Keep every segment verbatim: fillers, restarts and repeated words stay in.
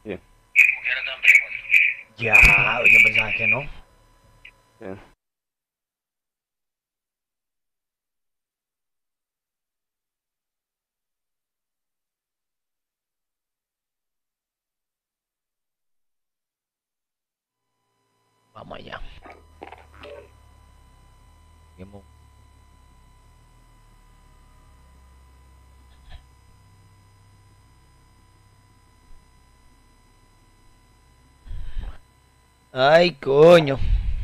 Sí. Ya, yo pensaba que no. Sí. Vamos allá. Seguimos. Ay, coño.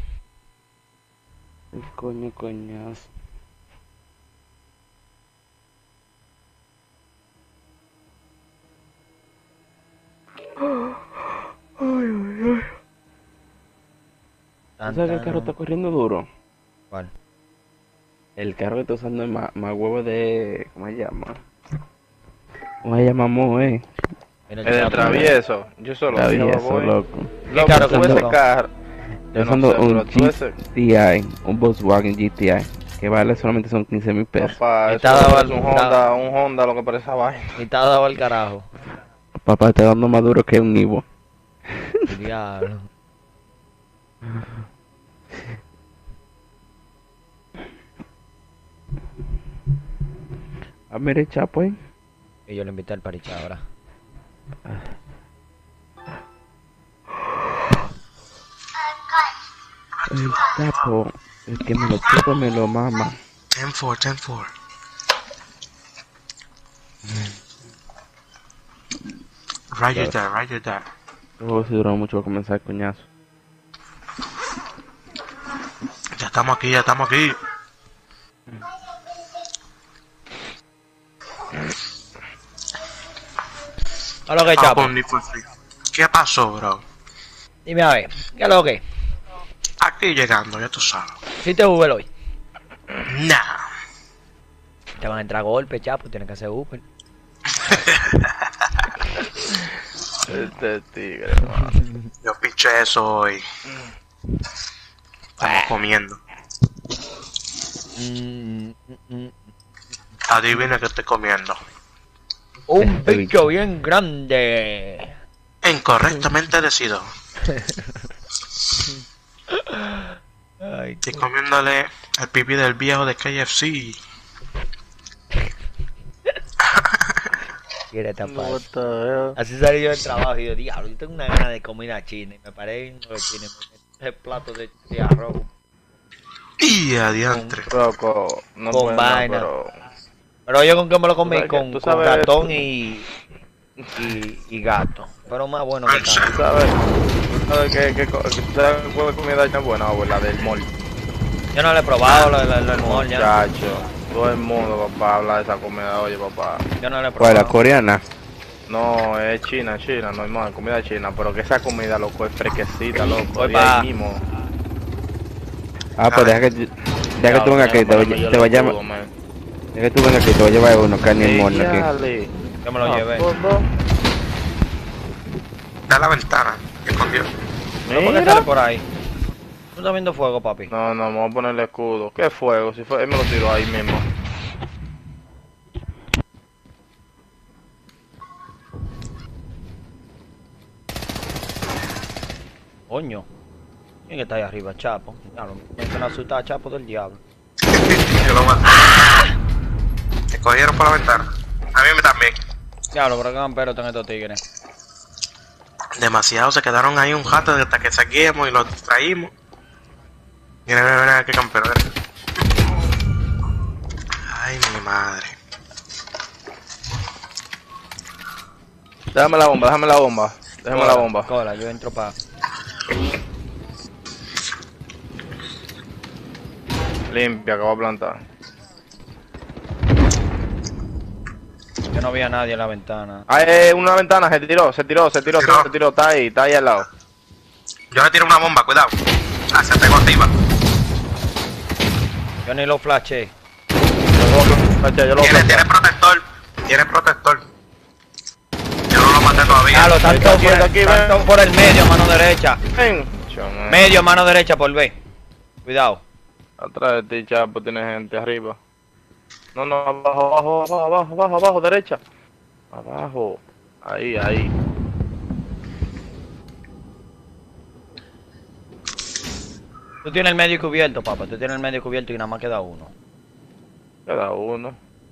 El coño, coñazo. Ay, ay, ay. ¿Tú Tan, sabes que el carro tan. está corriendo duro? ¿Cuál? El carro que está usando es más, más huevo de... ¿Cómo se llama? ¿Cómo se llama, mo, eh? Mira el El del chapo. travieso. Yo solo dije, Travieso, baboy. loco. ¿Qué Loco, caro que tú te ese tocó? carro. Estoy Yo no usando sé, un pero tú ese. G T I, un Volkswagen G T I, que vale solamente son quince mil pesos. Papá, Y eso está lo que dado parece al, un está- Honda, un Honda lo que parece esa vaina. y está dado al carajo. Papá está dando más duro que un Ivo. Diablo. Ah, mire, chapo, eh. Y yo le invité al paricha ahora. El chapo, el que me lo chupa me lo mama. ten four, ten four. Roger Claro. that, Roger that. Luego se duró mucho para comenzar el coñazo. Ya estamos aquí, ya estamos aquí. A lo que, Ah, chapo. con Need for Speed. ¿Qué pasó, bro? Dime a ver. ¿Qué es lo que? Aquí llegando, ya tú sabes. Si te Uber hoy. Nah. Te van a entrar golpes, chapo. Tienes que hacer Uber. Este tigre, mano. Yo piché eso hoy. Estamos comiendo. Mm, mm, mm. Adivina qué estoy comiendo. Un Este bicho bien grande. Incorrectamente decido. Ay, Estoy comiéndole el pipí del viejo de K F C. quiere tapar. What the hell? Así salí yo del trabajo y yo, diablo, yo tengo una gana de comida china. Y me paré en los chinos y me metí ese plato de, de arroz. Y adiantre. Loco, no Con puedo nada, vaina. pero... Pero yo con qué me lo comí, sabes que- con, tú con sabes- ratón y, y, y gato. Pero más bueno que ¿Tú tal. sabes? ¿Tú sabes qué, qué, co- tú sabes cuál comida es buena, abuela? Del mall. Yo no lo he probado, lo del almuerzo ya. Muchacho, todo el mundo, papá, habla de esa comida. Oye, papá. Yo no lo he ¿Cuál, la probado. coreana? No, es china, china, normal, comida china. Pero que esa comida, loco, es fresquecita, loco. Voy Y pa- ahí mismo. Ah, pues deja que, deja que tú vengas aquí, te voy, te voy a llamar. Deja que tú vengas aquí, te voy a llevar uno, carne y morno aquí. Yo me lo llevé. Da la ventana. ¿Qué escondió? ¿Pero por qué sale por ahí? ¿Tú estás viendo fuego, papi? No, no, vamos a ponerle escudo. ¿Qué fuego? Si fue, él me lo tiró ahí mismo. Coño. ¿Quién está ahí arriba, Chapo? Claro, me van a asustar, Chapo del diablo. Yo lo maté. Te cogieron por la ventana. A mí me también. Diablo, pero qué camperos están estos tigres. Demasiado, se quedaron ahí un jato hasta que saquemos y los traímos. Mira, mira, mira, qué campero era. Ay, mi madre. Déjame la bomba, déjame la bomba. Déjame la bomba. Cola, yo entro para. Limpia, que voy a plantar. Yo no vi a nadie en la ventana. Ah, eh, una ventana, se tiró, se tiró, se tiró, se tiró, se tiró, está ahí, está ahí al lado. Yo le tiro una bomba, cuidado. Ah, se pegó activa. Yo ni lo flashé. Yo lo, yo lo Tiene, tiene protector. Tiene protector. Yo no lo maté todavía. Diablo, Ahí tanto está aquí, por, está aquí, tanto ven. por el medio, mano derecha. Ven. Chamo, Medio, mano derecha por B. Cuidado. atrás de ti, Chapo, tiene gente arriba. No, no, abajo, abajo, abajo, abajo, abajo, abajo, derecha. Abajo. Ahí, ahí. Tú tienes el medio cubierto, papá. Tú tienes el medio cubierto y nada más queda uno. Queda uno.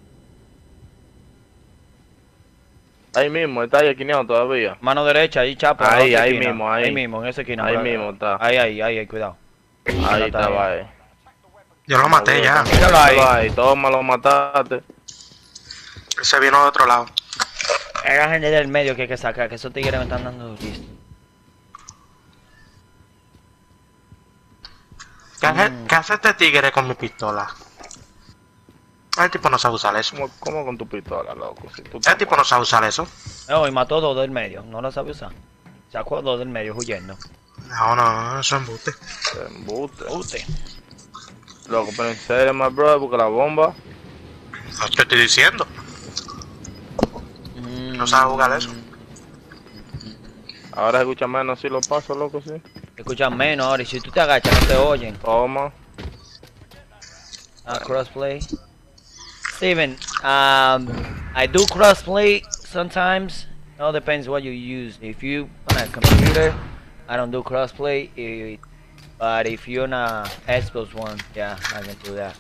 Ahí mismo, está ahí esquineado todavía. Mano derecha, ahí, Chapo. en la Ahí, otra ahí esquina. mismo, ahí. Ahí mismo, en esa esquina. Ahí por mismo está. Ahí, ahí, ahí, ahí, cuidado. Ahí está estaba ahí. ahí. Yo lo maté ya. Míralo ahí. ahí. Toma, lo mataste. Él se vino de otro lado. Es la gente del medio que hay que sacar, que esos tigres me están dando durísimo. ¿Qué hace, Mm. ¿Qué hace este tigre con mi pistola? El tipo no sabe usar eso. ¿Cómo, cómo con tu pistola, loco? Si tú El tipo no sabe usar eso. No, y mató dos del medio, no lo sabe usar. Sacó dos del medio huyendo. No, no, eso es embuste. te embuste. Usted. Loco, pero en serio, my bro, porque la bomba. No te estoy diciendo. No sabe jugar eso. Ahora escucha menos si lo paso, loco, sí. Escuchan menos ahora y si tú te agachas no te oyen. Toma. Ah, crossplay. Steven, um, I do crossplay sometimes. It all depends what you use. If you on a computer, I don't do crossplay. If, but if you're on a Xbox One, yeah, I can do that.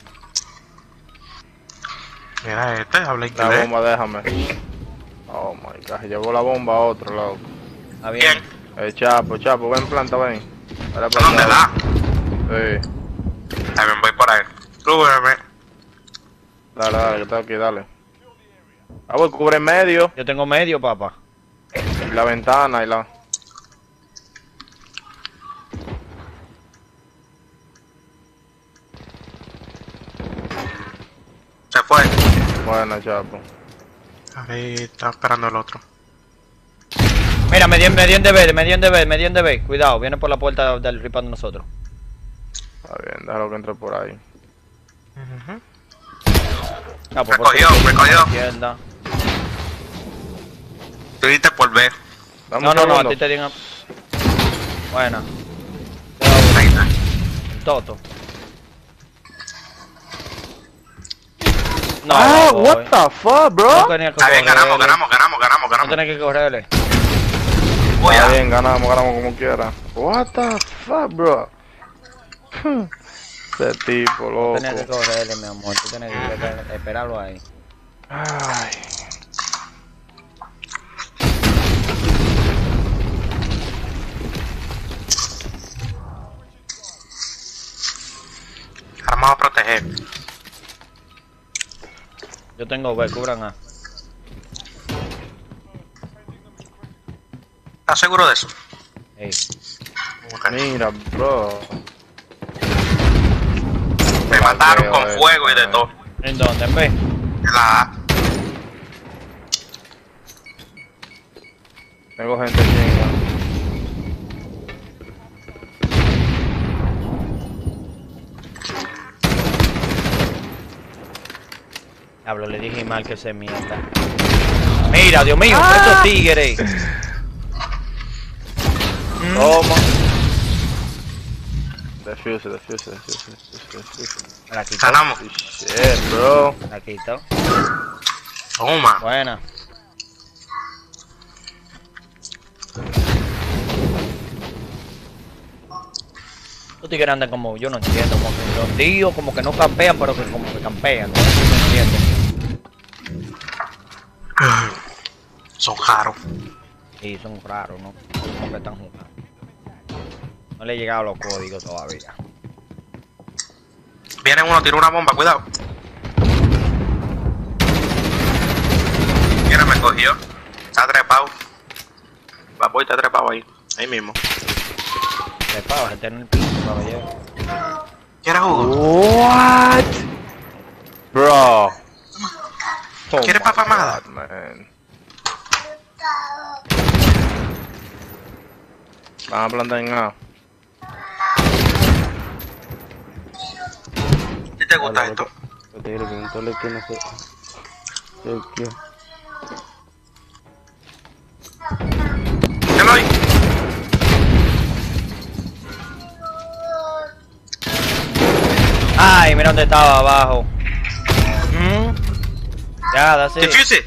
Mira este, habla La inglés. bomba, déjame. Oh my god, llevó la bomba a otro, loco. Está bien. ¿Quién? Eh, Chapo, Chapo, ven planta, ven. Ahora ¿A dónde da? Sí. También voy por ahí. Cúbreme. Dale, dale, que está aquí, dale. Ah, voy, cubre medio. Yo tengo medio, papá. Y la ventana y la... Se fue. Bueno, Chapo. Ahí está esperando el otro. Mira, me dio, me dio en D B, me dio en D B, me dio en D B. Cuidado, viene por la puerta del ripando nosotros. Está bien, déjalo que entre por ahí. Ujú. Ah, pues Me por cogió, tu- me por la cogió. izquierda. Tú dijiste por ver. Dame No, un no, no, a segundo. ti te digan. Buena. Ahí está. El Toto. No, Ah, boy. what the fuck, bro? No tenía que Está bien, ganamos, correrle. ganamos, ganamos, ganamos, No ganamos. tenés que correrle. Voy Está a... bien, ganamos, ganamos como quiera. What the fuck, bro? Ese tipo, No loco. tenés que correrle, mi amor. Tú tenés que esper- esperarlo ahí. Ay. Ahora vamos a proteger. Yo tengo B, cubran A. ¿Estás seguro de eso? Ey. Ok. Mira, bro. Me mataron con eh, fuego y de eh. todo. ¿En dónde? ¿En B? En la A. Tengo gente chinga. Hablo, le dije mal que se mierda. Mira, Dios mío, estos tigres. Mm. Toma. Defuse, defuse, defuse, defuse, defuse. Me la quitó. Ganamos. Shit, bro. Me la quitó. Toma. Buena. Estos tigres andan como, yo no entiendo, como que los tíos como que no campean, pero que como que campean. No, no entiendo. Son raros. Sí, son raros, ¿no? Como que están jugando. No le he llegado los códigos todavía. Viene uno, tira una bomba, cuidado. Mira, me cogió. Está trepado. Papo, está trepado ahí. Ahí mismo. Le pago, gente en el piso, caballero. ¿Quieres jugo? What? Bro. Oh ¿Quieres my papa amada? God, man. Van a plantar en A. ¿Qué te gusta esto? Yo te digo que en todo lo que no sé. Yo quiero. ¿Qué lo hay? Ay, mira dónde estaba abajo. ¿Mm? Ya, that's it. Defuse it.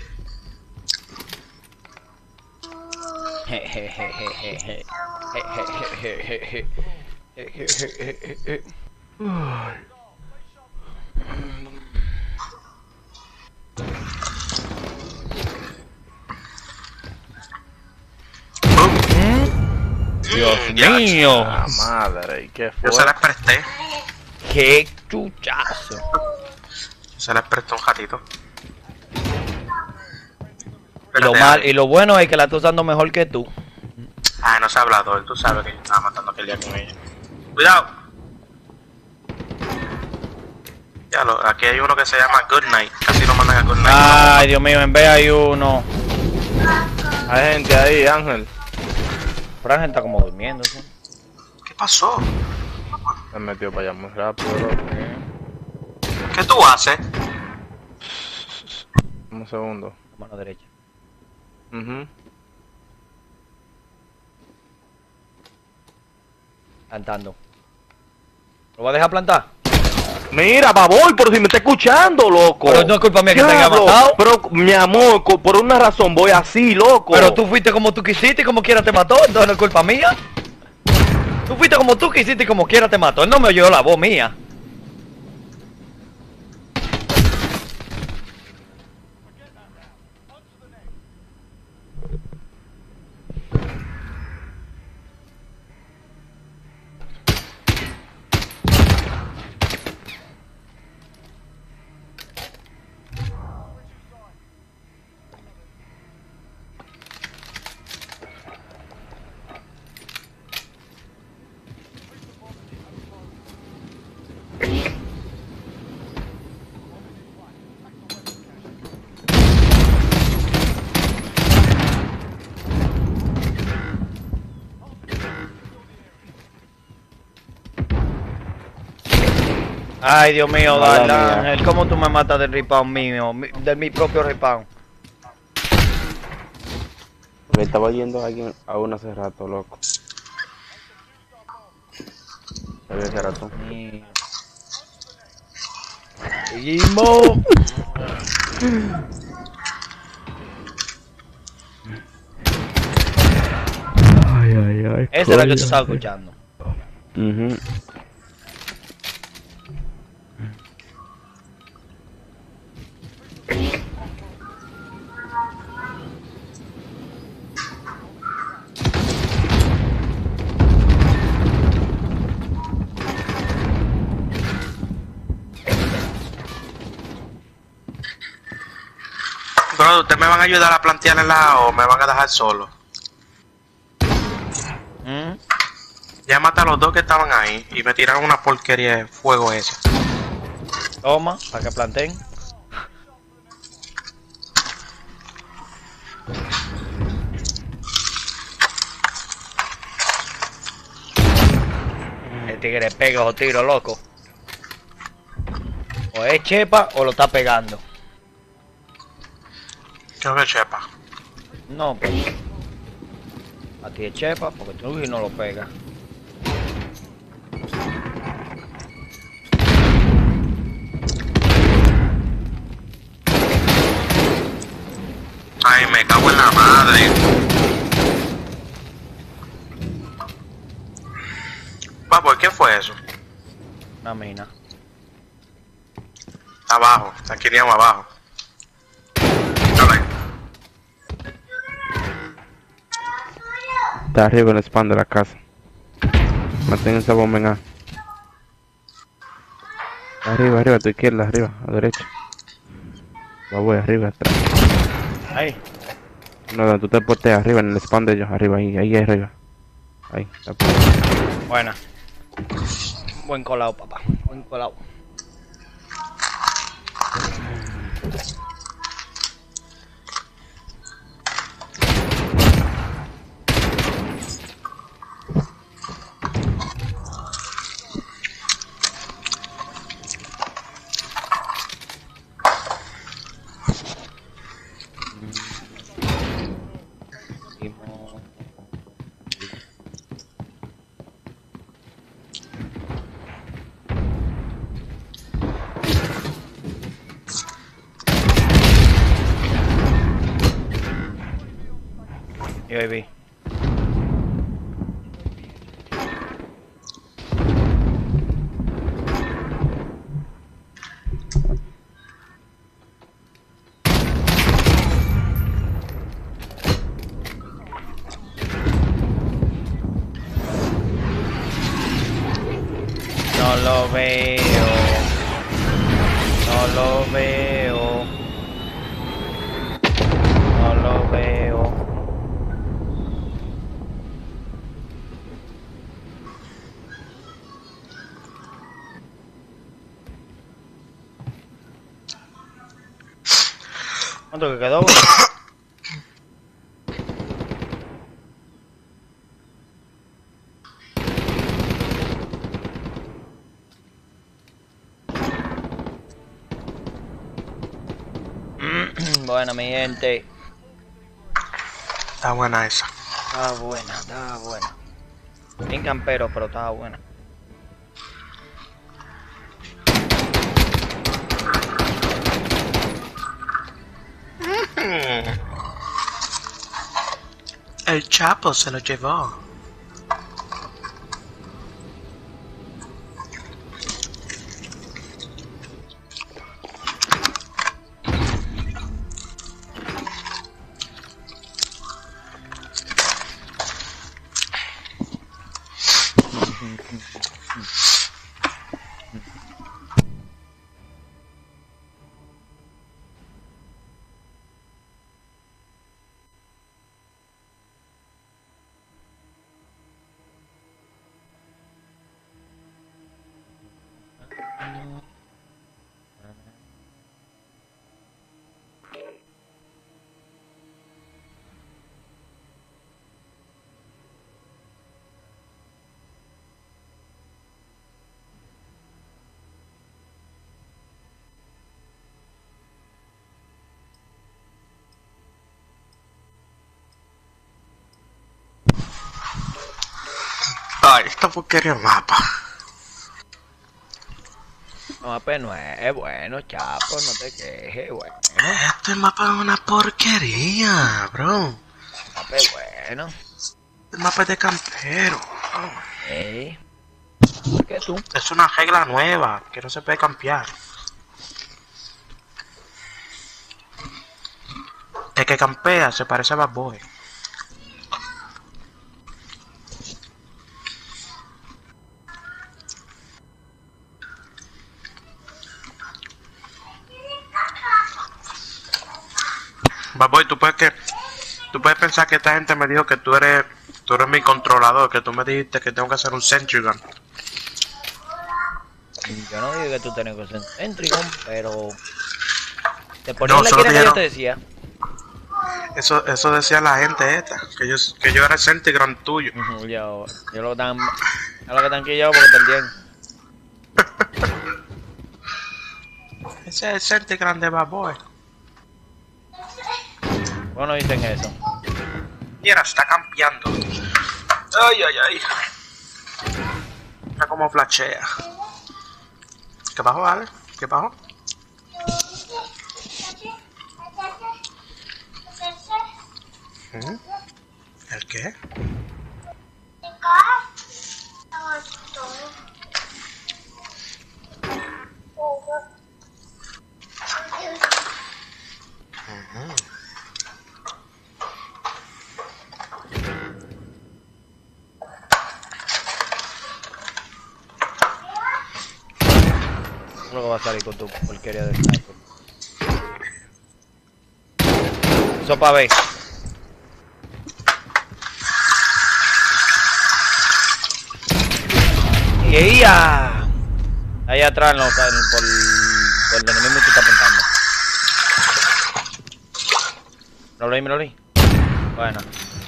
Dios Ya, mío. La madre, ¿y qué fue? Yo se las presté. Qué chuchazo. Yo se las presté un ratito. Y lo, Espérate, mal, Ale. y lo bueno es que la está usando mejor que tú. Ah, no se ha hablado, tú sabes que yo estaba matando aquel día con ella. Cuidado. Ya lo, aquí hay uno que se llama Good Night. Casi lo mandan a Good Night. Ay, Dios mío, en vez hay uno. Hay gente ahí, Ángel. Fran está como durmiendo, ¿sí? ¿Qué pasó? Me metió para allá muy rápido, loco. ¿Qué tú haces? Un segundo. Mano derecha. Ujú. Plantando. ¿Lo va a dejar plantar? Mira, babón, pero si me está escuchando, loco. Pero no es culpa mía que te haya Diablo, matado. Pero, mi amor, co- por una razón voy así, loco. Pero tú fuiste como tú quisiste y como quiera te mató, entonces no es culpa mía. Tú fuiste como tú quisiste y como quiera te mató. Él no me oyó la voz mía. Ay, Dios mío, Mala dale, mía. Ángel, ¿cómo tú me matas del respawn mío? mi- De mi propio respawn. Le estaba yendo a alguien a uno hace rato, loco. Sabía que era tú. Mío. Seguimos. Ay, ay, ay. Esa es la que tú estabas escuchando. Mhm. Bro, ¿ustedes me van a ayudar a plantearla o me van a dejar solo? ¿Mm? Ya maté a los dos que estaban ahí y me tiraron una porquería de fuego esa. Toma, para que planteen. El tigre pega o tiro, loco. O es chepa o lo está pegando. Creo que chepa. No, pues. A ti es chepa porque tú no lo pegas. Ay, me cago en la madre. Papo, ¿qué fue eso? Una mina. Abajo, aquí teníamos abajo. Dale. Está arriba en el spam de la casa. Mantén esa bomba en A. Arriba, arriba, a tu izquierda, arriba, a derecha. Va, voy arriba, atrás. Ahí. No, no, tú te posteas arriba en el spam de ellos, arriba, ahí, ahí arriba. Ahí, está. Buena. Buen colado, papá. Buen colado. U A V. lo veo. No lo veo. No lo veo. ¿Cuánto que quedó? Bueno, mi gente. Está buena esa. Estaba buena, estaba buena. Bien campero, pero estaba buena. El Chapo se lo llevó. Ay, esta porquería mapa. No, pues no es bueno, Chapo, no te quejes, bueno. Este mapa es una porquería, bro. No, pues bueno. Este mapa es de campero. ¿Eh? ¿Por qué tú? Es una regla nueva, que no se puede campear. El que campea se parece a Bad Boy. Bad Boy, tú puedes que tú puedes pensar que esta gente me dijo que tú eres tú eres mi controlador, que tú me dijiste que tengo que hacer un Sentry Gun. Yo no digo que tú tenés que ser céntrico, pero te pones No, la solo quiera que yo dijeron- te decía. Eso eso decía la gente esta, que yo que yo era el Sentry Gun tuyo. Ujú, Yo, yo lo dan, a lo que están quillados porque te entienden. Ese es el Sentry Gun de Bad Boy. Bueno, dicen eso. Mira, está campeando. Ay, ay, ay. Mira cómo flashea. ¿Qué pasó, Ale? ¿Qué pasó? ¿Mm? ¿El qué? Ujú. Lo que va a salir con tu porquería de sniper. Sopa B. Y ella. Ahí atrás, no, por, por el enemigo que está apuntando. ¿Lo leí, me lo leí? Bueno.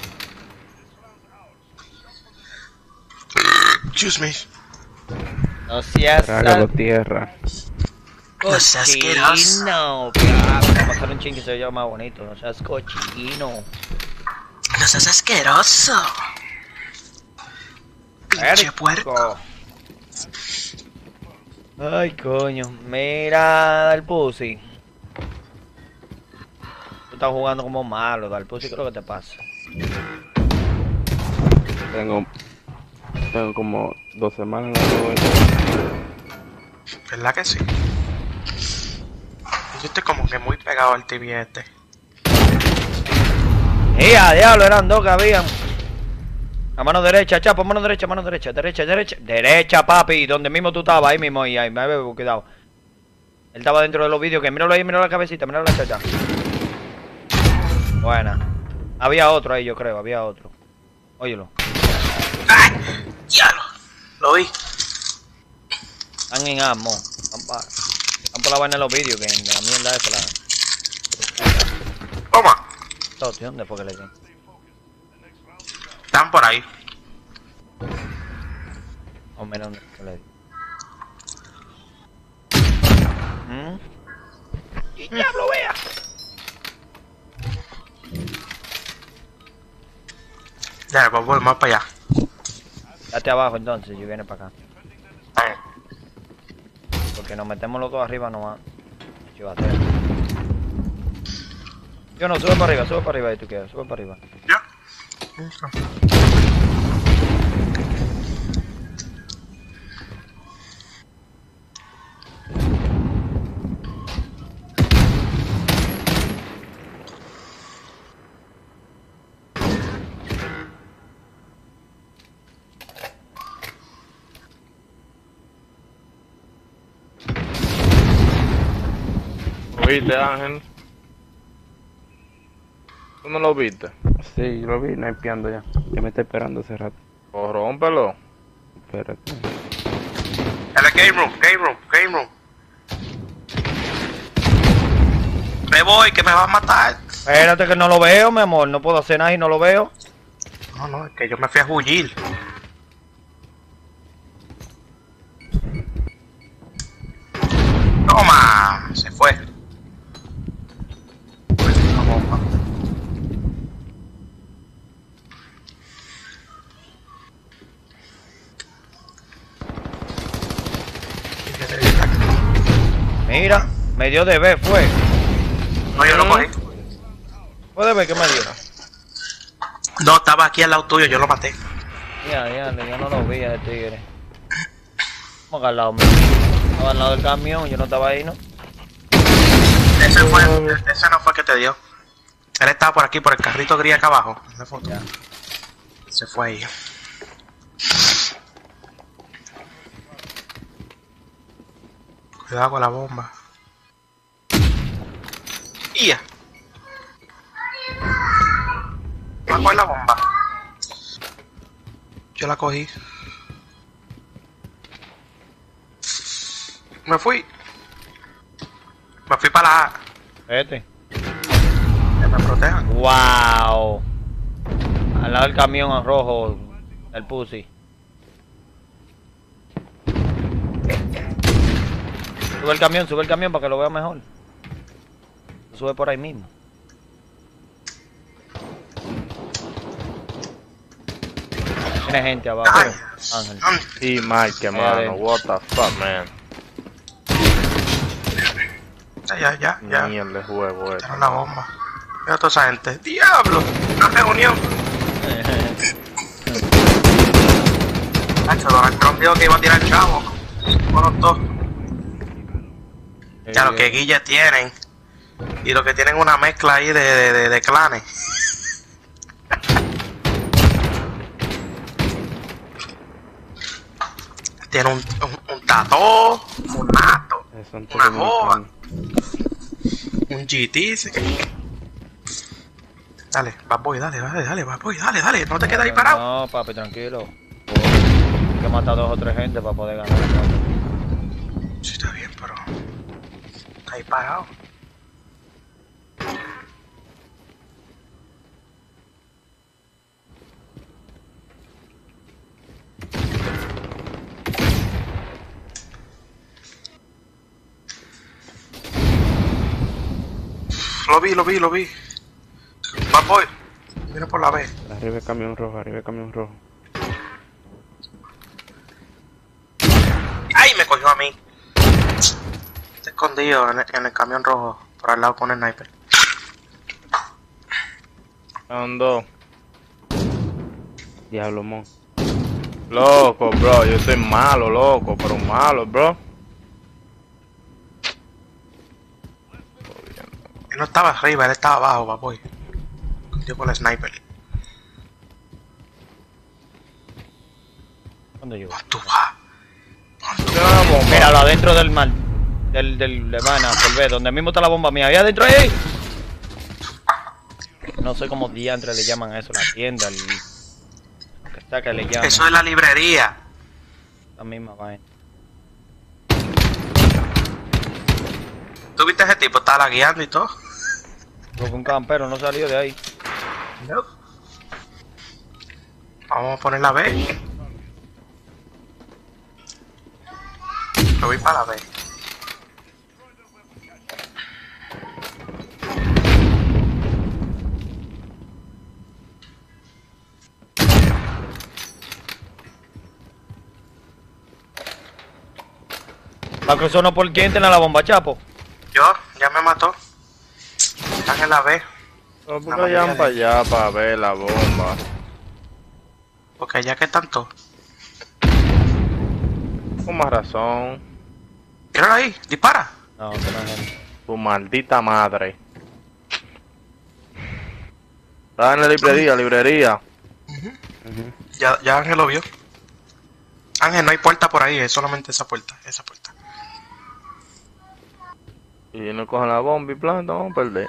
Excuse me. No seas Trágalo tierra. No seas asqueroso. cochino. Vamos a pasar un ching que se vea más bonito. No seas cochino. No seas asqueroso. Pinche puerco. Ay, coño. Mira, Dalpussy. Tú estás jugando como malo, Dalpussy. ¿Qué es lo que te pasa? Tengo, tengo como dos semanas. No, ¿Verdad que sí? Yo estoy como que muy pegado al T V este. ¡Eh, a diablo! Eran dos que habían. A mano derecha, chapo, mano derecha, mano derecha, derecha, derecha. Derecha, papi, donde mismo tú estabas, ahí mismo, ahí, ahí, me bebo, cuidado. Él estaba dentro de los vídeos, que míralo ahí, míralo la cabecita, míralo la chacha. Buena. Había otro ahí, yo creo, había otro. Óyelo. ¡Ay! ¡Diablo! Lo vi. Están en ammo. Están, pa... Están por la vaina de los vídeos, que en la mierda esa la... Toma. Todo, tío, ¿dónde fue que le di? Están por ahí. O menos ¿dónde fue que le di? ¿Mm? ¡Y diablo, vea! Ya, pues voy más para allá. Date abajo entonces, yo viene para acá. Ay. Porque nos metemos los dos arriba nomás. Chivatero. Yo no, sube para arriba, sube para arriba ahí tú quieres, sube para arriba. ¿Ya? ¿Lo viste, Ángel? ¿Tú no lo viste? Sí, lo vi snipeando ya. Ya me está esperando hace rato. Pues rómpelo. Espérate. En el game room, game room, game room. Me voy, que me va a matar. Espérate que no lo veo, mi amor, no puedo hacer nada y no lo veo. No, no, es que yo me fui a huir. Toma, se fue. Una bomba. Mira, me dio de ver, fue. No, yo lo cogí. ¿Fue de ver que me dio? No, estaba aquí al lado tuyo, yo lo maté. Ya, ya, yo no lo vi a ese tigre. ¿Cómo que al lado mío? Estaba al lado del camión, yo no estaba ahí, ¿no? Ese fue, ese no fue el que te dio. Él estaba por aquí, por el carrito gris acá abajo. En la foto. Ya. Se fue ahí. Cuidado con la bomba. ¡Ya! ¿Vas a coger la bomba? Yo la cogí. Me fui. Me fui para la A. Vete. Que me protejan. Wow. Al lado del camión rojo, el pussy. Sube el camión, sube el camión para que lo vea mejor. Sube por ahí mismo. Tiene gente abajo, Ay, Ángel. Y Mike, Ahí mano. adentro. What the fuck, man. Ya, ya, ya, ya. Mierda de juego este. Tiraron la bomba. Mira toda esa gente. ¡Diablo! Una reunión. Nacho, Donald Trump dijo que iba a tirar chavo. Bueno, todos. Ya lo que guillas tienen. Y lo que tienen una mezcla ahí de, de, de, de clanes. Tiene un, un, un tató, un nato, Eso antes una de mi joa, plan. un G T. sí que- Dale, Bad Boy, dale, dale, dale, Bad Boy, dale, dale, no te quedes ahí parado. No, papi, tranquilo. Hay que matar dos o tres gente para poder ganar. Sí, está bien, pero... Está ahí parado. Lo vi, lo vi, lo vi. Bad Boy, mira por la B. Arriba el camión rojo, arriba el camión rojo. ¡Ay, me cogió a mí! Está escondido en el, en el camión rojo, por al lado con el sniper. Ando. Diablo, mon. Loco, bro. Yo soy malo, loco. Pero malo, bro. Él no estaba arriba, él estaba abajo, Bad Boy. Escondido con el sniper. ¿Dónde yo? Tú vas. Míralo adentro del mal. Del, del, de Vana, por ver, donde mismo está la bomba mía. Ahí adentro, ahí. No sé cómo diantre le llaman a eso, la tienda, el... que está que le llaman. Eso es la librería. La misma vaina. ¿Tú viste ese tipo? Estaba guiando y todo. Creo que un campero no salió de ahí. No. Vamos a poner la B. Yo voy para la B. ¿La cruzó no por quién tiene la bomba, Chapo? Yo, ya me mató. Están en la B. ¿Por qué vayan para allá para ver la bomba? Porque ya que tanto. Con más razón. Míralo ahí, dispara. No, que no es él. Tu maldita madre. Está en la librería, librería. Ya, ya Ángel lo vio. Ángel, no hay puerta por ahí, es solamente esa puerta, esa puerta. Y no cogen la bomba y planta, vamos a perder.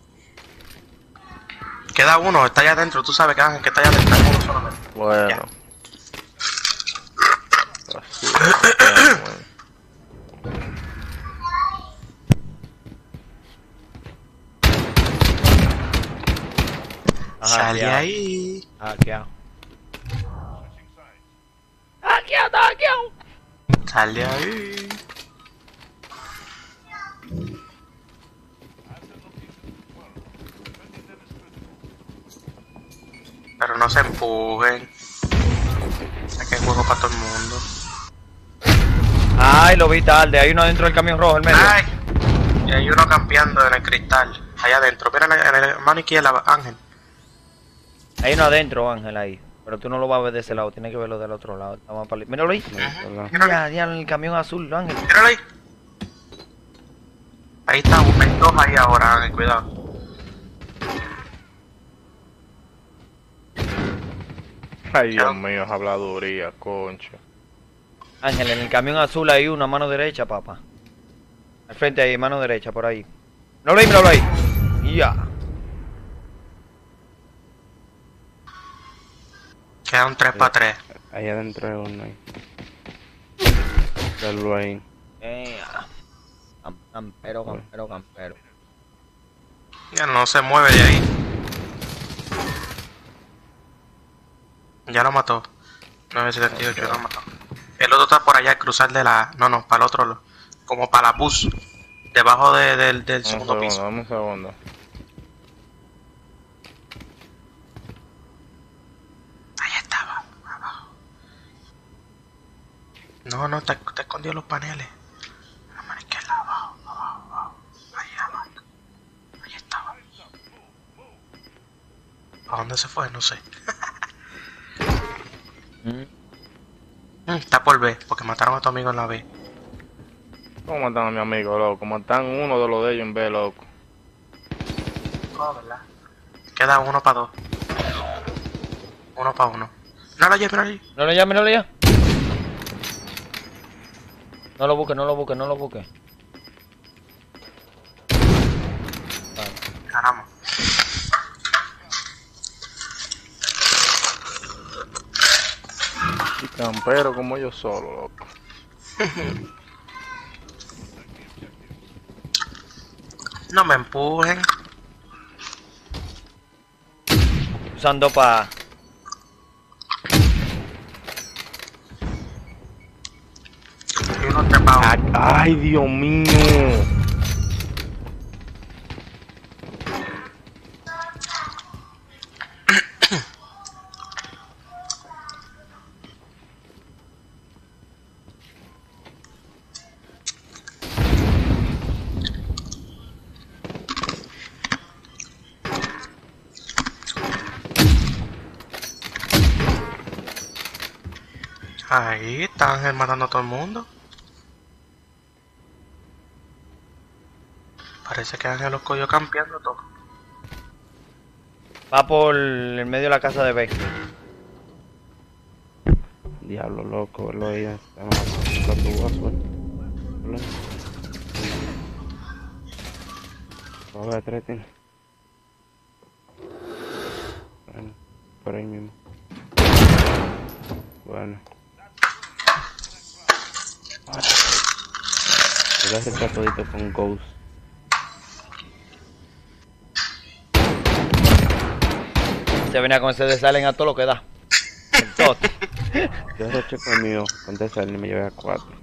Queda uno, está allá adentro, tú sabes que Ángel que está allá adentro, hay uno solamente. Bueno. Ya. Así, bueno. Ajá, Sale hackeado. ahí. Hackeado. Hackeado, hackeado. Sale ahí. Pero no se empujen. Aquí hay juego para todo el mundo. Ay, lo vi tarde. Hay uno dentro del camión rojo, el medio. ¡Ay! Y hay uno campeando en el cristal. Allá adentro. Mira en el mano izquierda, Ángel. Hay uno adentro, Ángel, ahí. Pero tú no lo vas a ver de ese lado, tienes que verlo del otro lado. Estamos para... Míralo ahí. Míralo Ya, ahí. ya, en el camión azul, Ángel. Míralo ahí. Ahí está, hay dos ahí ahora, Ángel, cuidado. Ay, Dios mío, es habladuría, concho. Ángel, en el camión azul hay uno a mano derecha, papá. Al frente ahí, mano derecha, por ahí. Míralo ahí, míralo ahí. Ya. Quedan tres para tres. Ahí adentro hay uno ahí. Dalo ahí. Eh, cam- campero, campero, campero. Ya no se mueve de ahí. Ya lo mató. nueve setenta y ocho, ya lo mató. El otro está por allá, al cruzar de la... No, no, para el otro lado. Como para la bus. Debajo de, del, del Un segundo segundo, piso. dame un segundo. Ahí estaba, abajo. No, no, te, te escondió los paneles. La mano izquierda, abajo, abajo, abajo. Ahí abajo. Ahí estaba. ¿A dónde se fue? No sé. Mm. Mm, Está por B, porque mataron a tu amigo en la B. ¿Cómo matan a mi amigo, loco? Matan uno de los de ellos en B, loco. Oh, ¿verdad? Queda uno para dos. Uno para uno. No lo lleves, no lo lleves. No lo llames, no lo llames. No lo busques, no lo busques, no lo busques. Vale. Caramba. Y campero como yo solo, loco. No me empujen. Usando para... Y uno trepado. Ay, Dios mío. Ahí está Ángel matando a todo el mundo. Parece que Ángel los cogió campeando todo. Va por el medio de la casa de B. Diablo loco, lo oía. Lo tuvo azul. Lo voy a traer, tío. Bueno, por ahí mismo. Bueno. Voy a hacer todito con Ghost. Se venía con ese de salen a todo lo que da. El tote. Yo roché conmigo, con Tesal y me llevé a cuatro.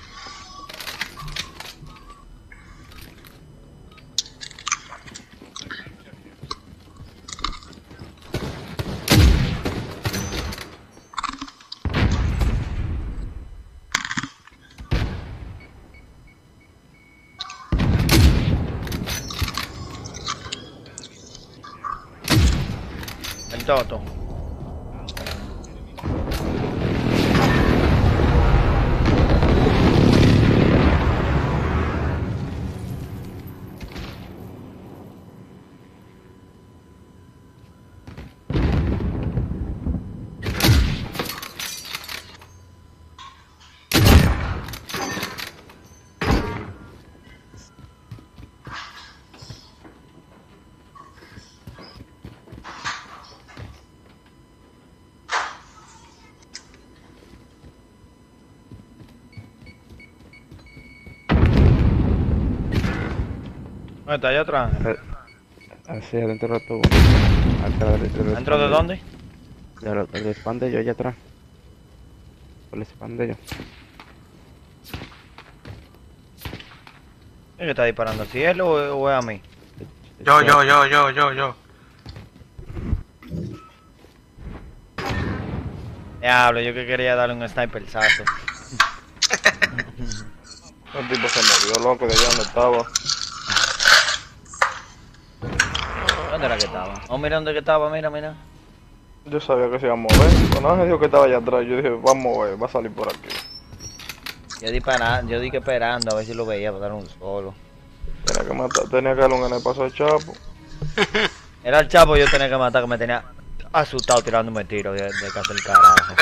El toto. ¿Dónde está allá atrás? Así, adentro del autobús. Atrás del- del ¿Dentro de spam dónde? De lo- del spam de yo allá atrás. Por el spam de yo. ¿Quién está disparando? ¿Si él o, o es a mí? Yo, yo, yo, yo, yo, yo. Diablo, yo que quería darle un sniperzazo. El tipo se movió, loco, de allá donde estaba. ¿Dónde era que estaba? Oh, mira dónde que estaba, mira, mira. Yo sabía que se iba a mover. Cuando Ángel dijo que estaba allá atrás, yo dije, vamos a ver, va a salir por aquí. Yo di para, yo di que esperando a ver si lo veía para dar un solo. Tenía que matar, tenía que darle un en el paso al Chapo. Era el Chapo yo tenía que matar, que me tenía asustado tirándome tiros de, de casa del carajo.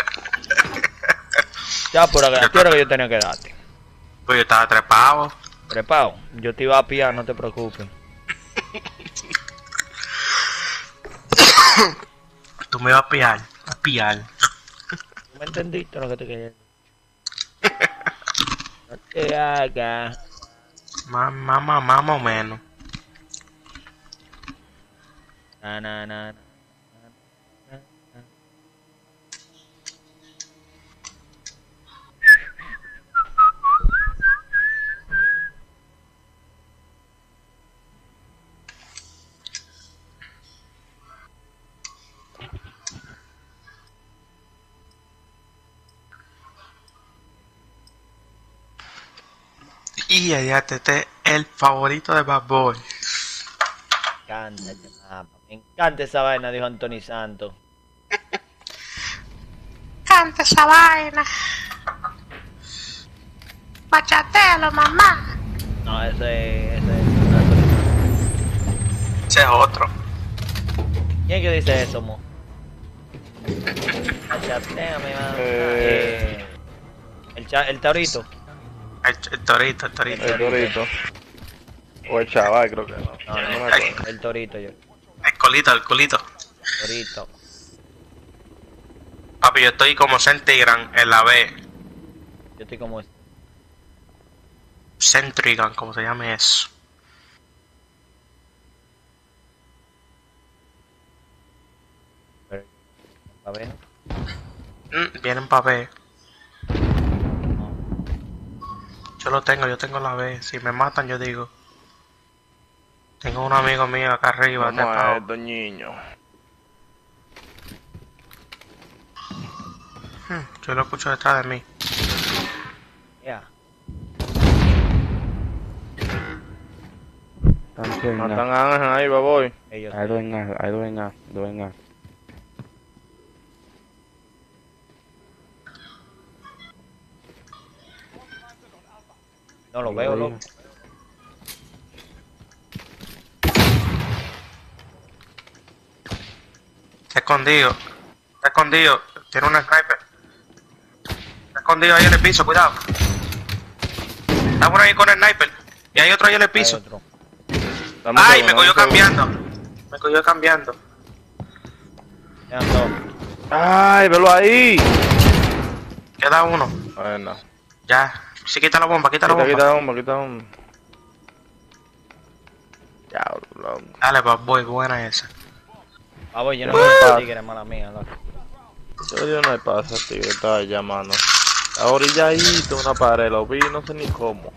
Chapo era que, era que yo tenía que darte. Pues yo estaba trepado. Prepado, yo te iba a pillar, no te preocupes. Tú me vas a pillar, a pillar. ¿Tú me entendiste lo que te quería decir? No te hagas. Más, más, más, más o menos. Na, na, na, na. Y allá te te el favorito de Bad Boy. Me encanta este mapa. Me encanta esa vaina, dijo Anthony Santos. Canta esa vaina. Bachatelo, mamá. No, ese, ese es. Ese es otro. ¿Quién es que dice eso, mo? Chatea, mi mamá. Eh. Eh, el, cha, el taurito. El, el torito, el torito. El Dorito. O el chaval, creo que no. No, no, No me el, acuerdo. el torito yo. El colito, el colito. Torito. Papi, yo estoy como Centigran en la B. Yo estoy como este. Centrigan, como se llame eso. Pero, a ver. Mm, vienen pa' B. Yo lo tengo, yo tengo la B. Si me matan, yo digo. Tengo un amigo mío acá arriba. Vamos a trepado. estos niños. Hmm, yo lo escucho detrás de mí. Ya. Están en Matan A. a Ángel ahí, baboy. Ellos. Hay dos en A, hay dos en A, dos en A. No lo veo, loco. Está escondido. Está escondido. Tiene una sniper. escondido ahí en el piso, cuidado. Está uno ahí con el sniper. Y hay otro ahí en el piso. Hay otro. Dame un Ay, segundo, me cogió dame un segundo. cambiando. Me cogió cambiando. Ya ando. Ay, velo ahí. Queda uno. Bueno. Ya. Sí, quita la bomba, quita la Quita, bomba. quita bomba, quita bomba. Ya, loco. Dale, bad boy, buena esa. Ah, voy, yo no ¿Qué voy pasa? a tigre, mala mía, loco. Yo, yo no me pasa, tío, estaba llamando. Ahorita ahí, una pared, lo vi, no sé ni cómo.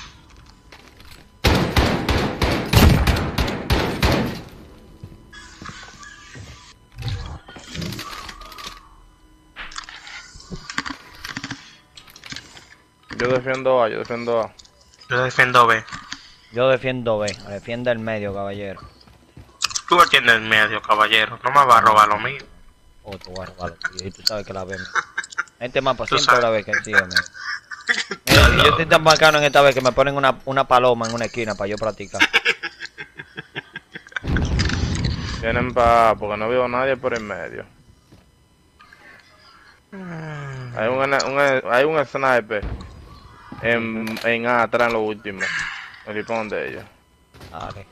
Yo defiendo A, yo defiendo A. Yo defiendo B. Yo defiendo B, defiende el medio, caballero. Tú atiendes el medio, caballero. No me vas a robar lo mío. Oh, te voy a robar, tío, y tú sabes que la B. Este mapa Tú siempre sabes. la ve que sí, hombre. Mira, y yo estoy tan bacano en esta vez que me ponen una, una paloma en una esquina para yo practicar. Tienen pa, porque no veo a nadie por el medio. Hay un, un, hay un sniper en, en A atrás en lo último. El ripón de ellos. Dale.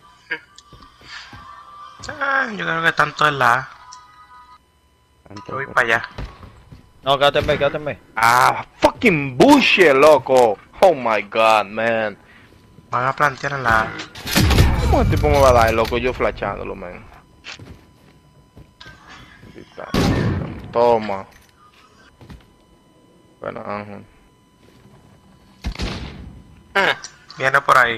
Ah, yo creo que tanto es la A. Yo voy para allá. No, quédate en B, quédate en B. Ah, fucking bullshit, loco. Oh my god, man. Van a plantear en la A. ¿Cómo el tipo me va a dar, loco? Yo flashándolo, man. Toma. Bueno, Ángel. Mm, Viene por ahí.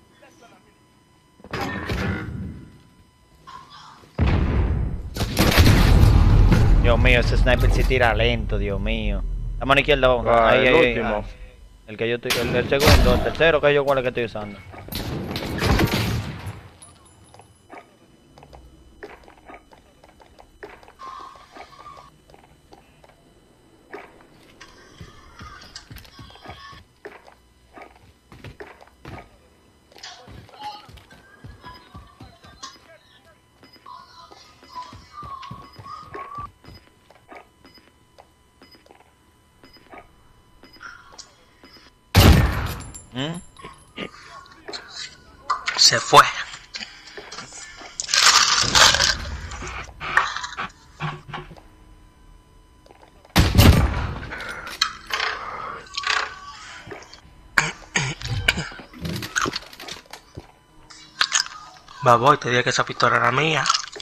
Dios mío, ese sniper se tira lento, Dios mío. La mano izquierda, vamos. Ah, ahí, el ahí, ahí, último. ah. El que yo estoy, el, el segundo, el tercero que yo cuál es que estoy usando. ¿Mm? Se fue. Baboy, te dije que esa pistola era mía.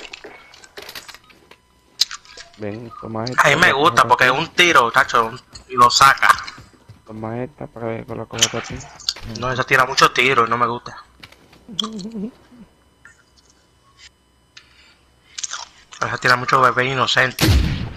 Ven, toma esta. A mí me gusta porque es un tiro, tacho, y lo saca. Toma esta para que la coja para ti. No, esa tira mucho tiro y no me gusta. Esa tira mucho bebé inocente.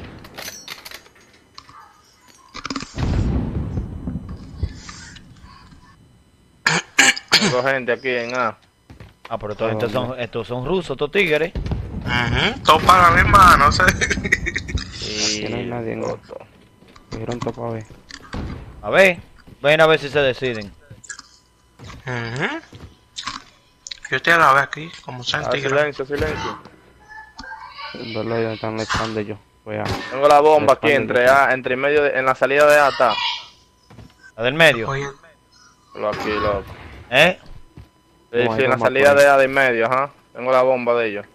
Tengo gente aquí en A. Ah, pero todos estos son, estos son rusos, estos tigres. Ujú, todo para mi hermano, no sé. Y Aquí no hay nadie en A. otro. Cogieron todo para ver. A ver, ven a ver si se deciden. Ujú. Yo estoy a la vez aquí, como Ah, centígrado. silencio, silencio. Verlo ahí donde están los pan de ellos. Pues ah, Tengo la bomba aquí Respaldo. entre A, entre medio de, en la salida de A está. La del medio. Oye, Lo aquí, loco. ¿Eh? Sí, No, hay sí, en la bomba salida por ahí. de A de en medio, ajá. Tengo la bomba de ellos.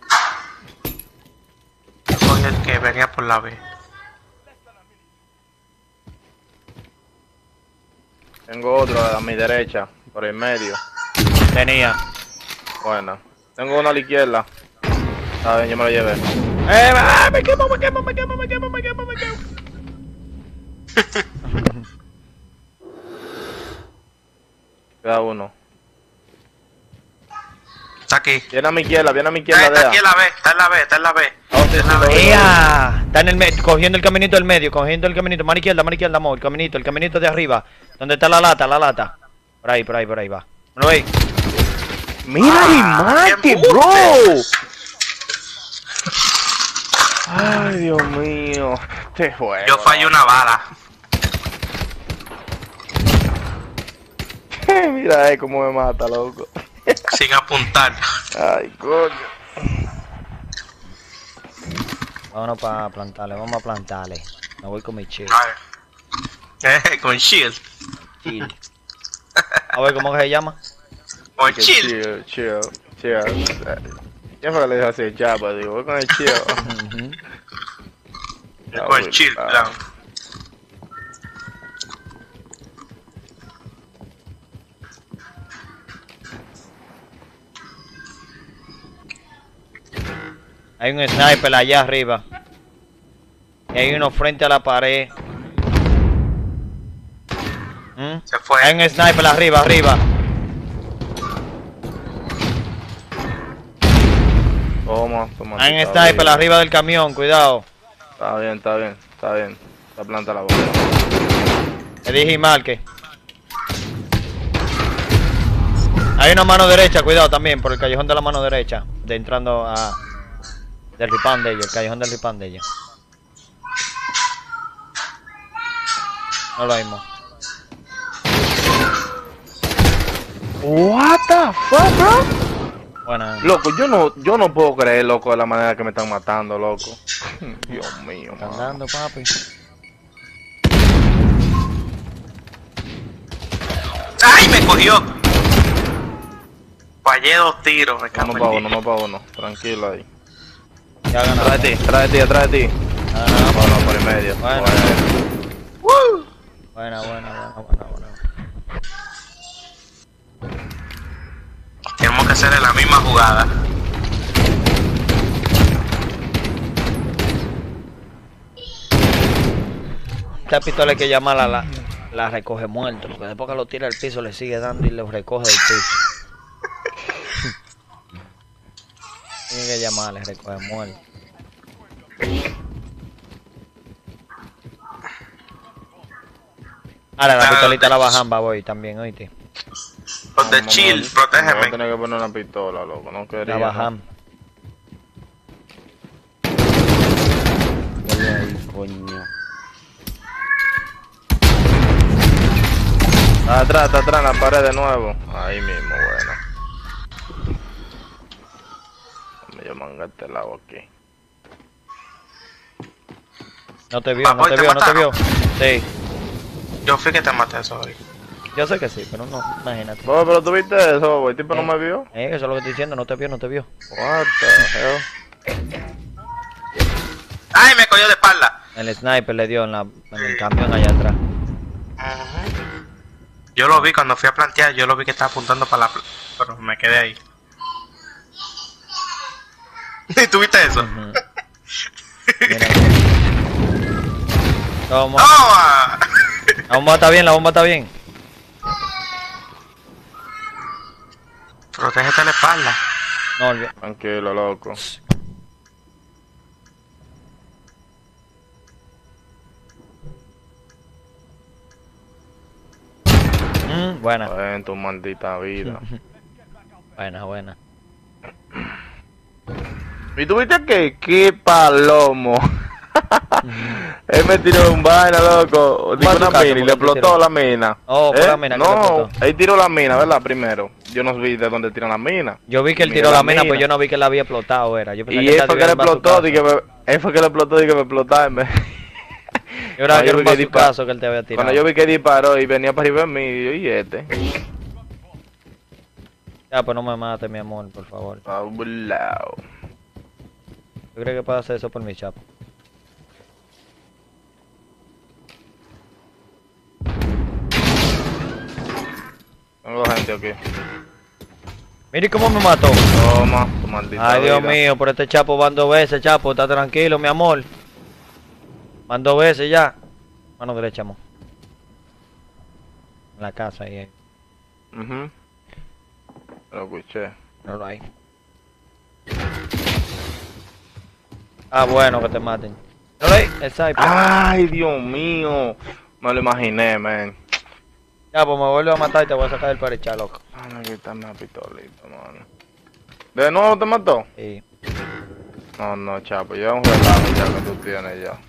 yo soy el que venía por la B. Tengo otro a mi derecha, por el medio. Tenía. Bueno. Tengo uno a la izquierda. A ver, yo me lo llevé. ¡Eh! ¡Ah! ¡Me quemo, me quemo, me quemo, me quemo, me quemo, me quemo! Queda uno. Está aquí. Viene a mi izquierda, viene a mi Ah, izquierda de está A. aquí en la B, está en la B, está en la B. Ah, sí, Está en la sí, B. lo vi. ¡Ea! Está en el medio, cogiendo el caminito del medio, cogiendo el caminito. Mano izquierda, mano izquierda, amor. El caminito, el caminito de arriba. Donde está la lata, la lata. Por ahí, por ahí, por ahí va. ¿No lo veis? ¡Mira y Ah, mate, qué bro! embustes. Ay, Dios mío. Este juego. Yo fallé una bala. Mira, eh, cómo me mata, loco. Sin apuntar. Ay, coño. Vámonos para plantarle, vamos a plantarle. Me voy con mi chico. A ver. Eh, con shield. Chill. A ver, ¿cómo que se llama? Con Que chill. chill, chill, chill. ¿Quién fue que le dijo así, chapa? Digo, voy con el chill. Ujú. Ah, Con güey, chill, ah. plan. Hay un sniper allá arriba. Y hay uno frente a la pared. ¿Mm? Se fue. Hay un sniper arriba, arriba. Toma, toma. Hay un está sniper bien. arriba del camión, cuidado. Está bien, está bien, está bien. Está planta la boca. Le dije mal que. Hay una mano derecha, cuidado también, por el callejón de la mano derecha. De entrando a. Del ripán de ellos, el callejón del ripán de ellos. No lo mismo. What the fuck, bro? Bueno, Loco, yo no, yo no puedo creer, loco, de la manera que me están matando, loco. Dios mío, están man. dando, papi. ¡Ay, me cogió! Fallé dos tiros, me cago Uno en para diez. uno, uno para uno. Tranquilo ahí. Ya Atrás ganaron. de ti, atrás de ti, atrás de ti. Ah, No, no, por el medio. Bueno. Bueno. buena, buena, buena, buena, buena. Tenemos que hacer la misma jugada. Esta pistola hay que llamarla la, la recoge muerto, porque después que lo tira al piso le sigue dando y lo recoge del piso. Tiene que llamarle recoge muerto. Ahora la pistolita la bajan, va voy también, oíste. Los de Vamos, chill, vamos. Voy a protégeme. tener que poner una pistola, loco. No quería. La bajan. Ay, coño. Está atrás, está atrás en la pared de nuevo. Ahí mismo, bueno. Me llaman a este lado aquí. No te vio, no Papoy, te ¿te vio, no te vio. mataron? Sí, Yo fui que te maté eso hoy. yo sé que sí, pero no, imagínate. Bobo, pero tú viste eso, bobo. El tipo no Eh. me vio. Eh, eso es lo que estoy diciendo, no te vio, no te vio. What the hell. ¡Ay, me cogió de espalda! El sniper le dio en, la, en el camión allá atrás. Ujú. Yo lo vi cuando fui a plantear, yo lo vi que estaba apuntando para la... pl- Pero me quedé ahí. ¿Y tú viste eso? Ujú. Mira. Toma. ¡Toma! La bomba está bien, la bomba está bien. Protégete la espalda. No, olvida. Tranquilo, loco. Mm, buena. En tu maldita vida. Buena, buena. ¿Y tú viste que qué palomo? Él me tiró un vaina, loco. Digo una bazookazo, mina y ¿por le qué te explotó tiró? la mina. Oh, fue la mina que le No, explotó. él tiró la mina, ¿verdad? Primero. Yo no vi de dónde tiran la mina. Yo vi que él Mira tiró la la mina, mina. pues yo no vi que la había explotado, era. Yo pensaba Y que él él fue que le tiró el explotó, bazucazo. dije, me- él fue que le explotó, dije que me explotaba. Yo era que era un vi que dispa- bazucazo que él te había tirado. Cuando yo vi que disparó y venía para arriba de mí, y yo, ¿y este? Ya, pues no me mates, mi amor, por favor. Paulao. ¿Tú crees que puedo hacer eso por mi chapa? Tengo gente aquí. Mire cómo me mató. Toma, tu maldita Ay, Dios vida. mío, por este chapo van dos veces, chapo. Está tranquilo, mi amor. Van dos veces ya. Mano derecha, amor. En la casa ahí. Ujú. Lo escuché. No lo hay. Ah, bueno, que te maten. No lo hay, el sniper. Ay, Dios mío. Me lo imaginé, man. Ya, pues me vuelve a matar y te voy a sacar del parechá, loco. Déjame quitarme la pistolita, mano. ¿De nuevo te mató? Sí. No, no, chapo. Ya es un relajo ya que tú tienes ya.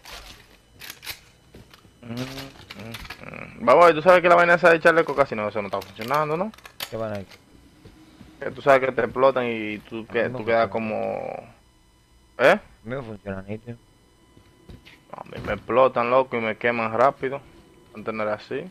Mm, mm, mm. Vamos, tú sabes que la vaina esa de echarle coca si no, eso no está funcionando, ¿no? ¿Qué van ahí? Que tú sabes que te explotan y tú, que, no tú quedas funciona. como... ¿Eh? A mí me funciona nítido. A mí me explotan, loco, y me queman rápido. Antes no era así.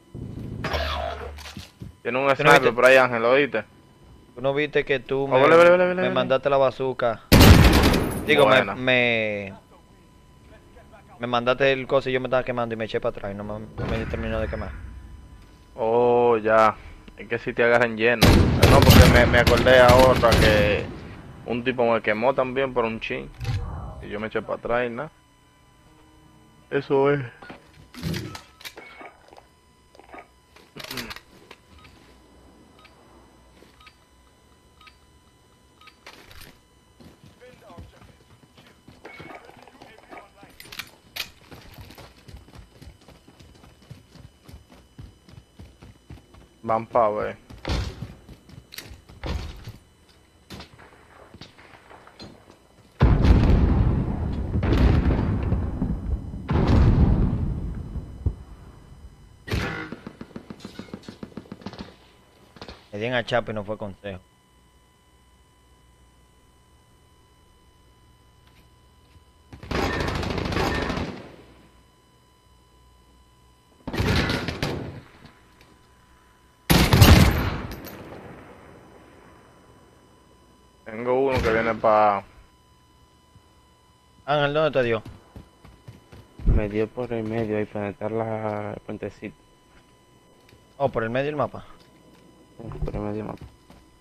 Tiene un ¿Tú no sniper viste? por ahí, Ángel, ¿oíste? Tú no viste que tú Oh, me, vale, vale, vale, me vale. mandaste la bazooka. Digo, me, Buena. me... Me mandaste el coso y yo me estaba quemando y me eché para atrás y no me, no me terminó de quemar. Oh, ya. Es que si te agarran lleno. No, porque me, me acordé ahora que un tipo me quemó también por un chin. Y yo me eché para atrás y nada. Eso es. Van pa' ver. Le di en a Chapo y no fue consejo. Tengo uno que viene para... Ángel, ¿dónde te dio? Me dio por el medio ahí para entrar la el puentecito. Oh, por el medio del mapa. Por el medio mapa.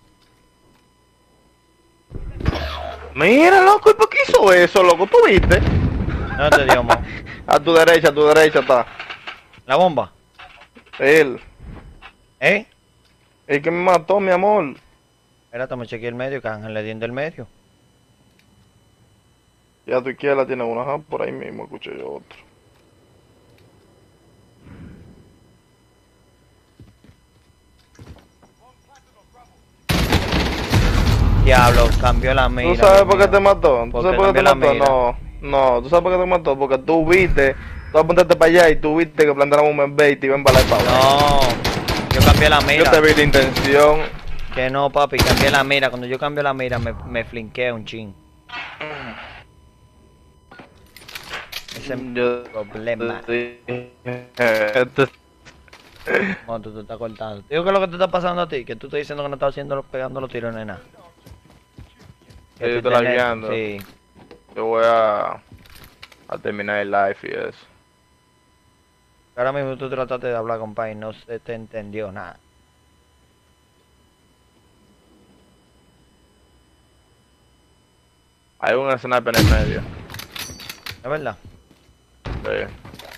Mira, loco, ¿y por qué hizo eso, loco? ¿Tú viste? ¿Dónde te dio, mo? A tu derecha, a tu derecha está. ¿La bomba? Él. ¿Eh? El que me mató, mi amor. Espérate, me chequeé el medio, que Ángel le dio en del medio. Y a tu izquierda tiene uno, ajá, por ahí mismo escuché yo otro. Diablo, cambió la mira. ¿Tú sabes Dios por qué mío. te mató? ¿Tú ¿Por sabes qué por qué te cambió la mató? No, no, ¿tú sabes por qué te mató? Porque tú viste, tú apuntaste para allá y tú viste que plantaron un membé y te iban para la espalda. No, yo cambié la mira. Yo te vi la intención. Que no, papi, cambié la mira. Cuando yo cambio la mira, me, me flinquea un chin. Ese es Yo el problema. Este- Cuando tú te estás cortando. Digo que es lo que te está pasando a ti, que tú estás diciendo que no estás haciendo, pegando los tiros, nena. Yo te la guiando. Sí. Yo voy a, a terminar el live y eso. Ahora mismo tú trataste de hablar, compadre, y no se te entendió nada. Hay un sniper en el medio. ¿Es verdad? Sí.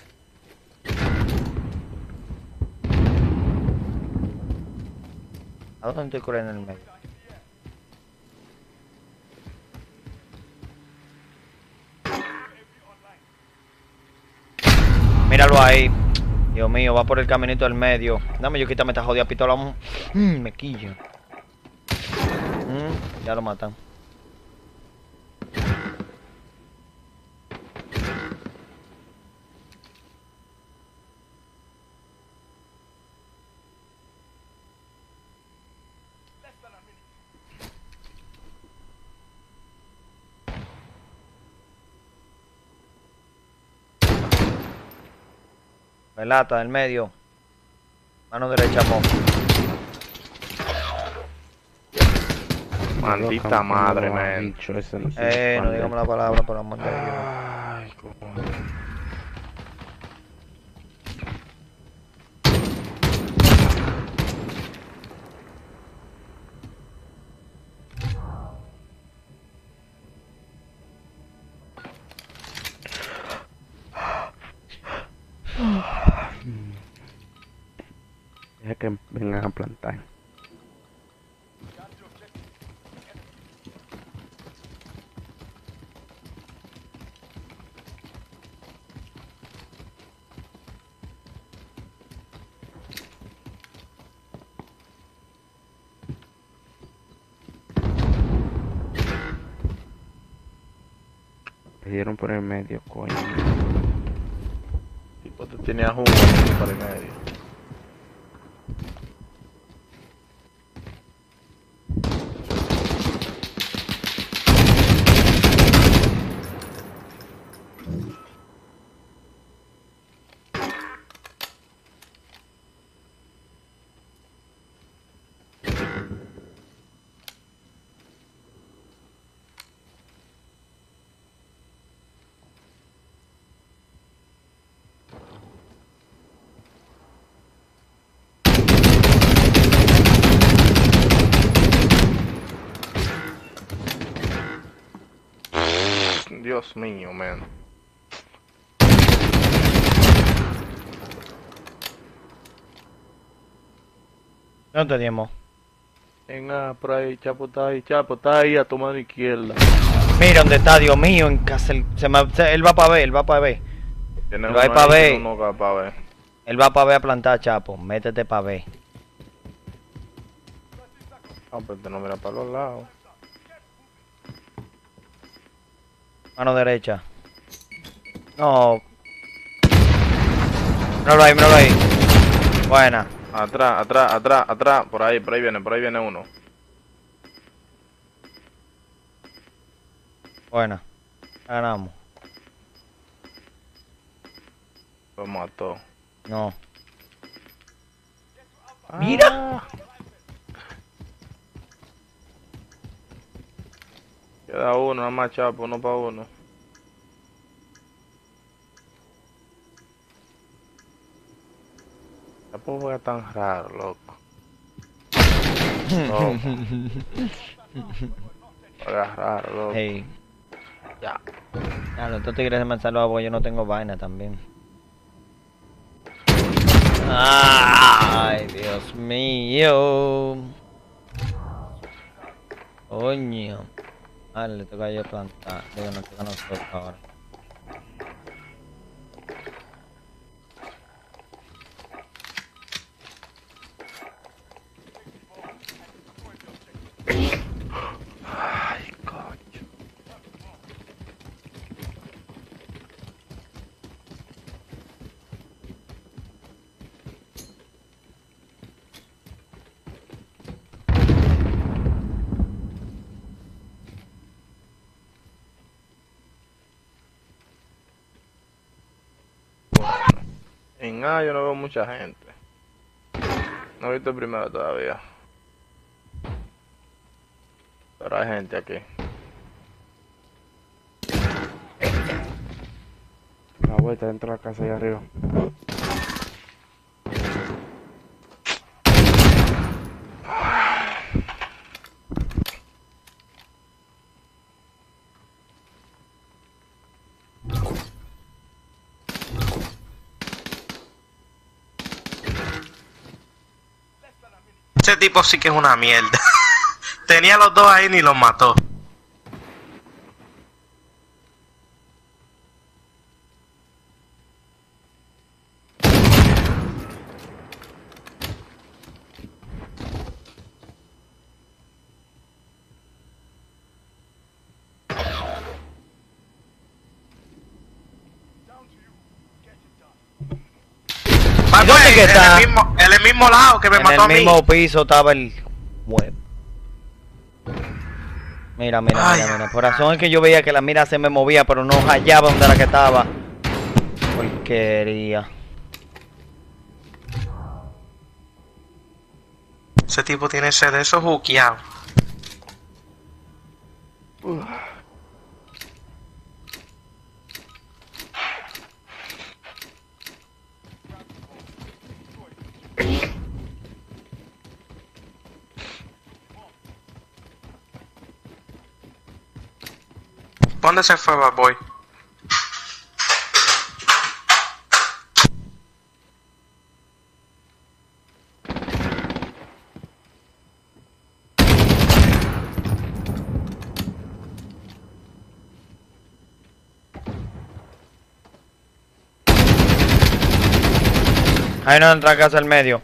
¿A dónde te corren en el medio? Míralo ahí. Dios mío, va por el caminito del medio. Dame, yo quítame esta jodida pistola. Mm, me quillo. Mm, ya lo matan. Relata del medio. Mano derecha, mo. Maldita Loca, madre, no, man. bicho, ese no se Eh, no expande. digamos la palabra, por amor de Dios. Ay, coño. Deja que vengan a plantar. Me dieron por el medio, coño. Tipo, te tenías uno aquí por el medio. Dios mío, man. No tenemos. Venga, por ahí, Chapo está ahí, Chapo está ahí a tu mano izquierda. Mira dónde está, Dios mío, en casa. El- se me- se- él va para ver, él va para ver. Tiene Lo uno hay ahí, pa' ver. tiene uno acá pa' ver. Él va para ver a plantar, Chapo. Métete para ver. Ah, pero este no mira para los lados. Mano derecha. No. Míralo ahí, míralo ahí. Buena. Atrás, atrás, atrás, atrás. Por ahí, por ahí viene, por ahí viene uno. Buena. Ganamos. Lo mató. No. Mira. Queda uno, nada más, Chapo, uno para uno. Chapo juega tan raro, loco. Loco. Juega raro, loco. Hey. Ya. Ya, los estos tigres se me han salvado porque yo no tengo vaina también. Ay, Dios mío. Coño. Vale, le toca a yo plantar. Digo, no toca a nosotros ahora. Ay, coño. En A yo no veo mucha gente. No he visto el primero todavía. Pero hay gente aquí. La vuelta dentro de la casa ahí arriba. Ese tipo sí que es una mierda. Tenía los dos ahí ni los mató. ¿Y dónde que en está? el mismo, en el mismo lado que me En mató a el mí. mismo piso estaba el web. Mira, mira, Ay. mira, mira. Por razón es que yo veía que la mira se me movía, pero no hallaba dónde era que estaba. Porquería. Ese tipo tiene ese de esos juqueados. ¿Dónde se fue Bad Boy? Ahí no entra a casa el medio.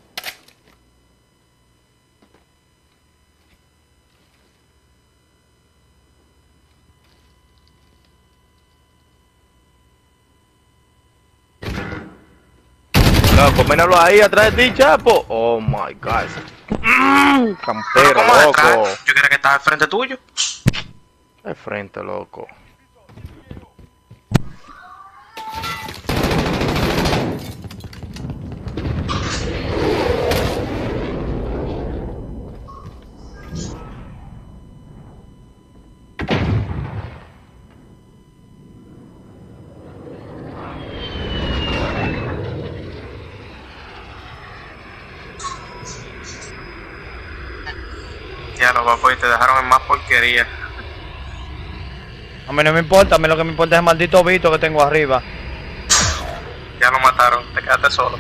Loco, míralo ahí atrás de ti, Chapo. Oh my god. Mm, campero, ¿Cómo detrás? loco. Yo creía que estaba al frente tuyo. De frente, loco. Ya los Bad Boy te dejaron en más porquería. A mí no me importa, a mí lo que me importa es el maldito Vito que tengo arriba. Ya lo mataron, te quedaste solo.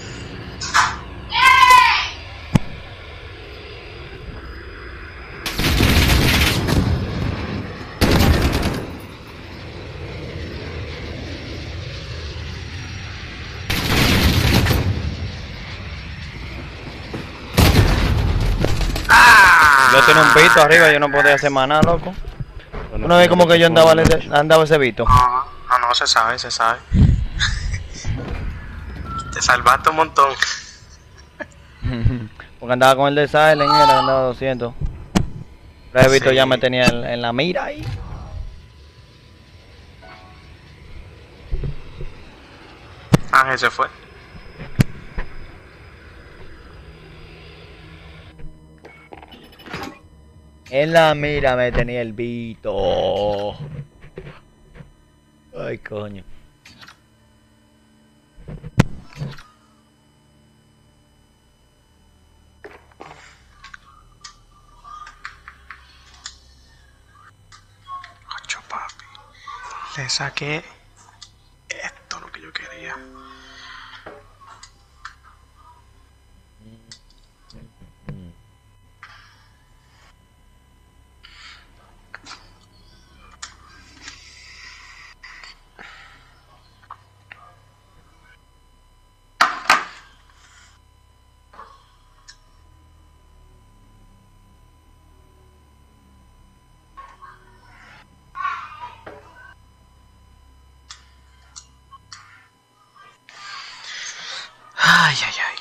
Yo tenía un Vito arriba, yo no podía hacer más nada, loco. Una vez como que yo andaba, andaba ese Vito. No, no, no, se sabe, se sabe. Te salvaste un montón. Porque andaba con el de Silent, era, andaba doscientos. Pero ese Vito Sí. ya me tenía en, en la mira ahí. Ángel se fue. En la mira me tenía el Vito. Ay, coño. Ocho, papi. Le saqué esto, lo que yo quería. Ay, ay, ay.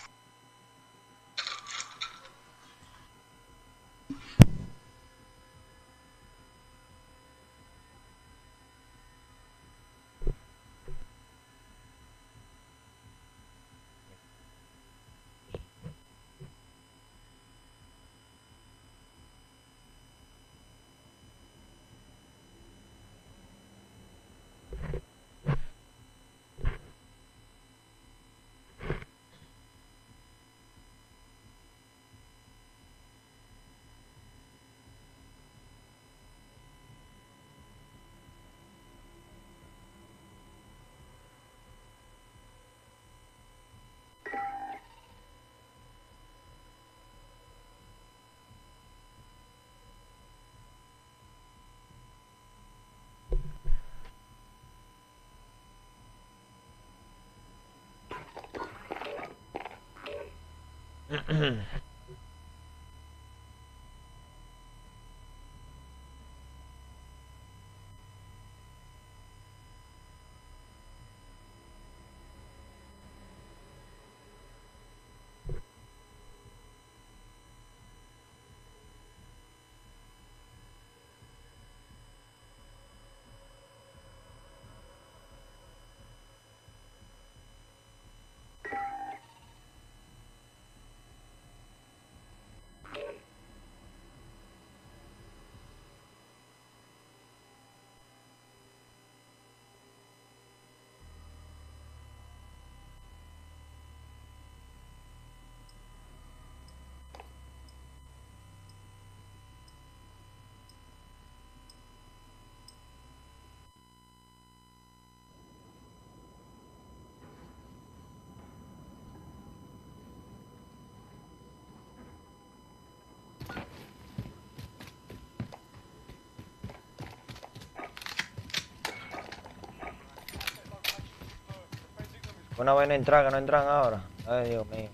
Una vez no entran, que no entran ahora. Ay, Dios mío.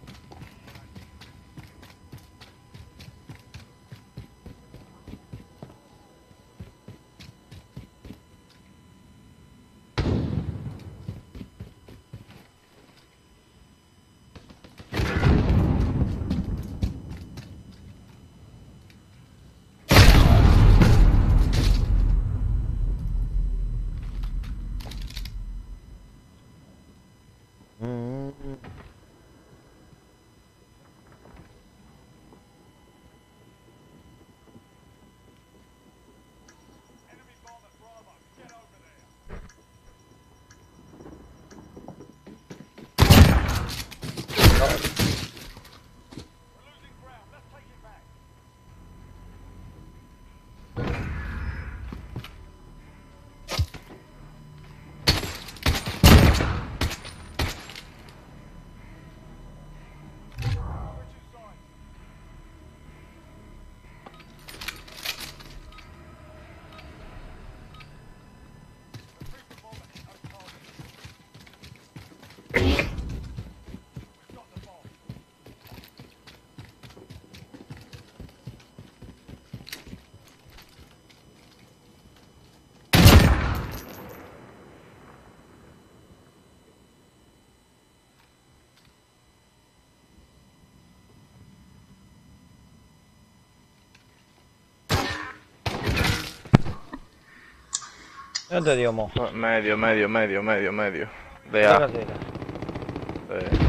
No te dio mo. Medio, medio, medio, medio, medio. De Una A. casita. Sí.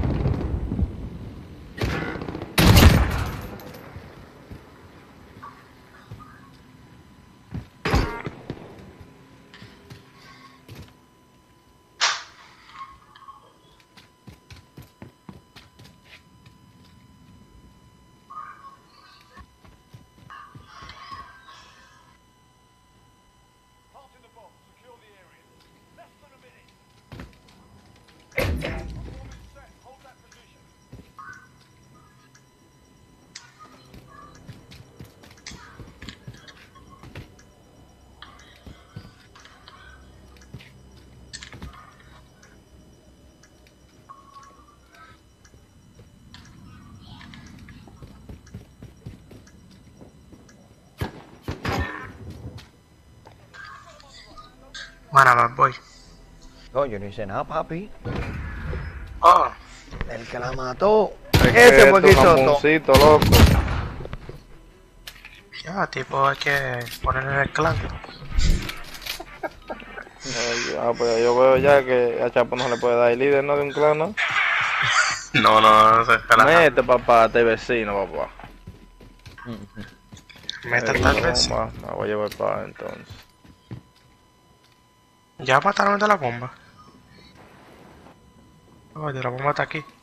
Bueno, Bad Boy. No, yo no hice nada, papi. Oh, El que la mató. Es Ese que fue que esto hizo es todo. jamoncito, loco. ya, tipo, hay que ponerle en el clan. Ay, ah, pues yo veo ya que a Chapo no se le puede dar el líder, ¿no? De un clan, ¿no? No, no, no se relaja. Mete, papá, te vecino, papá. Meta Eh, tal vez. bomba, la voy a llevar para entonces. Ya mataron el de la bomba. Oye, la bomba está aquí.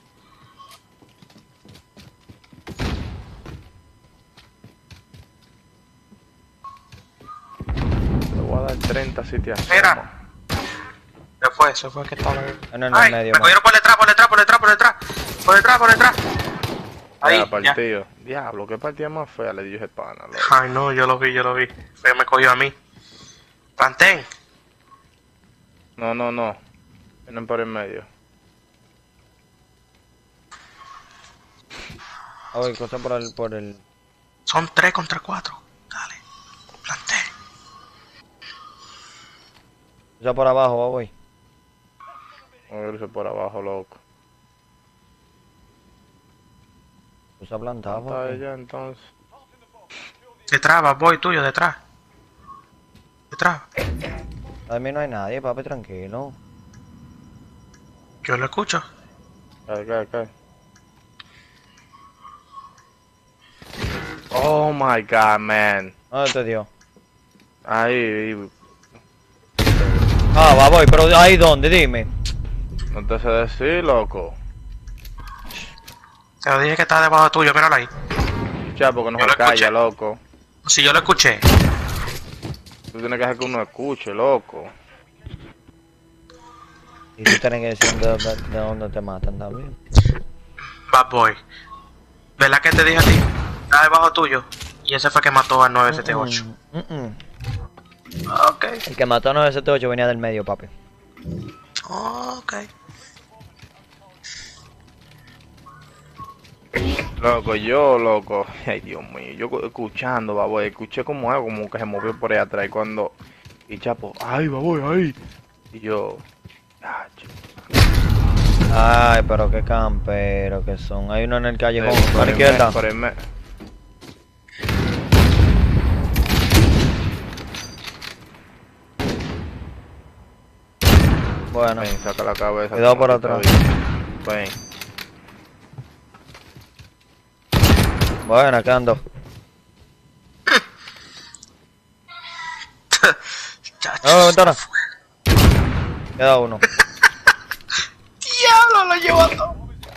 Te voy a dar treinta si te asomas. Mira. Se fue, se fue que estaba. No, no, no, Ay, en medio, me man. cogieron por detrás, por detrás, por detrás, por detrás. Por detrás, por detrás. Ahí, Ya, ya. partido. Diablo, qué partida más fea le dio ese pana, loco. Ay, no, yo lo vi, yo lo vi. Fue, me cogió a mí. Planten. No, no, no. Vienen por el medio. Oye, cosa por el, por el... Son tres contra cuatro. Dale. Planté. Cosa por abajo, va, voy. Vamos a irse por abajo, loco. Cosa plantada, Está papi. ella entonces. Detrás, Bad Boy tuyo, detrás. Detrás. A mí no hay nadie, papi, tranquilo. Yo lo escucho. Cae, cae, cae. Oh my god, man. ¿Dónde te dio? Ahí, Ah, va, voy, pero ahí dónde, dime. no te sé decir, loco. Te lo dije que estaba debajo tuyo, míralo ahí. Ya, porque no Yo se lo calla, escuché. loco. Si yo lo escuché. Tú tienes que hacer que uno escuche, loco. Y tú tienes que decir de, dónde- de dónde te matan también. Bad Boy. ¿Verdad que te dije a ti? Estaba debajo tuyo. Y ese fue que mató al nueve siete ocho. Mm, mm, mm. Ok. El que mató a nueve siete ocho venía del medio, papi. Ok. Loco, yo, loco. Ay, Dios mío. Yo escuchando, baboy. Escuché como algo como que se movió por ahí atrás. Y cuando. Y Chapo, ay, baboy, ay. Y yo. Ah, chico. Ay, pero qué campero que son. Hay uno en el callejón, Eh, a por la el izquierda. me- por el me- Bueno, Ven, saca la cabeza. Cuidado por maldita atrás. vida. Ven. bueno, acá ando. Chacho. No, ventana. Queda uno. Diablo, lo llevó todo.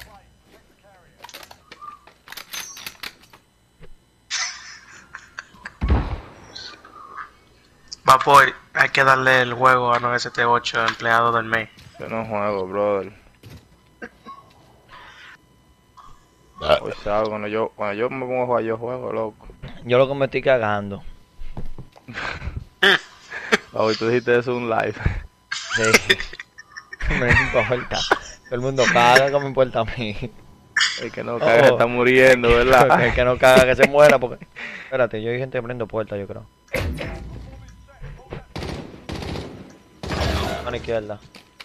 Va, boy, hay que darle el juego a nueve siete ocho, empleado del mes. Yo no juego, brother. Hoy sábado, cuando yo, cuando yo me pongo a jugar, yo juego, loco. Yo lo que me estoy cagando. Hoy tú dijiste eso en un live. Sí. Me importa. Todo el mundo caga, que me importa a mí. El que no caga Oh. está muriendo, ¿verdad? El que no caga, que se muera, porque... Espérate, yo hay gente abriendo puertas, yo creo. A la izquierda.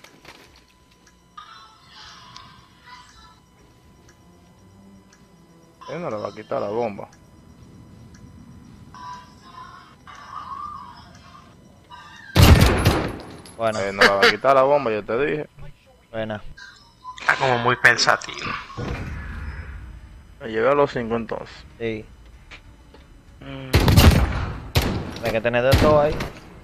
Él no le va a quitar la bomba. Bueno, Eh, no la va a quitar la bomba, yo te dije. buena. Está como muy pensativo. Me llevé a los cinco entonces. Sí. Tienes que tener de todo ahí.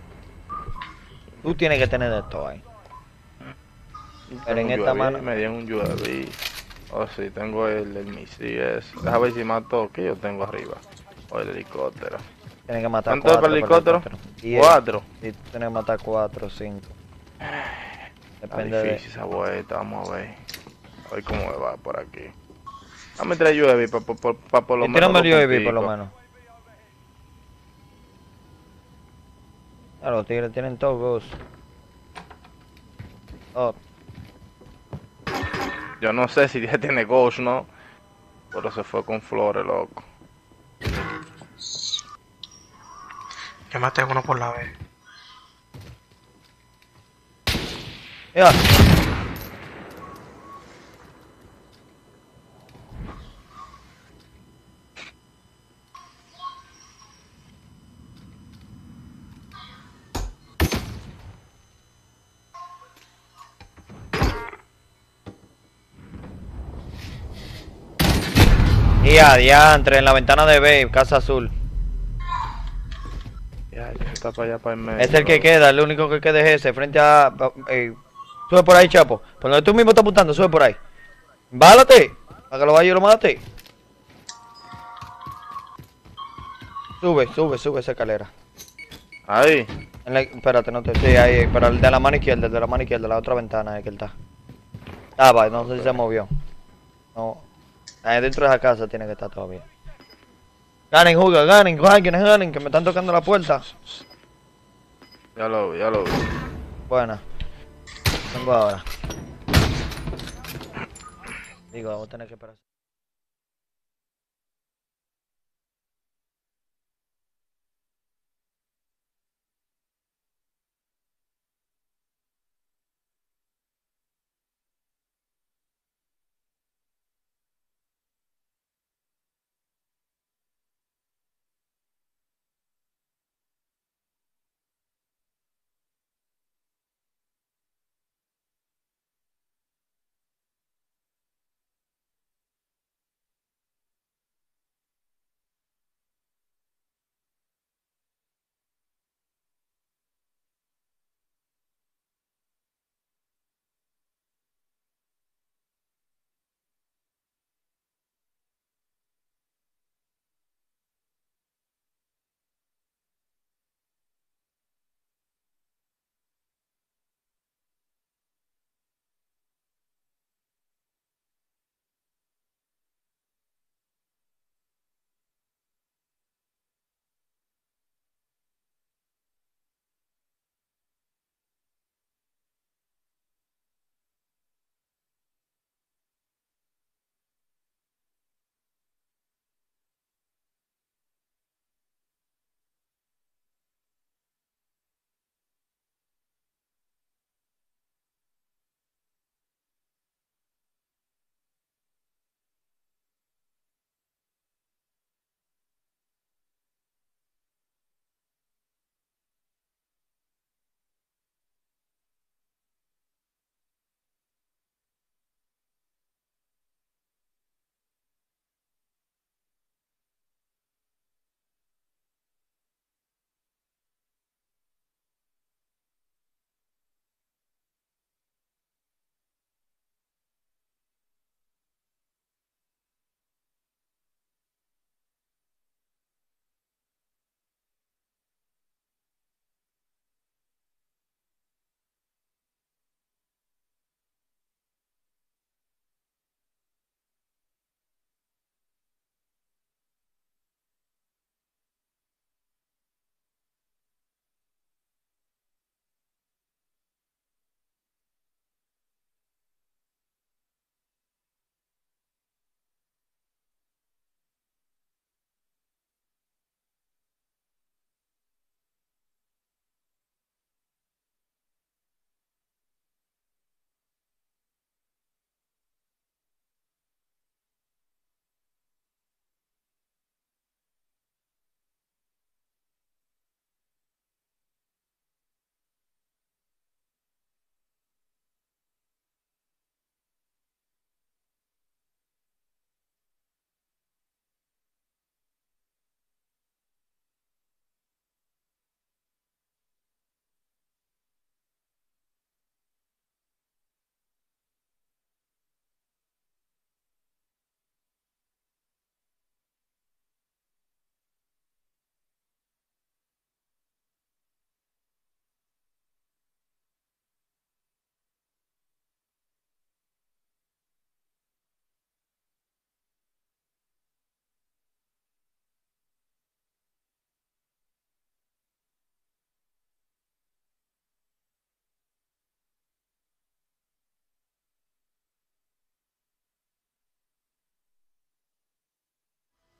Tú tienes que tener de todo ahí. Pero en Tengo un esta U A V, mano. me dieron un U A V. Oh, sí, tengo el, el misil ese. Deja ver si mato que yo tengo arriba. O el helicóptero. Tienes que matar ¿Cuánto es cuatro para el helicóptero? Diez. Cuatro. Sí, tú tienes que matar cuatro o cinco. Está Depende de. difícil esa vuelta, vamos a ver. A ver cómo me va por aquí. Dame tres U A V para pa, pa, pa por lo Y menos tírame dos el U A V por lo punticos. menos. Ah, los tigres tienen todo ghost. Oh, Yo no sé si ya tiene Ghost, ¿no? Pero se fue con flores, loco. Yo maté uno por la vez. ya. Y adiantre en la ventana de B, casa azul. Ya, ya está para allá, para el medio. Es el que loco. queda, el único que queda es ese, frente a. eh, sube por ahí, Chapo. Por donde tú mismo estás apuntando, sube por ahí. Bálate, para que lo vaya y lo mate. Sube, sube, sube esa escalera. Ahí. En la- espérate, no te. Sí, ahí, pero el de la mano izquierda, el de la mano izquierda, la otra ventana es que él está. Ah, va, no sé si se movió. No. Ahí dentro de esa casa tiene que estar todavía. Ganen, juga, ganen, ganen, ganen, que me están tocando la puerta. Ya lo vi, ya lo vi. Buena. Vengo ahora. Digo, vamos a tener que esperar.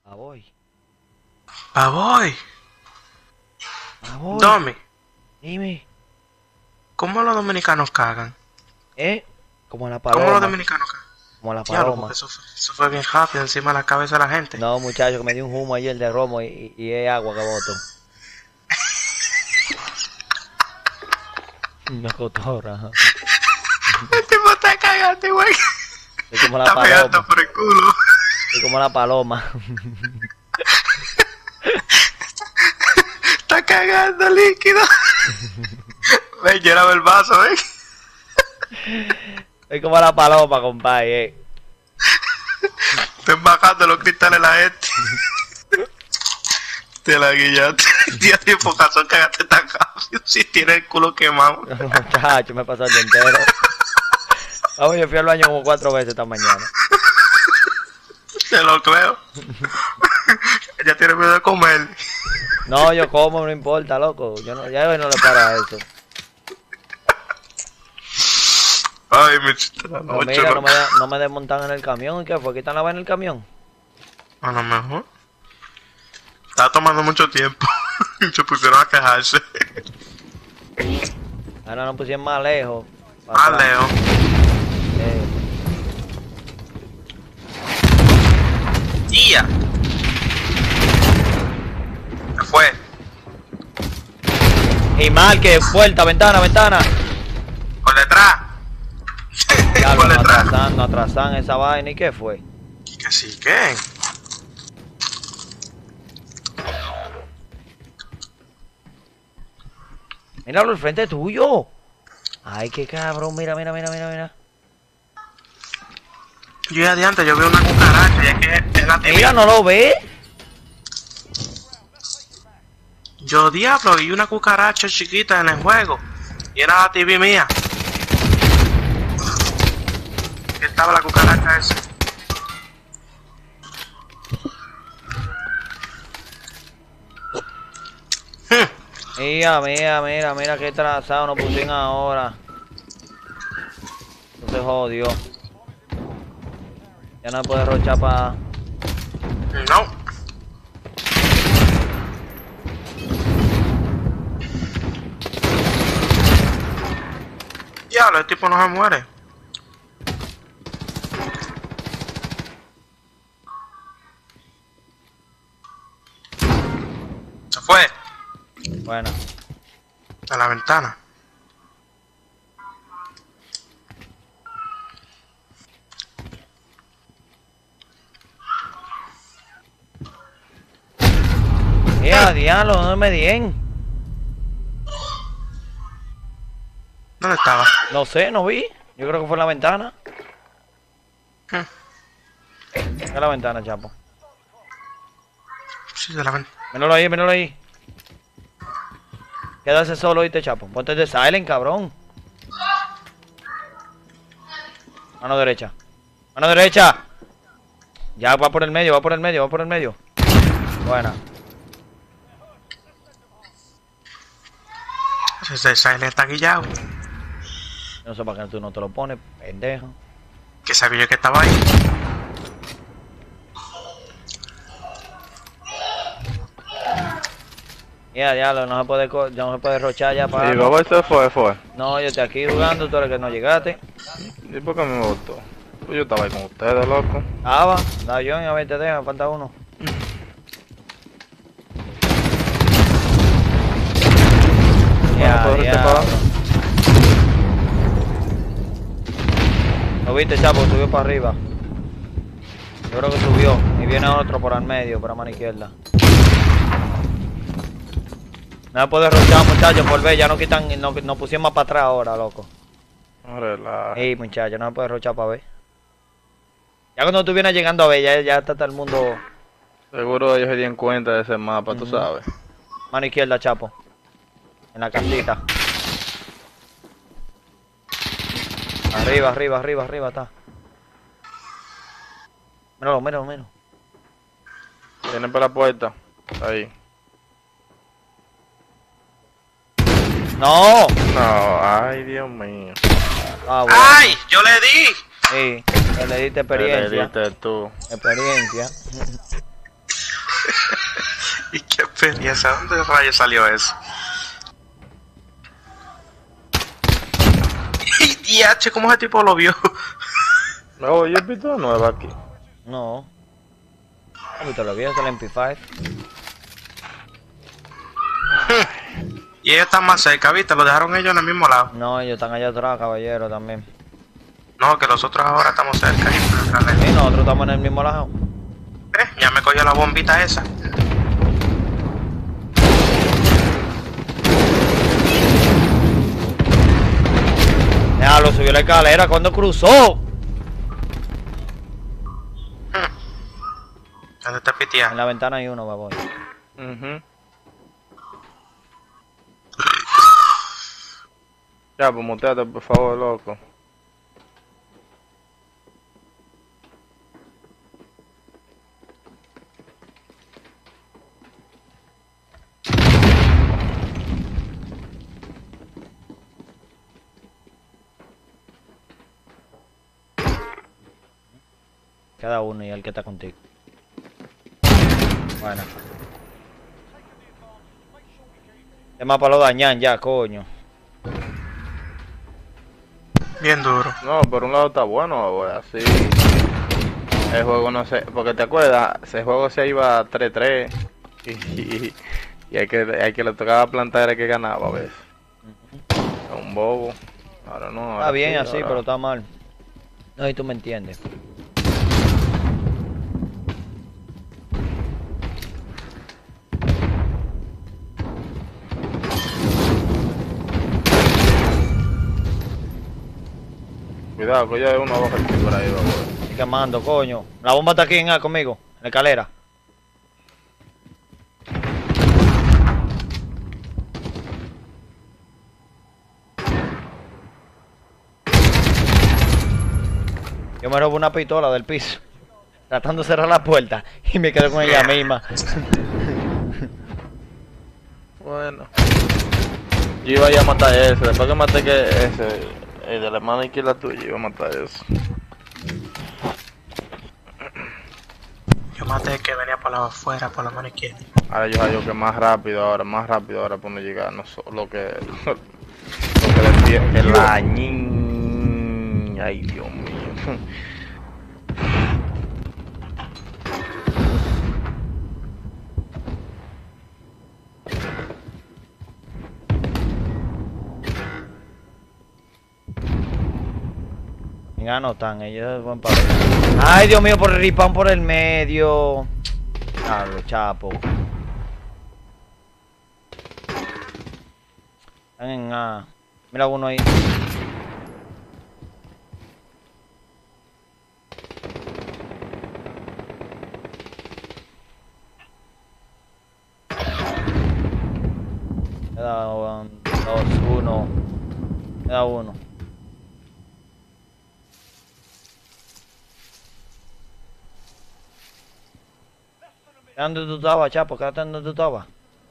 Ah, voy. Ah, voy. Ah, voy. Domi, Dime. ¿cómo los dominicanos cagan? ¿Eh? Como la ¿Cómo los paloma. dominicanos cagan? Como la Diablo, paloma. porque eso fue, eso fue bien rápido encima de la cabeza de la gente. No, muchacho, que me dio un humo ayer de romo y, y, y es agua que boto. Una cotorra. Ajá. El tipo está cagando, güey. Es como la Está pegando paloma. por el culo. Es como la paloma. Está cagando líquido. Ven, lléname el vaso, ven. Es como la paloma, compadre. Eh. Están bajando los cristales la gente. Te la guillaste. Tío, tipo, cazón, cagaste tan rápido. Si tiene el culo quemado. Muchacho, me pasó el día entero. Vamos, yo fui al baño como cuatro veces esta mañana. Te lo creo. Ella tiene miedo de comer. No, yo como, no importa, loco. Yo no, ya no le paro a eso. Ay, me chiste la No, noche, mira, no loco. me, da- no me desmontan en el camión. ¿Y qué fue? ¿Quitan la vaina en el camión? A lo mejor. Estaba tomando mucho tiempo. Y se pusieron a quejarse. Ahora nos pusieron más lejos. pa' Ah, atrás. Leo. Eh, Tía. Se fue. Y mal que puerta, ventana, ventana. Por detrás. Ya Por nos detrás. atrasan, nos atrasan esa vaina. ¿Y qué fue? Que sí, ¿qué? Míralo al frente tuyo. Ay, qué cabrón. Mira, mira, mira, mira, mira. Yo ya de antes, yo veo una cucaracha y es que es la T V. Mira, ¿no lo ve? Yo, diablo, vi una cucaracha chiquita en el juego. Y era la T V mía. ¿Qué estaba la cucaracha esa? Hmm. Mira, mira, mira, mira qué trazado nos pusieron ahora. No se jodió. Ya no se puede rochar para... No. Diablo, el tipo no se muere. Se fue Bueno, a la ventana. mira, diablo, no me dien. ¿Dónde estaba? No sé, no vi. Yo creo que fue en la ventana. Hmm. En la ventana, chapo. Sí, de la ventana. Míralo ahí, míralo ahí. Quédase solo, oíste, chapo. Ponte de silent, cabrón. Mano derecha. Mano derecha. Ya va por el medio, va por el medio, va por el medio. Buena. Ese Silent está guillado. No sé para qué tú no te lo pones, pendejo. Que sabía yo que estaba ahí. Ya, diablo, no se puede, co- ya no se puede rochar ya para... Y luego se fue, fue. No, yo estoy aquí jugando, tú eres que no llegaste. ¿Y por qué me votó? Pues yo estaba ahí con ustedes, loco. Ah, va, da yo, a ver, te dejo, me falta uno. Ya, Bueno, pues, ya. ¿qué pasa? Lo viste, chapo, subió para arriba. Yo creo que subió. Y viene otro por al medio, por la mano izquierda. No se puede rochar, muchachos, por ver, ya no quitan, no, no pusieron más para atrás ahora, loco. No relaja. Ey, muchachos, no se puede rochar para ver. Ya cuando tú vienes llegando a ver, ya, ya está todo el mundo... Seguro ellos se dieron cuenta de ese mapa, tú Ujú. sabes. Mano izquierda, chapo. En la casita. Arriba, arriba, arriba, arriba está. Míralo, míralo, míralo. Vienen para la puerta. Ahí. ¡No! No, ay, Dios mío. Ah, bueno. ¡Ay! ¡Yo le di! Sí, le diste Te le experiencia. diste tú. Experiencia. Y qué experiencia, ¿dónde rayos salió eso? Y diache, ¿cómo ese tipo lo vio? No, oye, pistola nueva aquí. No. Ahorita lo vi, es el M P cinco. Y ellos están más cerca, ¿viste? Lo dejaron ellos en el mismo lado. No, ellos están allá atrás, caballero, también. No, que nosotros ahora estamos cerca. Sí, nosotros estamos en el mismo lado. ¿Eh? Ya me cogió la bombita esa. Ya, lo subió la escalera cuando cruzó. ¿Dónde está Pitia? En la ventana hay uno, baboy. Mhm. Ya, pues muteate, por favor, loco. Queda uno y el que está contigo. Bueno. El mapa lo dañan ya, coño. Bien duro. No, por un lado está bueno, güey, así. El juego no sé, porque te acuerdas, ese juego se iba tres tres y, y, y hay que hay que le tocaba plantar el que ganaba a veces. Uh-huh. Un bobo. Ahora no. Ahora Está bien sí, así, ahora... pero está mal. No, y tú me entiendes. Cuidado, que ya hay uno abajo aquí por ahí, baboy. Estoy quemando, coño. La bomba está aquí en A conmigo, en la escalera. Yo me robo una pistola del piso, tratando de cerrar la puerta, y me quedo con ella misma. Bueno. Yo iba a ir a matar ese, después que maté que ese, el de la mano izquierda tuya, iba a matar ese. Yo maté el que venía por la afuera, por la mano izquierda. Ahora yo hallo que más rápido ahora, más rápido ahora para no llegar, no solo que lo que decía el añín. Ay, Dios mío. Ya no están, ellos van para... Ay, Dios mío, por el respawn por el medio. Claro, chapo. Están en A. Mira uno ahí. Queda um, dos, uno. Queda uno. ¿Dónde tú estabas, chapo? ¿Qué donde tú estabas?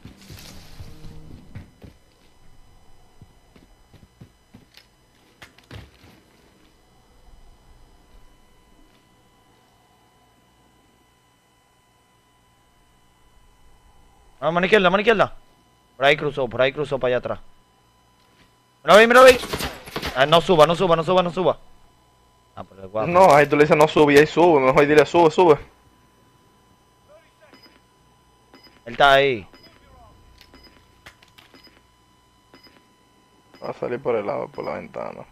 Ah, mano izquierda, mano izquierda. Por ahí cruzó, por ahí cruzó para allá atrás. Mira ahí, mira ahí. Ah, no suba, no suba, no suba, no suba. Ah, por el guapo. No, ahí tú le dices no sube y ahí sube, mejor dile sube, sube. Él está ahí. Va a salir por el lado, por la ventana.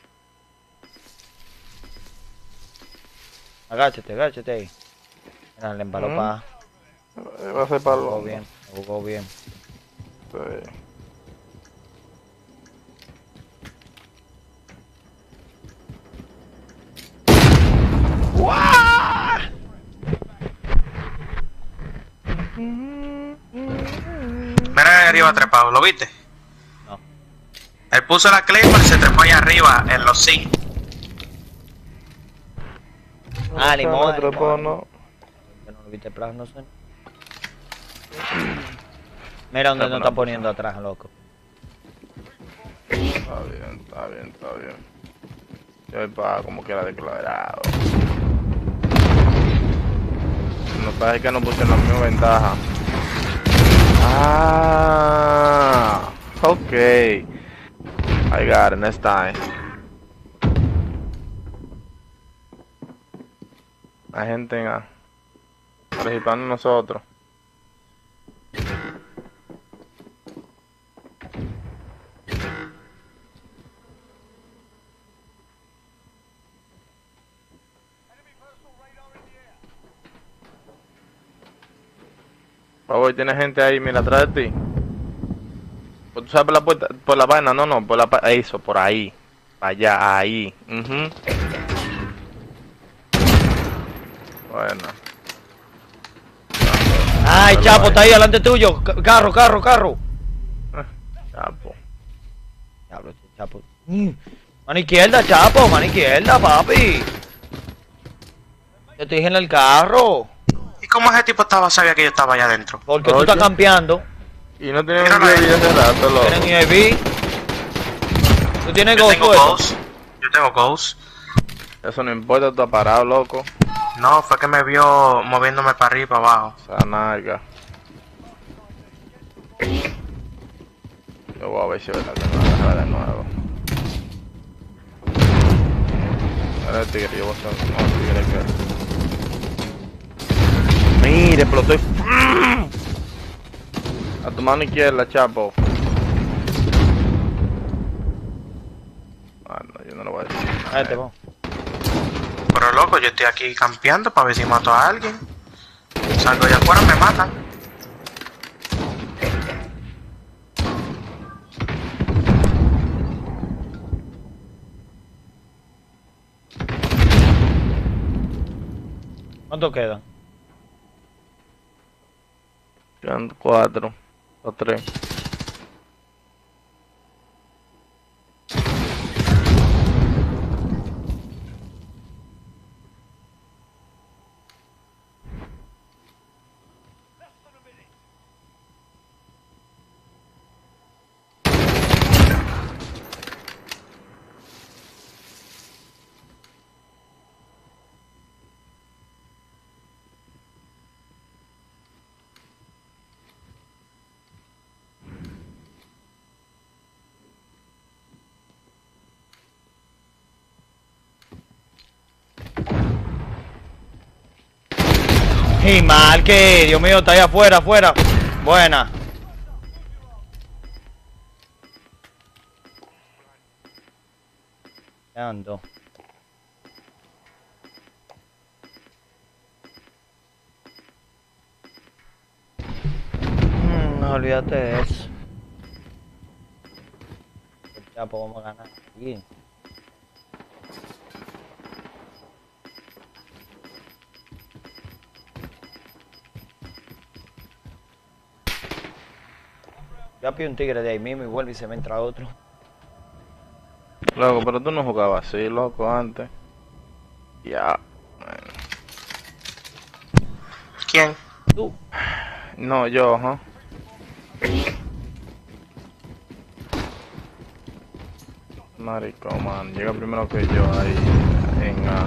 Agáchate, agáchate ahí. Mira, le embaló Mm. para... Va a ser para el Jugó hondo. bien, jugó bien. Sí. Mira ahí arriba trepado, ¿lo viste? No. Él puso la Claymore y se trepó ahí arriba, en los sí. Ah, limón. Otro, limón. no. Que no lo viste atrás, no sé. Mira dónde nos están poniendo atrás, loco. Está bien, está bien, está bien. Yo voy para como quiera declarado. No parece que no puse la misma ventaja. Ah, ok. I got it next time. La gente en A. Participando nosotros. Por favor, tiene gente ahí, mira, atrás de ti. Pues tú sabes por la puerta, por la vaina, no, no, por la pa- eso, por ahí. Allá, ahí. Mhm. Bueno. Ay, Chapo, está ahí delante tuyo. Ca- Carro, carro, carro. Eh, Chapo. Diablo, este Chapo. Mm. Mano izquierda, Chapo, mano izquierda, papi. Yo te dije en el carro. ¿Y cómo ese tipo estaba sabía que yo estaba allá adentro? Porque tú Oye. estás campeando. Y no tienen Mira un la- video hace rato, loco. Tienen I V. Tú tienes Yo Ghost tengo puesto. Ghost. Yo tengo Ghost. Eso no importa, tú estás parado, loco. No, fue que me vio moviéndome para arriba y para abajo. Esa nalga. Yo voy a ver si es verdad que me va a agarrar de nuevo. Ahora el tigre, yo voy a hacer no, el tigre que... Mire, explotó. A tu mano izquierda, Chapo. Ah, no, yo no lo voy a decir. Ahí te vamos. Pero loco, yo estoy aquí campeando para ver si mato a alguien. Salgo allá afuera, me matan. ¿Cuánto quedan? Quedan cuatro o tres. Y mal que, Dios mío, está ahí afuera, afuera. Buena. Ya ando. Mm, no olvídate de eso. Ya pues vamos a ganar aquí. Ya pido un tigre de ahí mismo y vuelve y se me entra otro. Loco, pero tú no jugabas así, loco, antes. Ya. Bueno. ¿Quién? Tú. No, yo, ¿huh? Marico, man. Llega primero que yo ahí en A.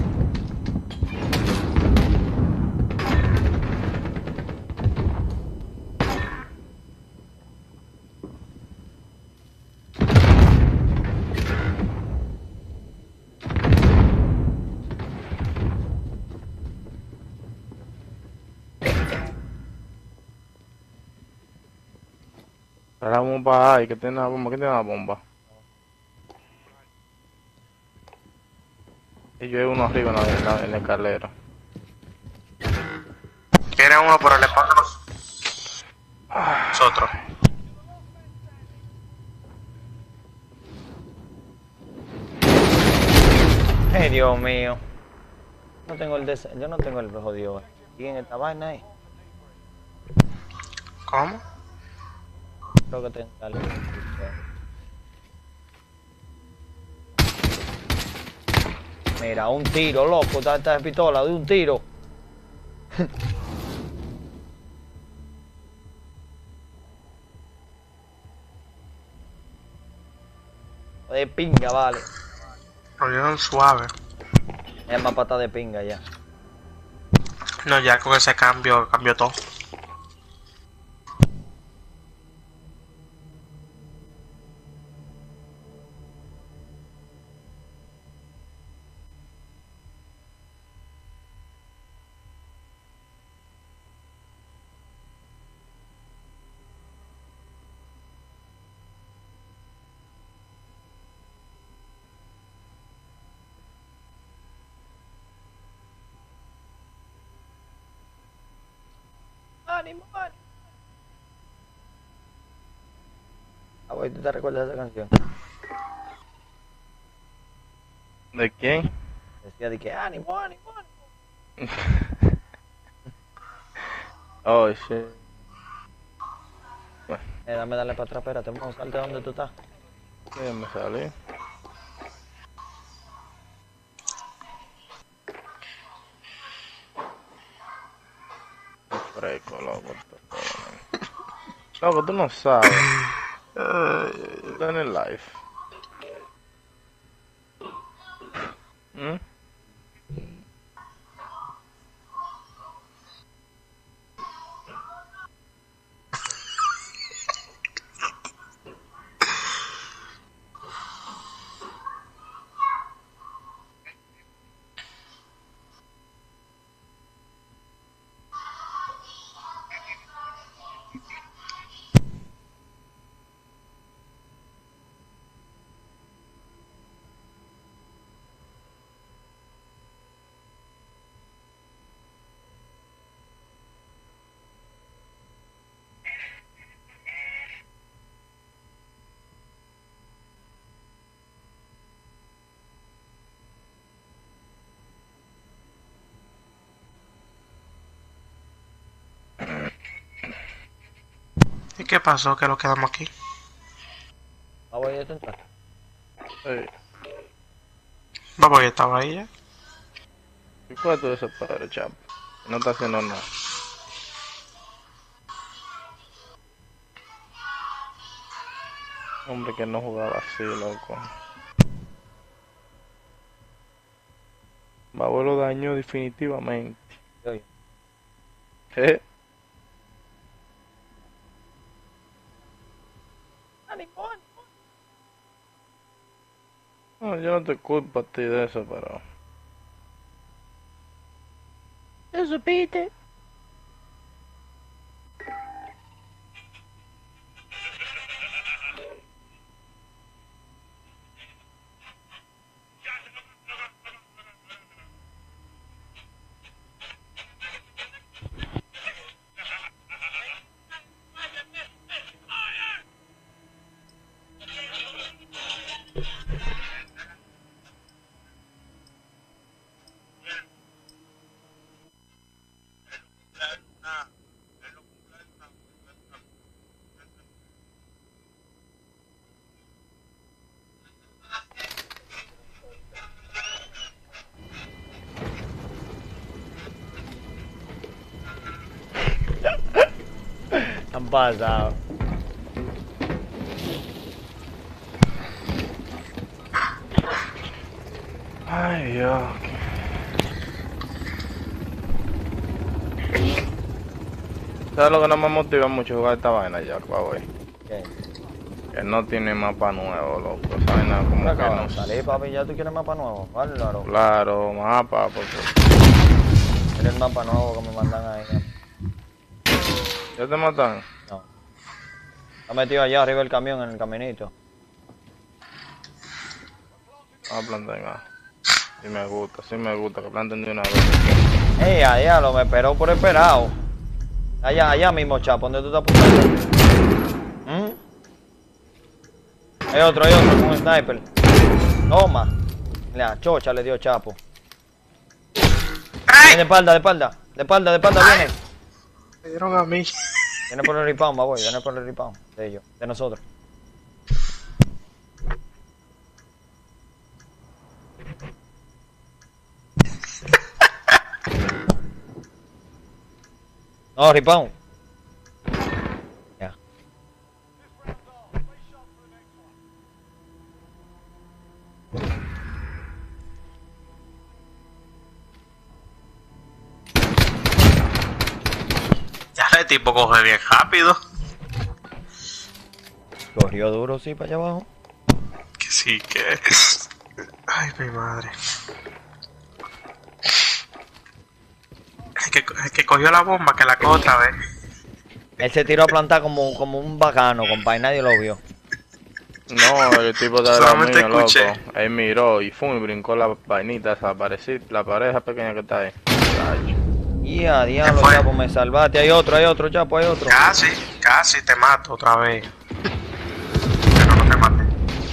Para la bomba ahí, que tiene la bomba, que tiene la bomba. Y yo hay uno arriba en la, en la, en la escalera. ¿Quiere uno por el espalda? Nosotros. Ay, Dios mío. No tengo el des yo no tengo el jodido. ¿Y en esta vaina ahí? ¿Cómo? Creo que tengo algo. Mira, un tiro, loco. Esta, esta pistola de un tiro. De pinga, vale. Lo dieron suave. Es más pata de pinga ya. No, ya con ese cambio cambió todo. ¡Ánimo, ánimo! Ah, güey, ¿tú te recuerdas de esa canción? ¿De quién? Decía de que ánimo, ánimo, ánimo. Oh, shit. Bueno, Eh, dame, dale para atrás, espérate, vamos a buscarte donde tú estás. ya me salí. Fresco, loco. Loco, tú no sabes. Tú estás en el live. ¿Mm? ¿Y qué pasó? Que lo quedamos aquí. Ah, voy a intentar. Ey, Vamos, ya estaba ahí ya. ¿y cuál es tu desespero, chapo? No está haciendo nada. Hombre que no jugaba así, loco. Babo lo dañó definitivamente. Oye, ¿Eh? ánimo, ánimo. No, yo no te culpo a ti de eso, pero... ¿Te supiste? Han pasado. Ay, Dios. ¿Sabes lo que no me motiva mucho jugar esta vaina ya, güey? ¿Qué? Que no tiene mapa nuevo, loco. Esa vaina como que Acaba no... de salir, papi, ya tú quieres mapa nuevo. Bárbaro. Claro, mapa, porque... Quieres el mapa nuevo que me mandan ahí. ¿Ya te matan? No. Está metido allá arriba del camión, en el caminito. Vamos a plantar, venga. Sí me gusta, sí me gusta, que planten de una vez. Ey, allá lo me esperó por esperado. Allá, allá mismo, Chapo, ¿dónde tú estás apuntando? ¿Mm? Hay otro, hay otro con un sniper. Toma. La chocha le dio Chapo. Viene de espalda, de espalda. De espalda, de espalda viene. Me dieron a mí. Viene por el rebound, va, voy. Viene por el rebound. De ellos, de nosotros. No, rebound. Ya. tipo coge bien rápido. Corrió duro, sí, para allá abajo. Que sí, que... Ay, mi madre. Es que, es que cogió la bomba, que la cogió otra vez. Él se tiró a plantar como, como un bacano, compa, y nadie lo vio. No, el tipo de la Solamente mío, loco. escuché. Él miró y fue y brincó la vainita esa, parecía la pareja pequeña que está ahí. Ay, Y a diablo, fue? chapo, me salvaste. Hay otro, hay otro, chapo, hay otro. Casi, casi te mato otra vez. Pero no te maté.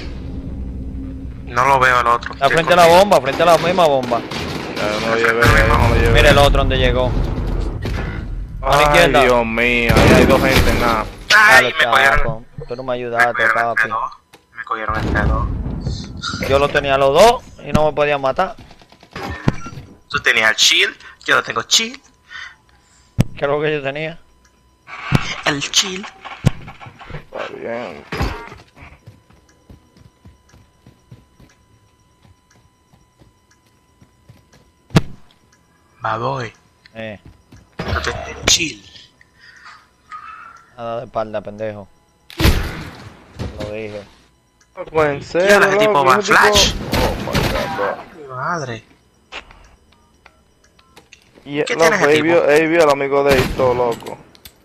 No lo veo el otro. Está frente a la bomba, frente a la misma bomba. ya yo no lo llevé, ya yo no lo llevé. Mira el otro donde llegó. A la Ay, izquierda. Dios mío, ahí hay dos gente en nada. Ay, Dale, me cogieron. chapo. Tú no me Me ayudaste, cogieron papi. entre dos. Me cogieron entre dos. Yo lo tenía a los dos y no me podían matar. Tú tenías el chill, yo no tengo chill. ¿Qué es lo que yo tenía? El chill. Está bien. Va, voy. Eh, Tú tenías el chill. nada de espalda, pendejo. Lo dije. Pues en Ya, serio, ese tipo loco, va ese flash. tipo- Oh my god, bro. Mi madre. Y ¿Qué loco, tiene ese él tipo? vio, él vio al amigo de él todo loco.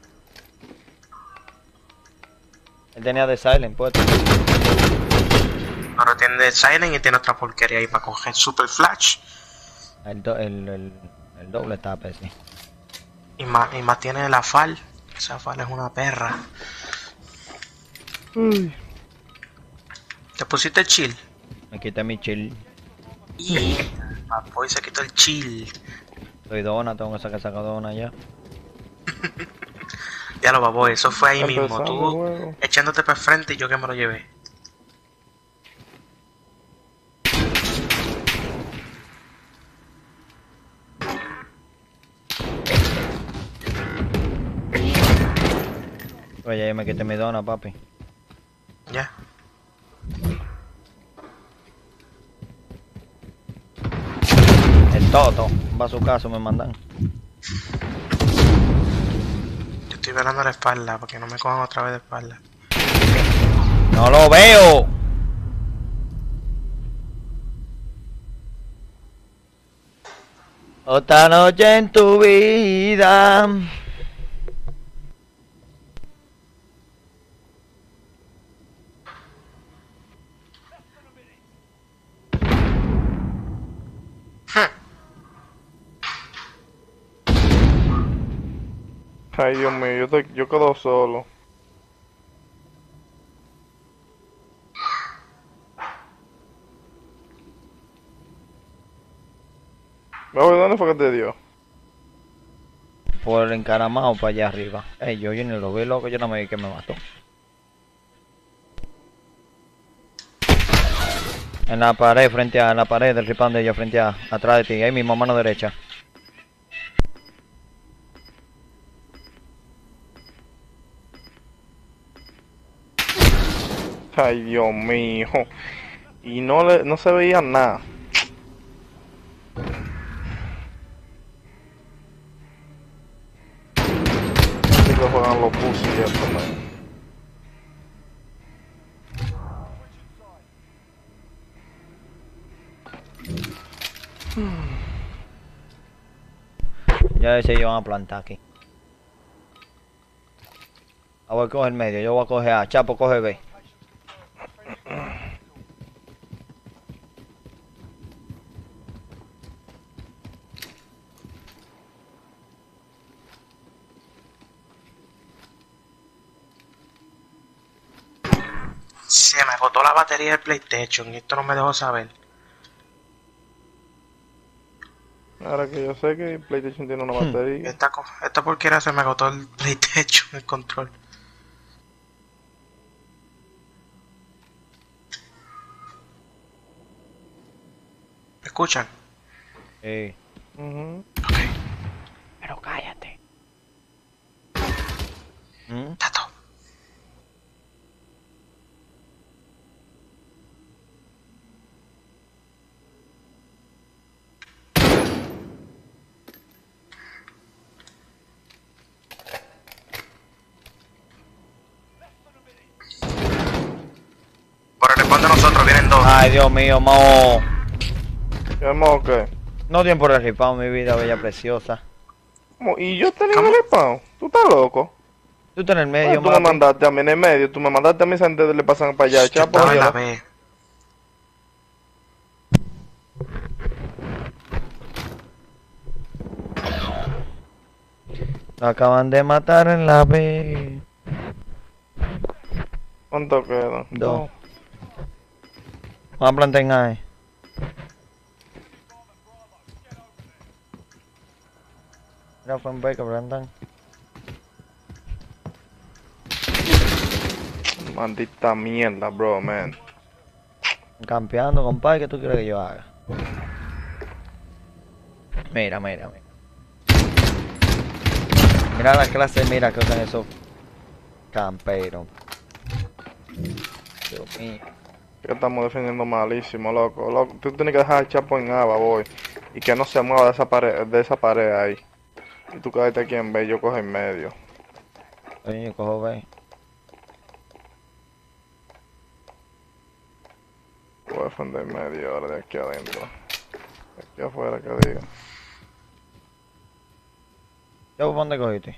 Él tenía de silent puesto. Ahora tiene Silent y tiene otra porquería ahí para coger Super Flash. El, do- el, el, el doble tape, sí. Y más, y más tiene la Fal. Esa Fal es una perra. Uy. ¿Te pusiste chill? Me quité mi chill. Y Papoy se quitó el chill. Soy dona, tengo que sacar esa dona ya. Ya lo babó, eso fue ahí mismo. Empezando el Tú juego. echándote para el frente y yo que me lo llevé. Oye, ya me quité mi dona, papi. Ya. El toto. Va a su caso, me mandan. Yo estoy velando la espalda para que no me cojan otra vez de espalda. ¡No lo veo! Otra noche en tu vida. Ay, Dios mío, yo, te, yo quedo solo. Babo, ¿dónde fue que te dio? Por el encaramado para allá arriba. Ey, yo, yo ni lo vi, loco, yo no me vi que me mató. En la pared, frente a en la pared del ripán de ellos, frente a atrás de ti, ahí mismo, mano derecha. Ay, Dios mío. Y no le, no se veía nada. Así que juegan los pussy y eso, man. Ya ese ellos van a plantar aquí. Ah, voy a coger medio, yo voy a coger A. Chapo, coge B. Se me agotó la batería del PlayStation y esto no me dejó saber. Ahora que yo sé que PlayStation tiene una batería. Esta, co- esta porquería se me agotó el PlayStation, el control. ¿Me escuchan? Sí. Ujú. Pero cállate. ¿Mm? Tato. Ay, Dios mío, Mo. ¿Qué mo qué? No tiempo de ripado, mi vida bella preciosa. Mo, ¿y yo tenía ¿Cómo? el respawn? ¿Tú estás loco? Tú estás en el Bueno, medio, tú me mami. mandaste a mí en el medio, tú me mandaste a mí antes de le pasan para allá, Yo chapo. estaba en la yo- B. Lo acaban de matar en la B. ¿Cuánto quedan? Dos. Vamos a plantar en A. Mira, fue en B que plantan. Maldita mierda, bro, man. Campeando, compadre, ¿qué tú quieres que yo haga? Mira, mira, mira. Mira la clase, mira que usan esos camperos. Dios mío. Que estamos defendiendo malísimo, loco. Loco, tú tienes que dejar al chapo en A, boy. Y que no se mueva de esa pared, de esa pared ahí. Y tú quédate aquí en B, yo cojo en medio. Oye, yo cojo B. Voy a defender medio ahora de aquí adentro. De aquí afuera que diga. ¿Ya vos dónde cogiste?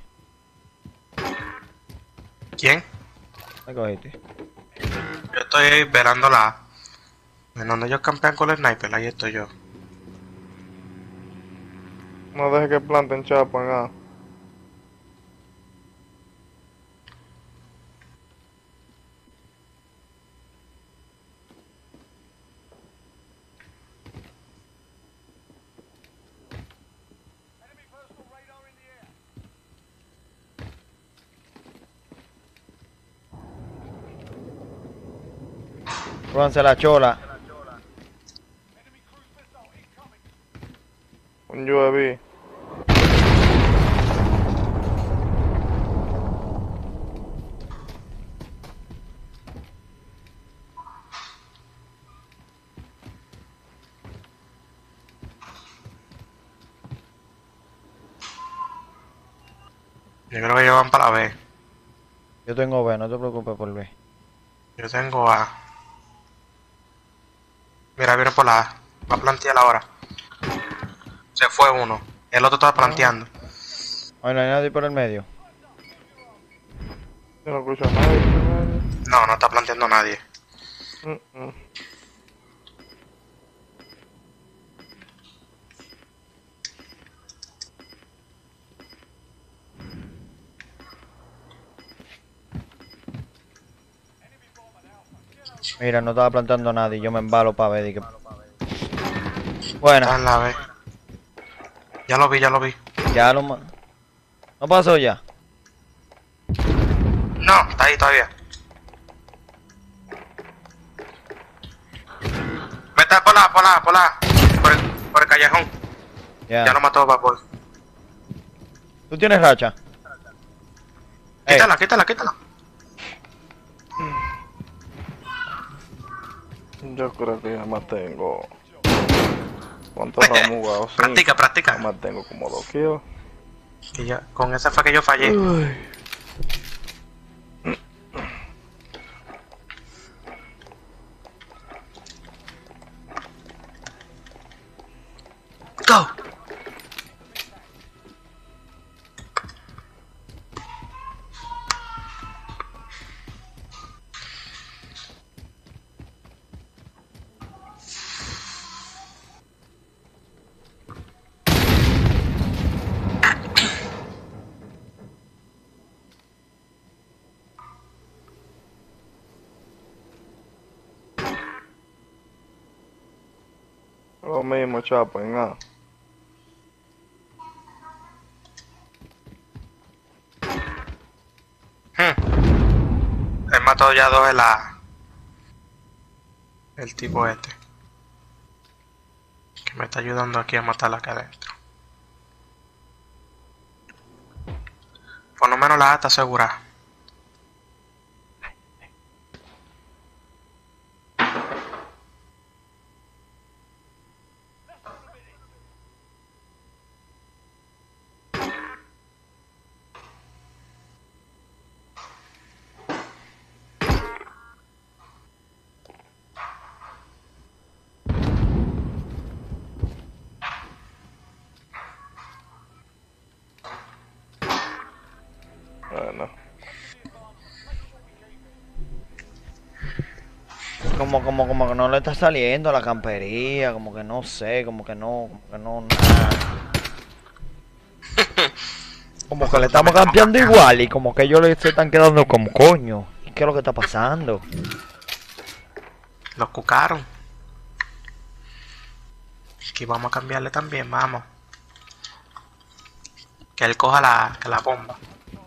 ¿Quién? ¿Dónde cogiste? Yo estoy velando la A. En donde ellos campean con el sniper, ahí estoy yo. No dejes que planten chapo en A. Róbanse la chola. Un U A V. Yo creo que ellos van para la B. Yo tengo B, no te preocupes por B. Yo tengo A. Mira, viene por la A. Va a plantear ahora. Se fue uno. El otro está planteando. Ay, no hay nadie por el medio. Yo no escucho a nadie. No, no está planteando nadie. Mm, mm. Mira, no estaba plantando nadie. Yo me embalo para ver. y que- Buena, Está en la B. Ya lo vi, ya lo vi. ya lo... ma- ¿No pasó ya? No, está ahí todavía. Vete por la, por la, por la. Por el, por el callejón. Ya. Ya lo mató Vapor. ¿Tú tienes racha? Ey, Quítala, quítala, quítala. Yo creo que ya más tengo. ¿Cuántos Pues, ramos jugados? Sí. Practica, Ya practica. más tengo como dos kills. Y ya, con esa fue que yo fallé. Uy. Go. Lo mismo, chapo, en A. Hmm. He matado ya dos de la... El tipo este. Que me está ayudando aquí a matarla acá adentro. Por lo menos la A está asegurada. Como, como, como que no le está saliendo la campería, como que no sé, como que no, como que no, nada. Como que le estamos campeando igual y como que ellos le se están quedando como coño. ¿Y qué es lo que está pasando? Los cucaron. Aquí vamos a cambiarle también, vamos. Que él coja la, que la bomba.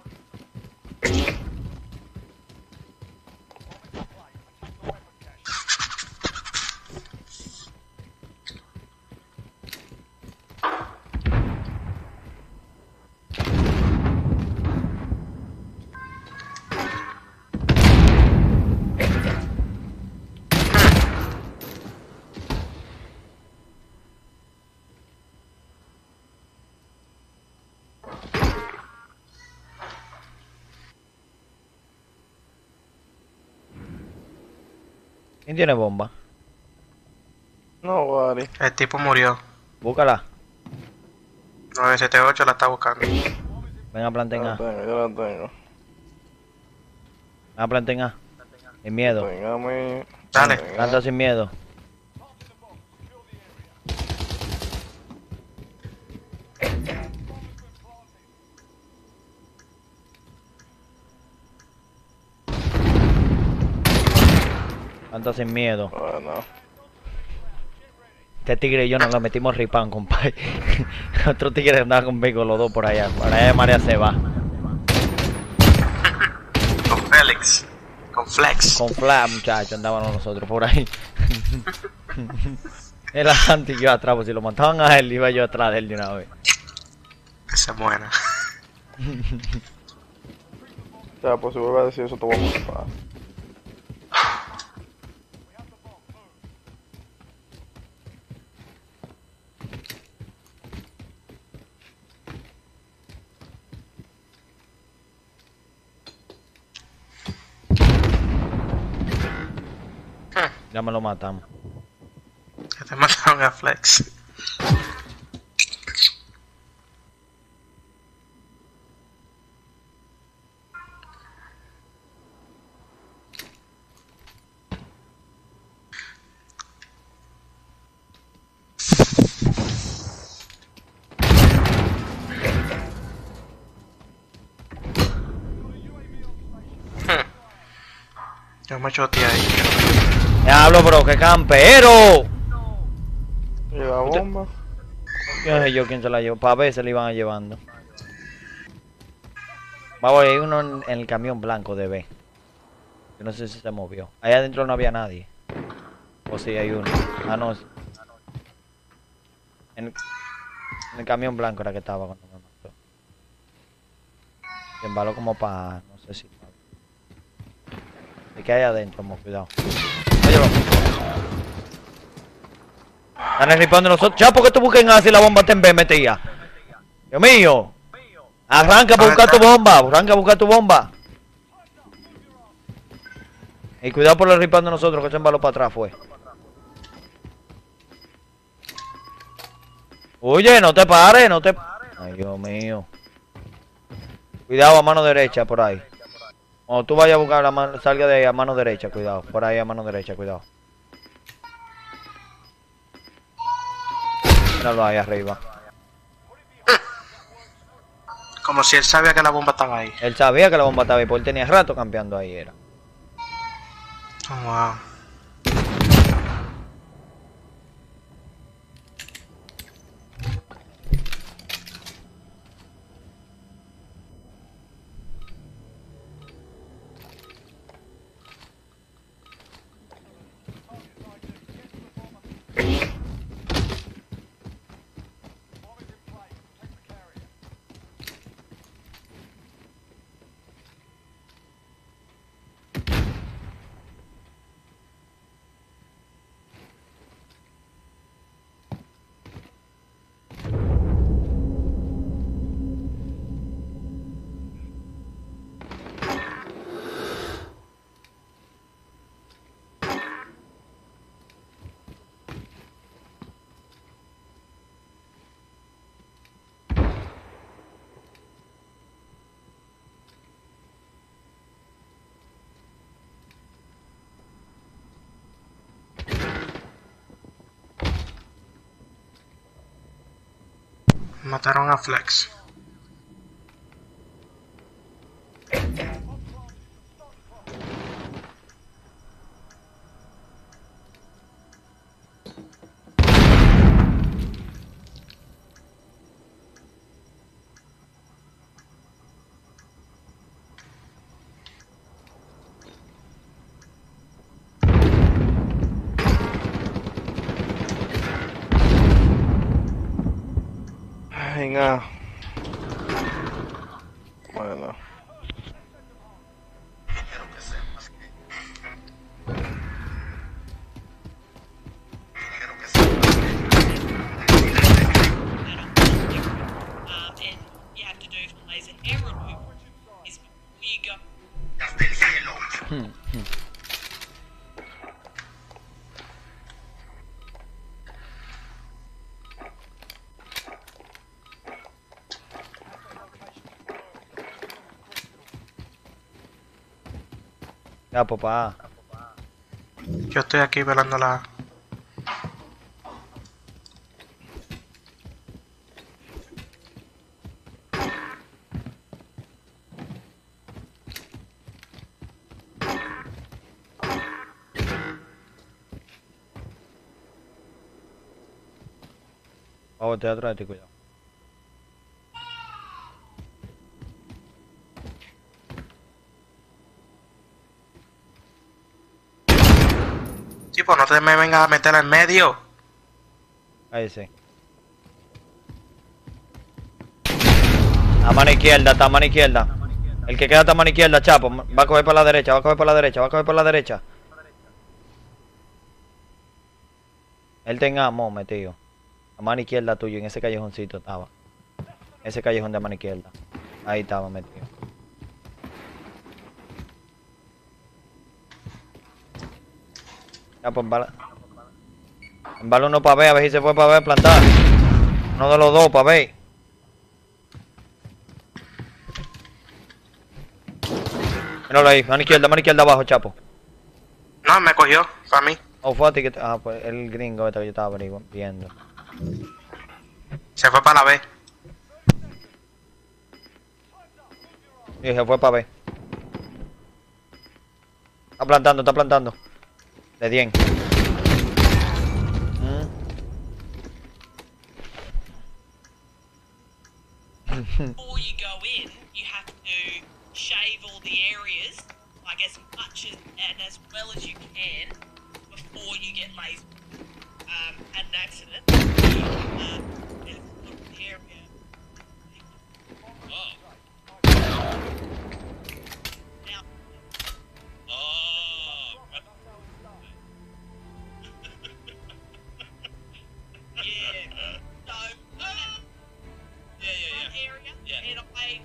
¿Quién tiene bomba? No, Wally. El tipo murió. Búscala. nueve siete ocho la está buscando. Ven a planten Yo la A. tengo, yo la tengo. Ven a planten A. Sin miedo. Téngame. Dale. Planta sin miedo. Planta sin miedo. Bueno. Este tigre y yo nos lo metimos ripán, compadre. Otro tigre andaba conmigo los dos por allá. Por allá de María se va. Con Félix. Con Flex. Con Flash, muchachos, andábamos nosotros por ahí. Era Santi y yo atrás, pues si lo mataban a él, iba yo atrás de él de una vez. Esa es buena. Ya, pues si vuelve a decir eso, te voy a matar. Ya me lo matamos. Que te mataron a Flex. Yo me choteé ahí. Diablo, bro, qué campero. ¿Y la bomba? Yo no sé yo quién se la llevó. Para ver se la iban a llevando. Vamos, hay uno en, en el camión blanco de B. Yo no sé si se movió. Ahí adentro no había nadie. O sí, hay uno. Ah, no. En, en el camión blanco era que estaba cuando me mató. Se embaló como para... No sé si... ¿De qué hay adentro? Hemos cuidado. Óyelo. Están ripando nosotros. Chapo, que tú busquen así la bomba está en B metida. Dios mío. Arranca para buscar tu bomba. Arranca a buscar tu bomba. Y cuidado por el ripando nosotros, que se embaló para atrás fue. Oye, no te pares, no te... Ay, Dios mío. Cuidado a mano derecha por ahí. Cuando tú vayas a buscar la mano, salga de ahí a mano derecha, cuidado. Por ahí a mano derecha, cuidado. Míralo ahí arriba. Como si él sabía que la bomba estaba ahí. Él sabía que la bomba estaba ahí, porque él tenía rato campeando ahí, era. Oh, wow. Mataron a Flex. Venga. Bueno. Hmm, hmm. Ya, papá. Yo estoy aquí velando la... Vamos, te atrás, ten cuidado. Tipo, no te me vengas a meter en medio. Ahí sí. A mano izquierda, está a mano izquierda. El que queda está a mano izquierda, Chapo. Va a coger por la derecha, va a coger por la derecha, va a coger por la derecha. Él tenga amor metido. A mano izquierda tuyo, en ese callejoncito estaba. Ese callejón de mano izquierda. Ahí estaba metido. Ya, pues embala. Embala uno para ver, a ver si se fue para ver plantar. Uno de los dos para ver. Míralo ahí, mano izquierda, mano izquierda abajo, Chapo. No, me cogió, para mí. Oh, fue a ti que te... Ah, pues el gringo este que yo estaba averiguando, viendo. Se fue para la B. Y se fue para ver. Está plantando, está plantando. De diez. Before you go in, you have to shave all the areas, like as much as and as well as you can, before you get laser. Um, had an accident. Uh, there's a lot of area. Oh. Now. Oh. Yeah. So. Uh, Yeah, yeah, yeah. Area, yeah. And I.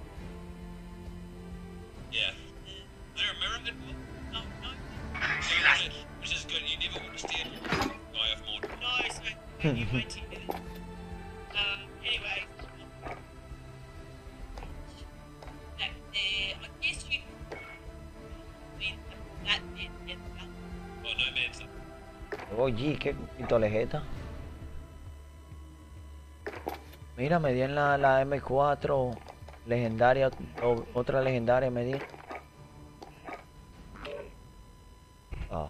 Yeah. Is there a mirror involved? No, no. So you wanna, which is good. You never want to steer guy off more. No, so maybe you wait till you get it. Um, anyway. That, uh, I guess you. That bit and that. Oh, no man's. Oye, qué pistolejeta. Mira, me di en la, la M cuatro legendaria, o, otra legendaria me di. Ah.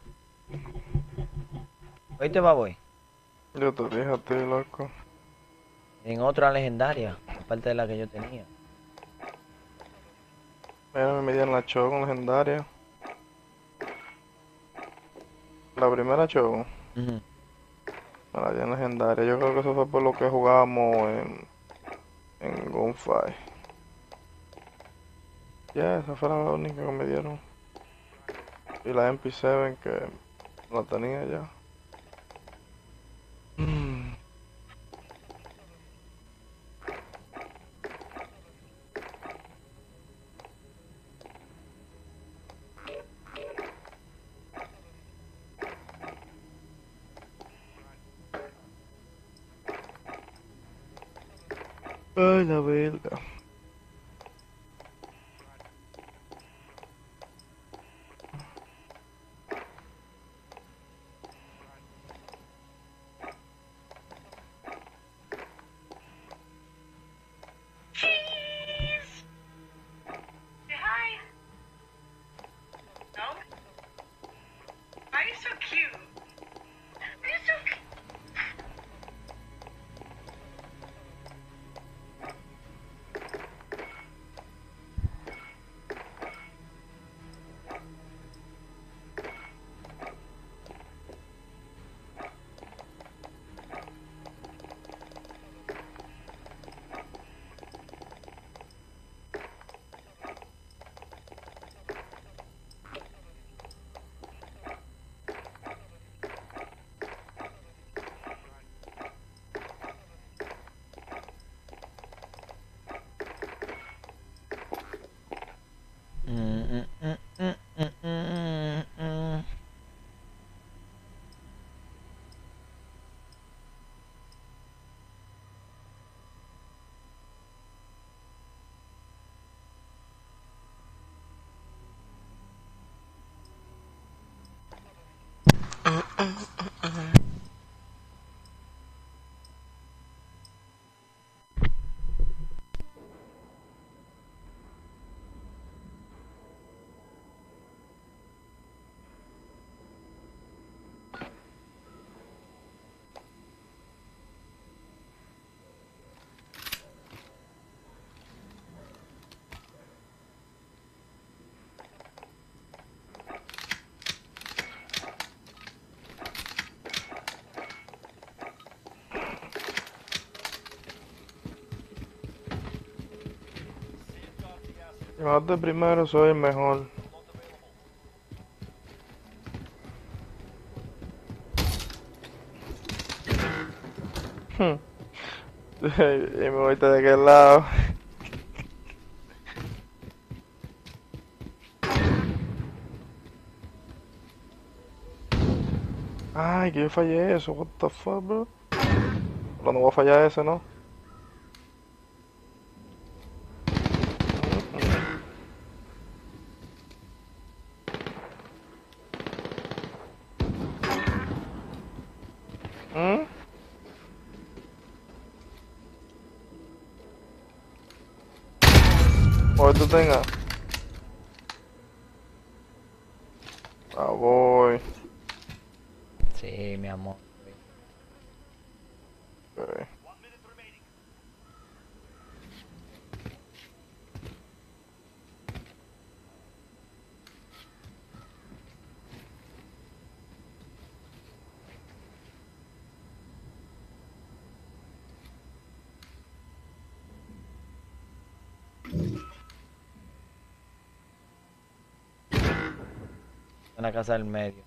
Oíste, baboy. Yo te dije a ti, loco. En otra legendaria, aparte de la que yo tenía. Mira, me medían la Shogun legendaria. La primera Shogun. Ujú. Me la di en legendaria. Yo creo que eso fue por lo que jugábamos en, en Gunfight. Ya, yeah, esa fue la única que me dieron. Y la M P siete que la tenía ya. Mm. Ay, la verga. Yo de primero soy el mejor. Hmm. Y me voy de aquel lado. Ay, que yo fallé eso, what the fuck, bro. Pero no voy a fallar ese, ¿no? ¿Mm? Oye, tú tengas. Ah, voy. Sí, mi amor. Ok. En la casa del medio.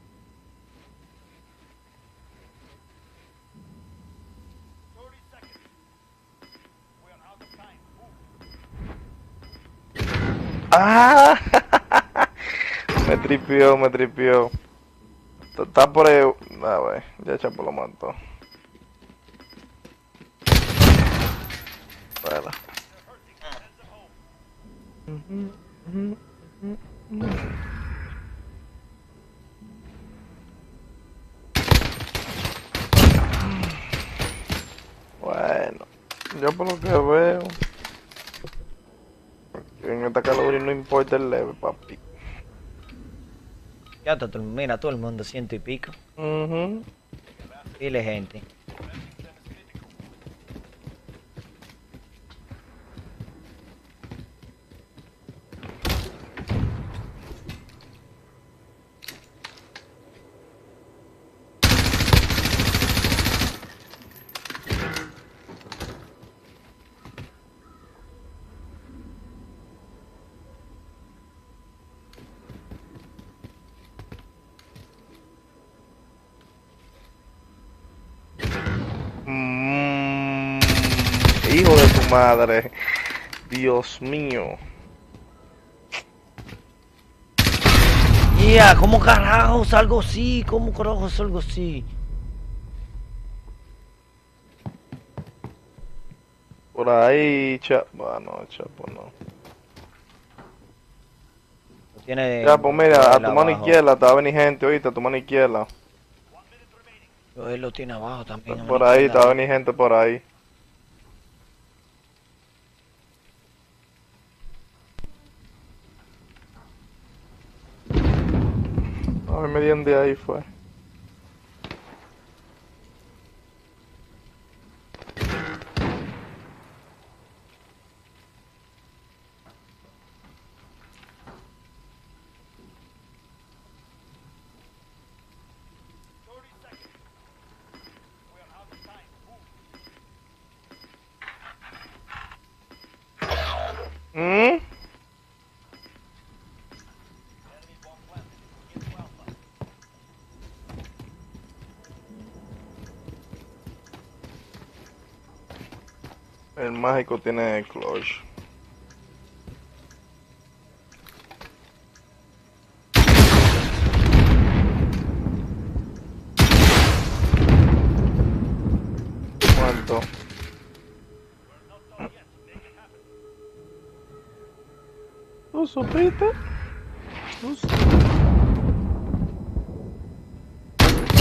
¡Ah! Me tripió, me tripió. Está por ahí. Ah, wey, ya Chapo lo mató. Bueno. Bueno, yo por lo que veo, en esta calor no importa el leve, papi. Ya está, todo- mira, todo el mundo ciento y pico. Mhm. Dile, gente. Mm, hijo de tu madre. Dios mío. Ya, ¿cómo carajo salgo así? ¿Cómo carajo salgo así? Por ahí, Chapo. Bueno, Chapo no. Lo tiene Ya, pues mira, a él tu mano abajo. izquierda te va a venir gente, oíste, a tu mano izquierda. Él lo tiene abajo también. a Por la ahí te izquierda. va a venir gente por ahí. A ver, me dieron de ahí fue. ¿Mm? El mágico tiene clutch. Muerto. ¿Tú supiste? ¿Tú supiste?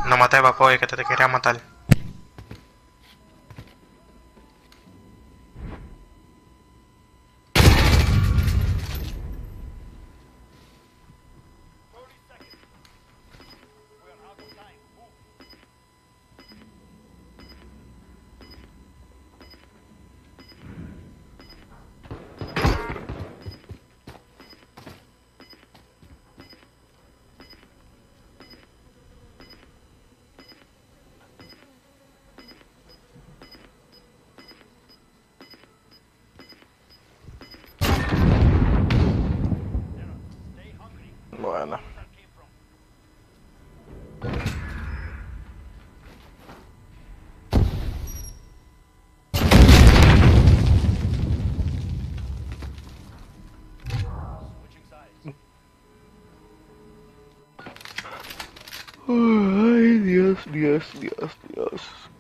No maté a Vapoy, que te, te quería matar. Bueno. Ay, Dios, Dios, Dios, Dios.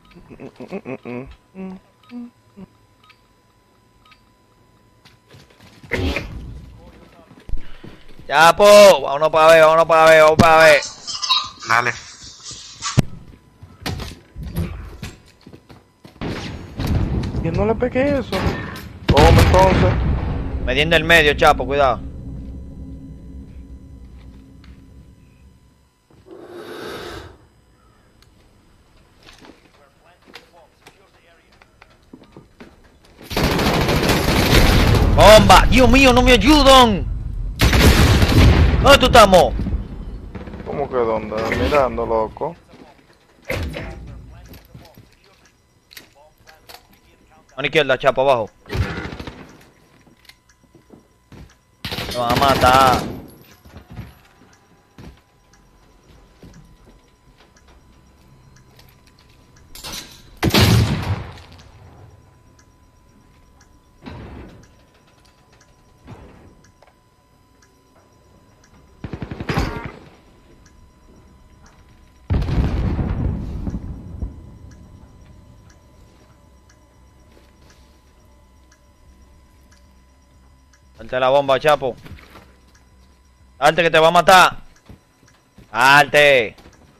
Chapo, vámonos para ver, vámonos para ver, vamos para ver. Dale. Y no le pegué eso. ¿Cómo entonces? Mediendo el medio, Chapo, cuidado. ¡Bomba! ¡Dios mío, no me ayudan! ¿Dónde tú estamos? ¿Cómo que dónde? Mirando, loco. Mano izquierda, Chapo, abajo. Me van a matar. Salte la bomba, Chapo. Salte que te va a matar. Salte.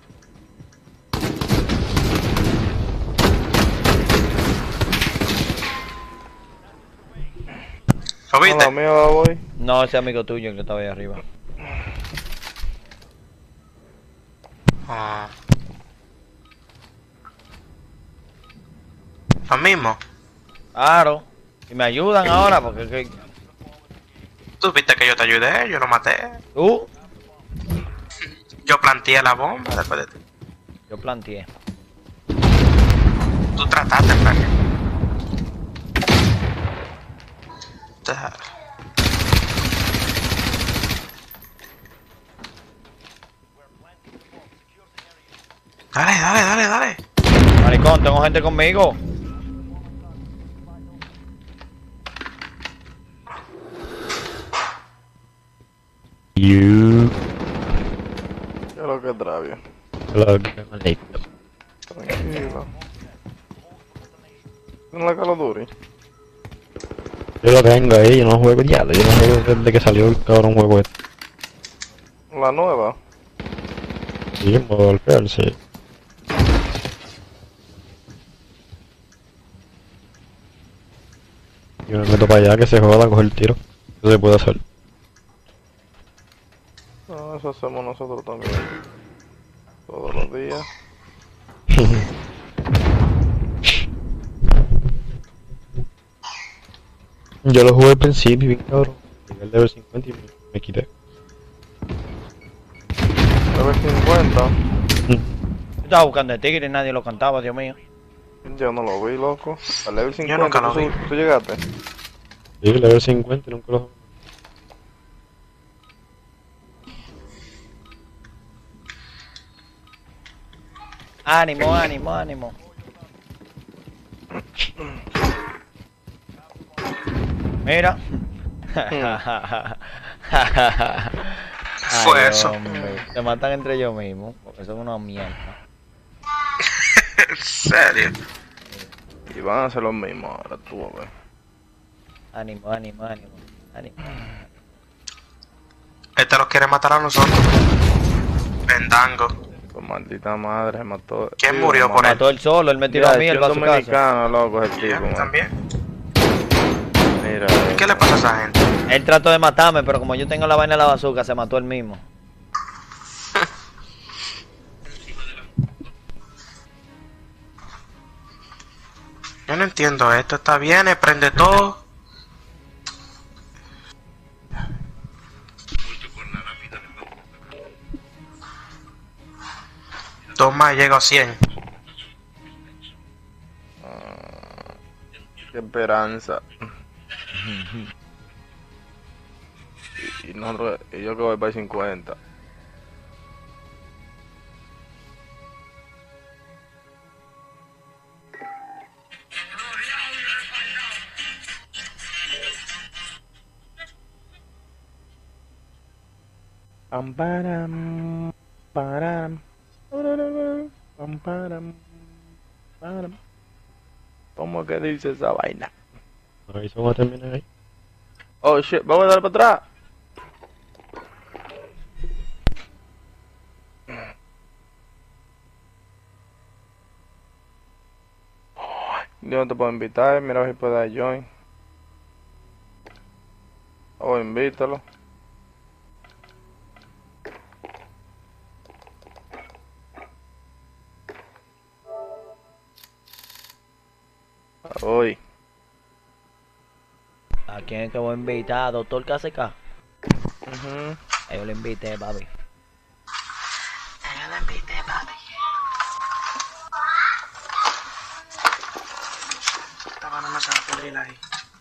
¿Lo No, viste? la mía la voy. No, ese amigo tuyo que estaba ahí arriba. Ah. Lo mismo. Claro. Y me ayudan ahora porque... que- Tú viste que yo te ayudé, yo lo maté. ¿Tú? Yo planteé la bomba después de ti. Yo planteé. Tú trataste, Frank. Deja- Dale, dale, dale, dale. Maricón, tengo gente conmigo. You. ¿Qué es lo que trae? Hello, Malito. Tranquilo. ¿Tiene la Call of Duty? Yo lo tengo ahí, yo no juego ya, yo no juego desde que salió el cabrón juego este. La nueva. Sí, en modo golpear, sí. Yo me meto para allá que se joda a coger el tiro. Eso se puede hacer. No, eso hacemos nosotros también. Todos los días. Yo lo jugué al principio, bien cabrón. Llegué al level cincuenta y me, me quité. Level cincuenta. Yo estaba buscando el tigre y nadie lo cantaba, Dios mío. Yo no lo vi, loco. Al level cincuenta. nunca lo ¿tú, vi. ¿Tú llegaste? Sí, level cincuenta y nunca lo jugué. Ánimo, ánimo, ánimo. Mira. Fue Ay, eso. hombre, se matan entre ellos mismos, porque son una mierda. En serio. Y van a hacer lo mismo ahora, tú a ver. Ánimo, ánimo, ánimo, ánimo. Este los quiere matar a nosotros. Vendango. Son Maldita madre, se mató. ¿Quién Sí, murió mamá. por él? Mató él solo, él me tiró a mí, él va a su casa. dominicano, loco, ese Sí, tipo, a mí man. también. Mira, ¿Y qué le pasa a esa gente? Él trató de matarme, pero como yo tengo la vaina de la bazooka, se mató él mismo. Yo no entiendo esto. Está bien, prende todo. Toma, llego a cien. qué esperanza. y, y nosotros, y yo que voy para cincuenta. Pam, param, param, pam, param, param. ¿Cómo que dice esa vaina? Ahí se va a terminar ahí. Oh shit, vamos a dar para atrás. Yo no te puedo invitar, mira a ver si puedo dar join. Oh, invítalo. Hoy. ¿A quién es que voy a invitar? ¿Doctor K C K? Uh-huh. Yo le invité, papi. Yo le invité, papi. Esta mano me se va a pudrir ahí.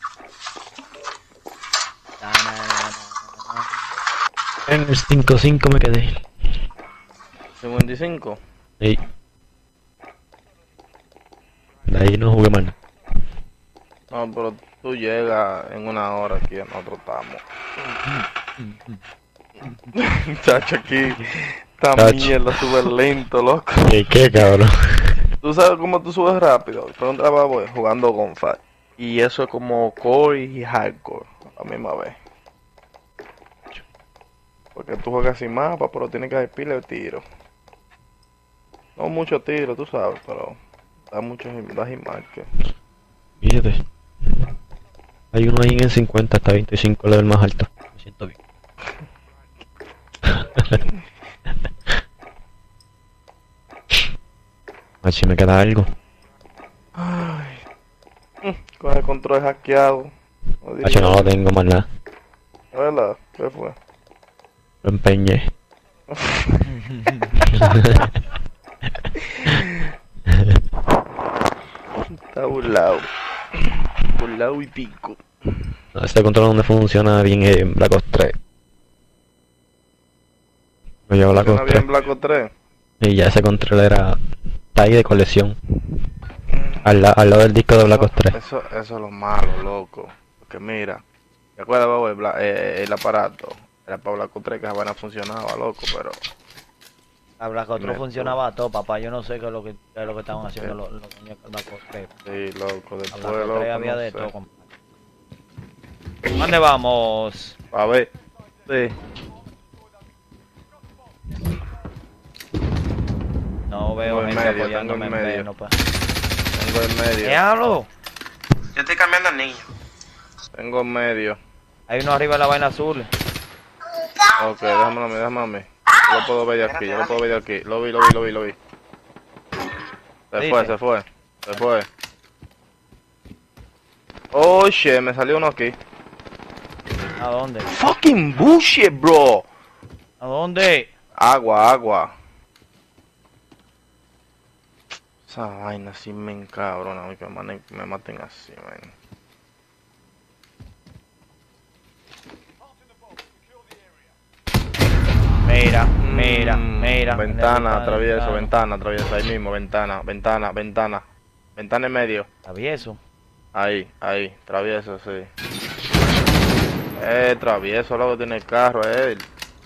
Na, na, na, na, na. En el cinco cinco me quedé. cincuenta y cinco. Ahí. De ahí no jugué más nada. No, pero tú llegas en una hora aquí, nosotros estamos. Chacho, aquí esta Chacho. mierda sube lento, loco. ¿Qué, qué cabrón? ¿Tú sabes cómo tú subes rápido? Pregúntale a Baboy, jugando Gunfight. Y eso es como core y hardcore a la misma vez. Porque tú juegas sin mapa, pero tienes que dar pila de tiro. No mucho tiro, tú sabes, pero da mucho da marque. Fíjate. Hay uno ahí en el cincuenta hasta veinticinco level más alto. Me siento bien. A ver si me queda algo. Ay. Mm, Con el control hackeado. No A diría- ver si no lo tengo más nada. ¿Verdad? ¿Qué fue? Lo empeñé. Está burlado. Burlado y pico. Este control donde funciona bien es en Black Ops tres. Lo llevo Black ¿Funciona Ops tres. bien Black Ops tres? Y ya ese control era está ahí de colección. Al, la- al lado del disco de Black Ops tres. Eso, eso es lo malo, loco. Porque mira, ¿te acuerdas, Babo, el, bla- eh, el aparato? Era para Black Ops tres que esa vaina funcionaba, loco, pero... La Black Ops tres Me- funcionaba todo, papá. Yo no sé qué es lo que, qué es lo que estaban haciendo los, los muñecos Black Ops tres. Sí, loco, La después, Black Ops loco, tres había no de sé. todo, compadre. ¿Dónde vamos? A ver, sí. No veo Tengo en gente medio, apoyándome tengo en en medio. medio, pa. Tengo en medio, ¡Diablo! Yo estoy cambiando al niño. tengo en medio. Hay uno arriba de la vaina azul. Ok, déjame a mí, déjame a mí. Yo lo puedo ver de aquí, yo lo puedo ver de aquí. Lo vi, lo vi, lo vi, lo vi. Se ¿Viste? fue, se fue, se fue. Oh shit, me salió uno aquí. ¿A dónde? Fucking bullshit, bro. ¿A dónde? Agua, agua. Esa vaina sí me encabrona, a mí que me maten, me maten así, man. Mira, mira, Mm, mira. Ventana, Ventana, atravieso, ventana. ventana, atravieso, ahí mismo, ventana, ventana, ventana. Ventana en medio. Travieso. Ahí, ahí, travieso, sí. Eh, travieso, luego tiene el carro, él.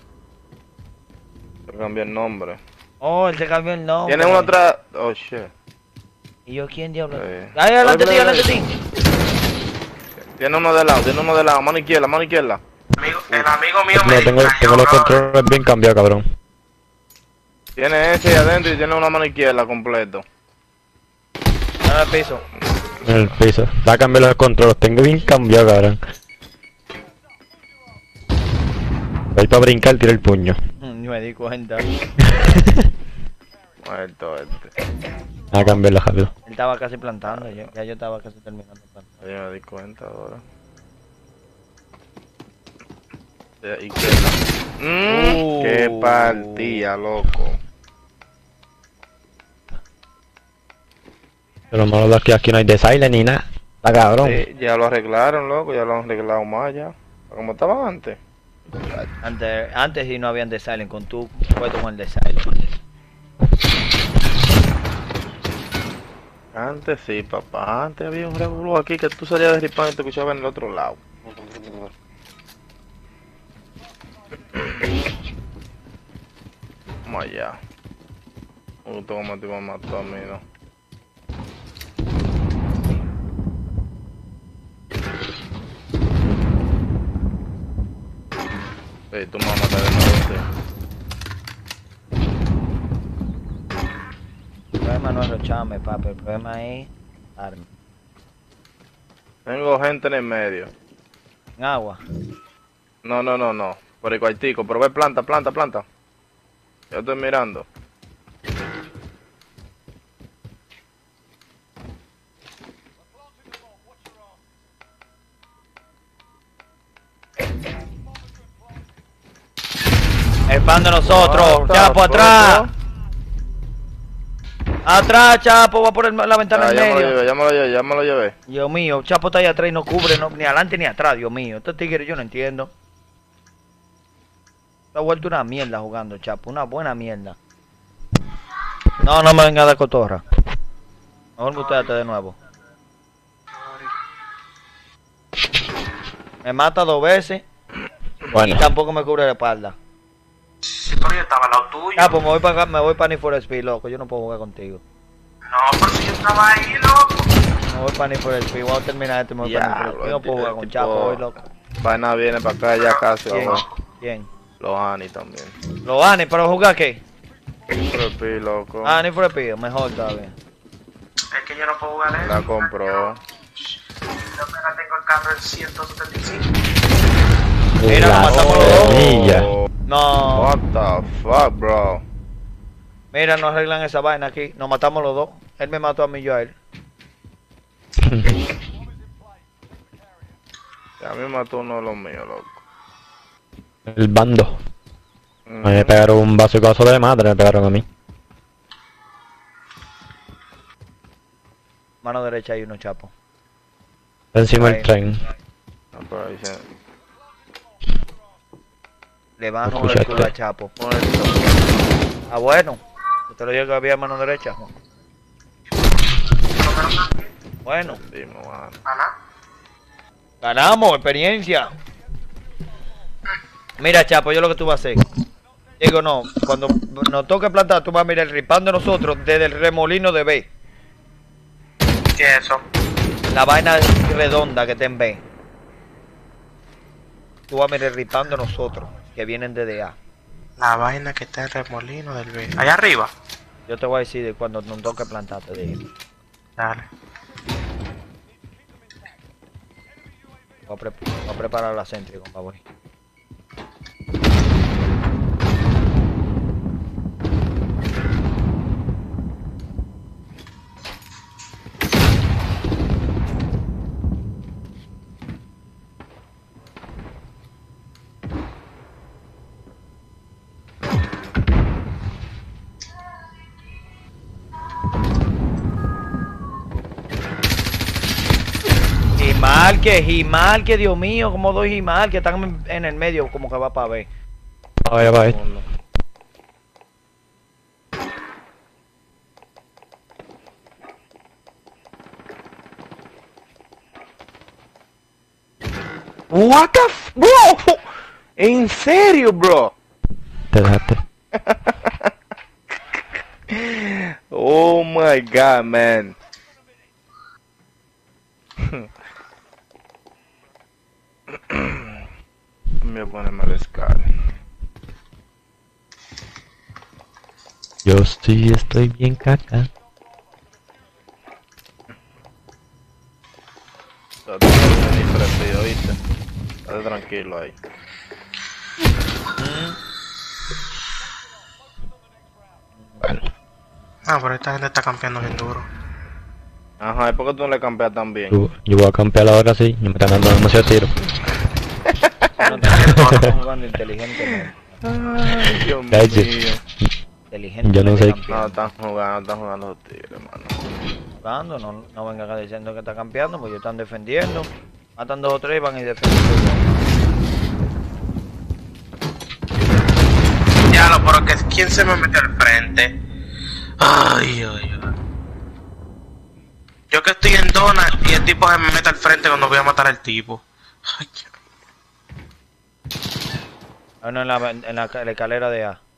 Yo cambié el nombre. Oh, él se cambió el nombre. Tiene uno atrás. Oh shit. ¿Y yo quién diablo? Sí. Ahí, adelante de ti, Oye, adelante de ti. Tiene uno de lado, tiene uno de lado, mano izquierda, mano izquierda. Amigo, el amigo mío No, me tengo, distrayó, tengo los brother. controles bien cambiados, cabrón. Tiene ese ahí adentro y tiene una mano izquierda completo. En el piso. En el piso. Va a cambiar los controles, los tengo bien cambiados, cabrón. Voy para brincar, tira el puño. Mm, me di cuenta. Muerto este. Va a cambiarlo rápido. Él estaba casi plantando, ya, ya yo estaba casi terminando de plantar. Yo me di cuenta ahora. Eh, izquierda. Mm, Uh. Qué partida, loco. Pero lo malo es que aquí no hay de silent ni nada. Está cabrón. Sí, ya lo arreglaron, loco, ya lo han arreglado más ya. Como estaba antes. Antes, antes sí no habían de silent, con tú puesto con el de silent. Antes sí, papá. Antes había un revolú aquí que tú salías de ripán y te escuchabas en el otro lado. Vamos allá. Me gustó como te iba a matar a mí, ¿no? Ey, tú me vas a matar de nuevo, sí. El problema no es rocharme, papi, el problema es arma. Tengo gente en el medio. En agua. No, no, no, no. Por el cuartico, pero ve planta, planta, planta. Yo estoy mirando. El pan de nosotros, Ah, está, Chapo, atrás. pronto. Atrás, Chapo, va por el- la ventana Ah, en ya me lo medio. llevé, ya me lo llevé, ya me lo llevé. Dios mío, Chapo está ahí atrás y no cubre no, ni adelante ni atrás, Dios mío. Estos tigres yo no entiendo. Se ha vuelto una mierda jugando, Chapo, una buena mierda. No, no me venga a dar cotorra. Mejor muteate de nuevo. Me mata dos veces Bueno. y tampoco me cubre la espalda. Si pero yo estaba al lado tuyo. Chapo, me voy para me voy para Need for Speed, loco. Yo no puedo jugar contigo. No, pero si yo estaba ahí, loco. Me voy para Need for Speed, voy a terminar este, me voy para Need for Speed. Yo no puedo jugar con tipo- Chapo hoy, loco. Vaina viene para acá ya casi, ¿Quién? vamos. ¿Quién? Los Ani también. Lo Ani, ¿pero jugar qué? Pero pi, loco. Ah, Need for Speed, mejor todavía. Es que yo no puedo jugar eso. La compró. Yo apenas tengo el carro en ciento setenta y cinco. Mira, La nos matamos los dos. semilla. No, What the fuck, bro. mira, no arreglan esa vaina aquí. Nos matamos los dos. Él me mató a mí, yo a él. A mí me mató uno de los míos, loco. El bando. Mm. Me pegaron un bazucazo de madre, me pegaron a mí. Mano derecha hay uno, Chapo. Está encima Ahí. del tren. Ah, pero ahí se- Le van a Lo joder el culo a escuchaste. Chapo. Muerto. Ah, bueno. Yo te lo digo que había mano derecha. Bueno, Dime, mano. Ana. ganamos, experiencia. Mira, Chapo, yo lo que tú vas a hacer. Digo, no, cuando nos toque plantar, tú vas a mirar el ripán de nosotros desde el remolino de B. ¿Qué es eso? La vaina redonda que está en B. Tú vas a mirar el ripán de nosotros, que vienen desde A. La vaina que está en el remolino del B. Allá arriba. Yo te voy a decir de cuando nos toque plantar, te digo. Dale. Voy a, pre- voy a preparar la Sentry, compa, voy. Gimal que, Gimal que, Dios mío, como dos Gimal que están en- en el medio, como que va para B. A ver, a ver. Uno. What the f bro? ¿En serio, bro? Te dejaste. Oh my god, man. Me voy a ponerme el Scar. Yo sí estoy bien caca. Yo tengo que venir preferido, ¿viste? Estate tranquilo ahí. Bueno, Ah, pero esta gente está campeando bien duro. Ajá, ¿y por qué tú no le campeas tan bien? yo, yo voy a campear ahora sí, y me están dando demasiado tiro. No estamos jugando inteligentemente. Ay, Dios Cállate. mío. Inteligente. Yo no sé. No, están jugando, están jugando los tigres, hermano. Jugando, no, no venga acá diciendo que está campeando, porque ellos están defendiendo. Matan dos o tres y van a ir defendiendo. Ya lo, pero que ¿quién se me mete al frente? Ay, ay, ay. Yo que estoy en dona y el tipo se me mete al frente cuando voy a matar al tipo. Ay, Ah, no, en la, en la, la escalera de A.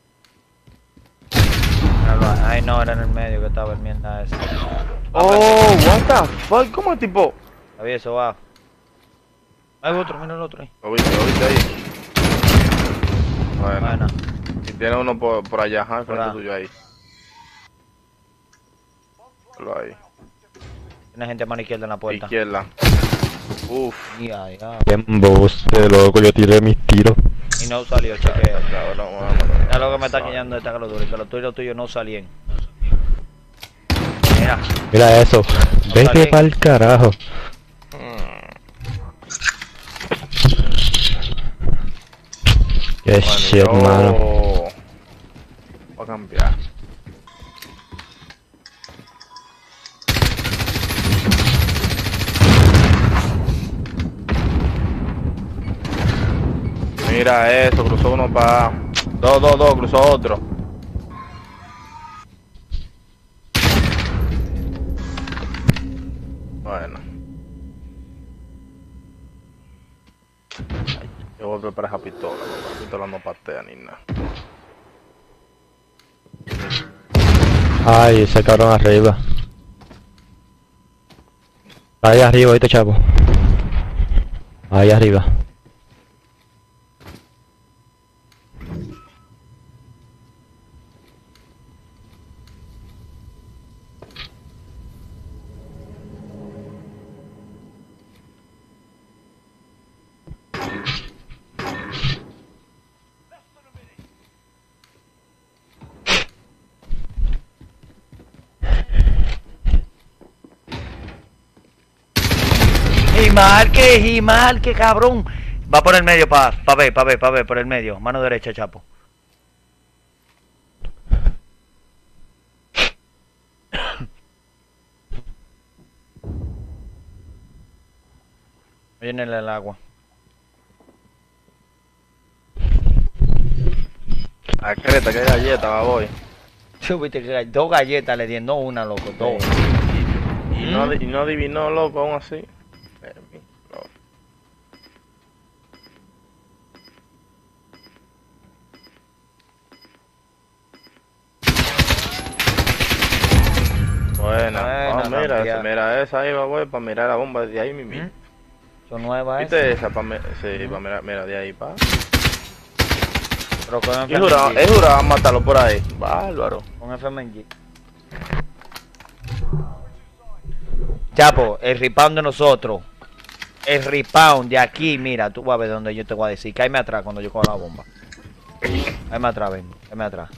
Ay, no, era en el medio que estaba el mierda ese. Oh, what the fuck, ¿cómo el tipo? Sabía eso, va. Hay otro, mira el otro ahí. Lo viste, lo viste ahí. Bueno, Bueno, y tiene uno por, por allá, ajá, Por frente ahí. tuyo ahí. Lo ahí. tiene gente a mano izquierda en la puerta. Izquierda. Uf. Ya, ya. Qué embuste, loco, yo tiré mis tiros. Y no salió, chequea. Cabrón, vámonos. Ya lo que me está quillando de esta que lo duro, que los tuyos, los tuyos no salían. Mira, Mira eso, vete sale. pa'l carajo. Qué Bueno, shit, yo mano. voy a cambiar. Mira eso, cruzó uno para... Dos, dos, dos, cruzó otro. Bueno. Ay, yo voy a preparar esa pistola, porque la pistola no patea ni nada. Ay, ese cabrón arriba. Ahí arriba, ahorita, chavo. Ahí arriba. y mal que, y mal que cabrón. Va por el medio, pa, pa ver, pa ver, pa ver, por el medio. Mano derecha, chapo. Viene en el agua. A Creta, que galleta, va voy. Viste que dos galletas le di, no una, loco, dos. Y, y, no, y no adivinó, loco, aún así. Eh, mi loco. Buena. Buena, Ah, mira, campeón. esa, mira esa ahí, va, voy, para mirar la bomba de ahí, mi ¿Mm? Son nuevas ¿Viste esas. esa? Pa mi- sí, para mirar, mira, de ahí, pa. Pero con Y juraba, F M G. es juraba matarlo por ahí. Bárbaro. Con F M G. Chapo, el rebound de nosotros. El rebound de aquí, mira, tú vas a ver donde yo te voy a decir. Cáeme atrás cuando yo coja la bomba. Cáeme atrás, ven, cáeme atrás.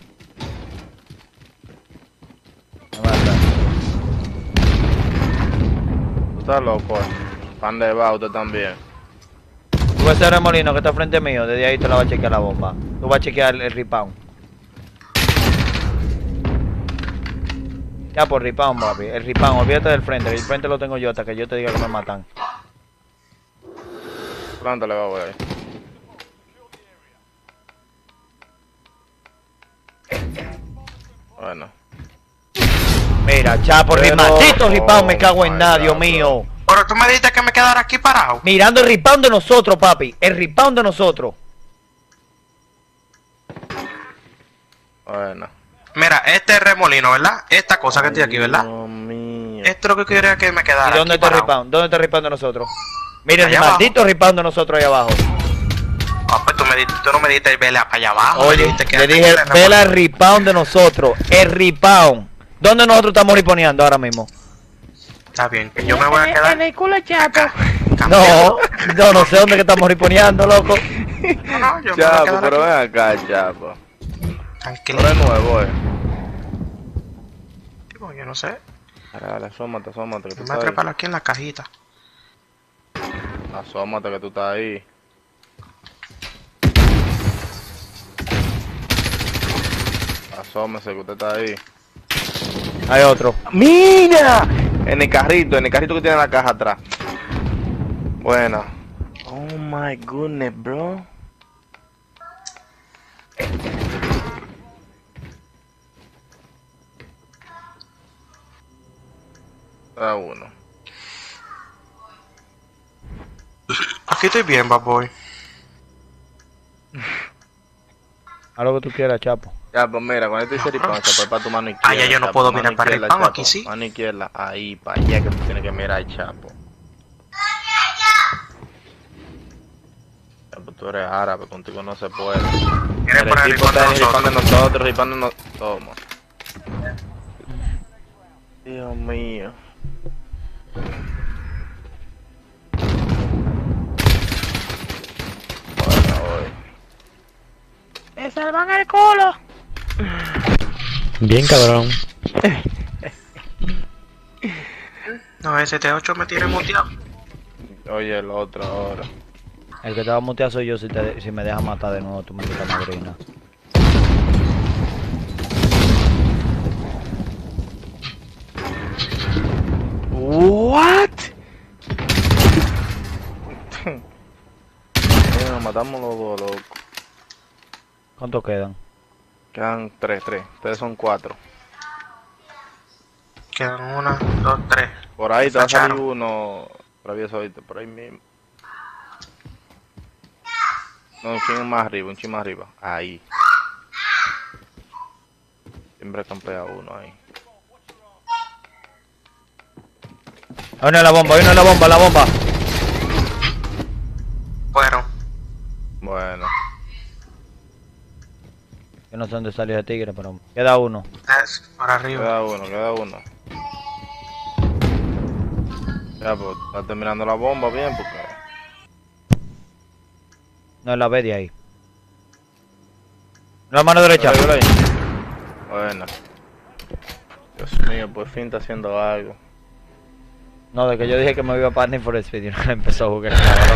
Cáeme atrás. Tú estás loco, eh. Pan de va, usted también. Tú ves ese remolino que está frente mío, desde ahí te la vas a chequear la bomba. Tú vas a chequear el, el rebound. Ya por rebound, papi. El rebound, olvídate del frente. El frente lo tengo yo hasta que yo te diga que me matan. Plántale, va, voy ahí. Bueno. Mira, chapo, Pero- maldito rebound, me oh cago en my nada, God, Dios bro. mío. Pero tú me dijiste que me quedara aquí parado. Mirando el rebound de nosotros, papi. El rebound de nosotros. Bueno. Mira, este es remolino, ¿verdad? Esta cosa que estoy aquí, ¿verdad? Dios mío. Esto es lo que quería que me quedara ¿Y dónde aquí está el parado. rebound? ¿Dónde está el rebound de nosotros? Miren el Allá abajo. maldito rebound de nosotros ahí abajo. Ah, pues tú, me diste, tú no me diste el vela para allá abajo. Oye, me dijiste que le antes dije, que la ve la remolque. rebound de nosotros. El rebound. ¿Dónde nosotros estamos riponeando ahora mismo? Está bien, que yo me voy a quedar. En el culo, chapo. No, no, no sé dónde que estamos riponeando, loco. No, no, yo me voy a Chapo, quedar pero ven aquí. acá, Chapo. Tranquilo. Pero es nuevo, eh. Tipo, yo no sé. Dale, dale, asómate, asómate, que tú Yo me estás ahí. atrapalo aquí en la cajita. Asómate, que tú estás ahí. Asómese, que usted está ahí. Hay otro. ¡Mira! En el carrito, en el carrito que tiene la caja atrás. Buena. Oh my goodness, bro. Da uno. Aquí estoy bien, bad boy. Haz lo que tú quieras, Chapo. Ya, pues mira, con este ripón se puede para tu mano izquierda. Ah, ya yo no Chapo, puedo mano mirar para el izquierda, ripón, Chapo, aquí sí. Mano izquierda, ahí, para allá que tú tienes que mirar, Chapo. Chapo, tú eres árabe, contigo no se puede. ¿Quieres El poner el tipo ripón de está en el ripón de nosotros? nosotros, ripón de nosotros. Toma. Dios mío. Bueno, hoy. Me salvan el culo. Bien, cabrón. No, ese T ocho me tiene muteado. Oye, el otro ahora. El que te va a mutear soy yo si, te, si me dejas matar de nuevo, tú me quitas madrina. What? Mira, matamos los dos, loco. ¿Cuántos quedan? Quedan tres, tres. Ustedes son cuatro. Quedan una, dos, tres. Por ahí te va a salir Facharon. uno. Travieso ahorita, por ahí mismo. No, un ching más arriba, un ching más arriba. Ahí. Siempre campea uno ahí. Hay uno en la bomba, hay uno en la bomba, la bomba. Fueron. Bueno. Yo no sé dónde salió ese tigre, pero queda uno. Tres, por arriba. Queda uno, queda uno. Ya, pues, está terminando la bomba bien porque... No, la ve de ahí. La mano derecha. Velo ahí, velo ahí. Bueno. Dios mío, por fin está haciendo algo. No, de que yo dije que me iba para Need for Speed y no empezó a jugar el cabrón.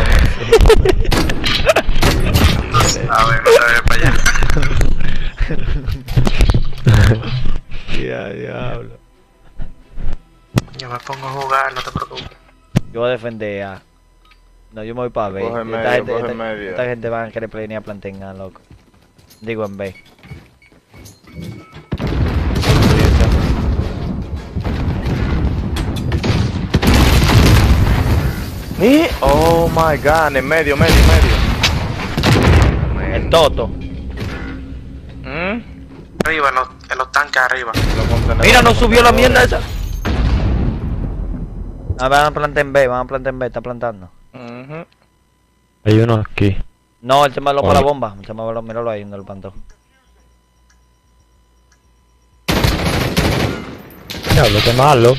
A ver, no se ve para allá. Ya, diablo. Yo me pongo a jugar, no te preocupes. Yo voy a defender a... No, yo me voy para B. Coge Esta, medio, gente, coge esta, medio. esta gente va a querer planear plantenga, loco. Digo en B. ¿Y? Oh my god, en medio, medio, medio. El Toto. ¿Mm? Arriba, en los, en los tanques arriba. Los contenedores, Mira, no los subió la mierda contenedores. esa. Ah, van a plantar en B, van a plantar en B, está plantando. Ujú. Hay uno aquí. No, él se maló para la Hola. bomba. Él se maló, míralo ahí donde lo plantó. Diablo, qué malo.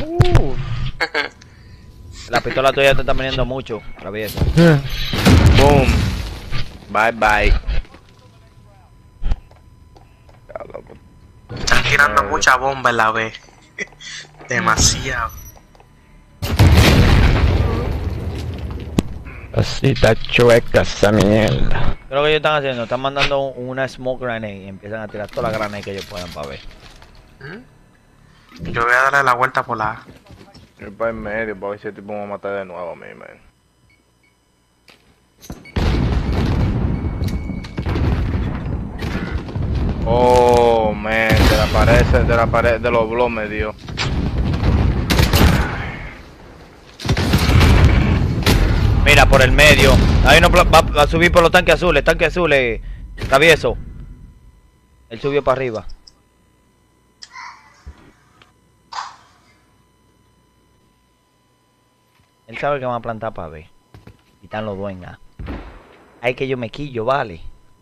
La pistola tuya te está viniendo mucho, travieso. Boom. Bye bye. Ya, loco. Están tirando Eh. mucha bomba en la B. Demasiado. Así está chueca esa mierda. ¿Qué es lo que ellos están haciendo? Están mandando un- una smoke grenade y empiezan a tirar todas las granadas que ellos puedan para ver. ¿Mm? Yo voy a darle la vuelta por la A. Yo para en medio, para ver si el tipo me va a matar de nuevo a mí, man. Oh, man, de la pared, de la pared, de los blogs me dio. Mira, por el medio. Ahí no va, va a subir por los tanques azules, tanques azules, travieso. Él subió para arriba. Él sabe que van a plantar para B. Y están los dos en A. Ay, que yo me quillo, vale.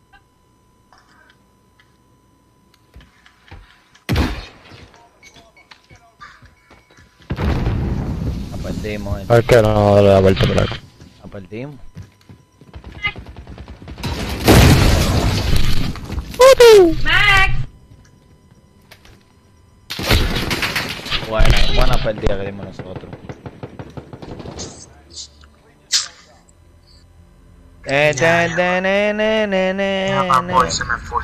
La perdimos, eh. A ver que no darle la vuelta por acá. La perdimos. Max! Buena, buena pérdida que dimos nosotros. Eh, Ya, de- de- ne- ne- ne- ne- Ya, pa' ne. boy, se me fue.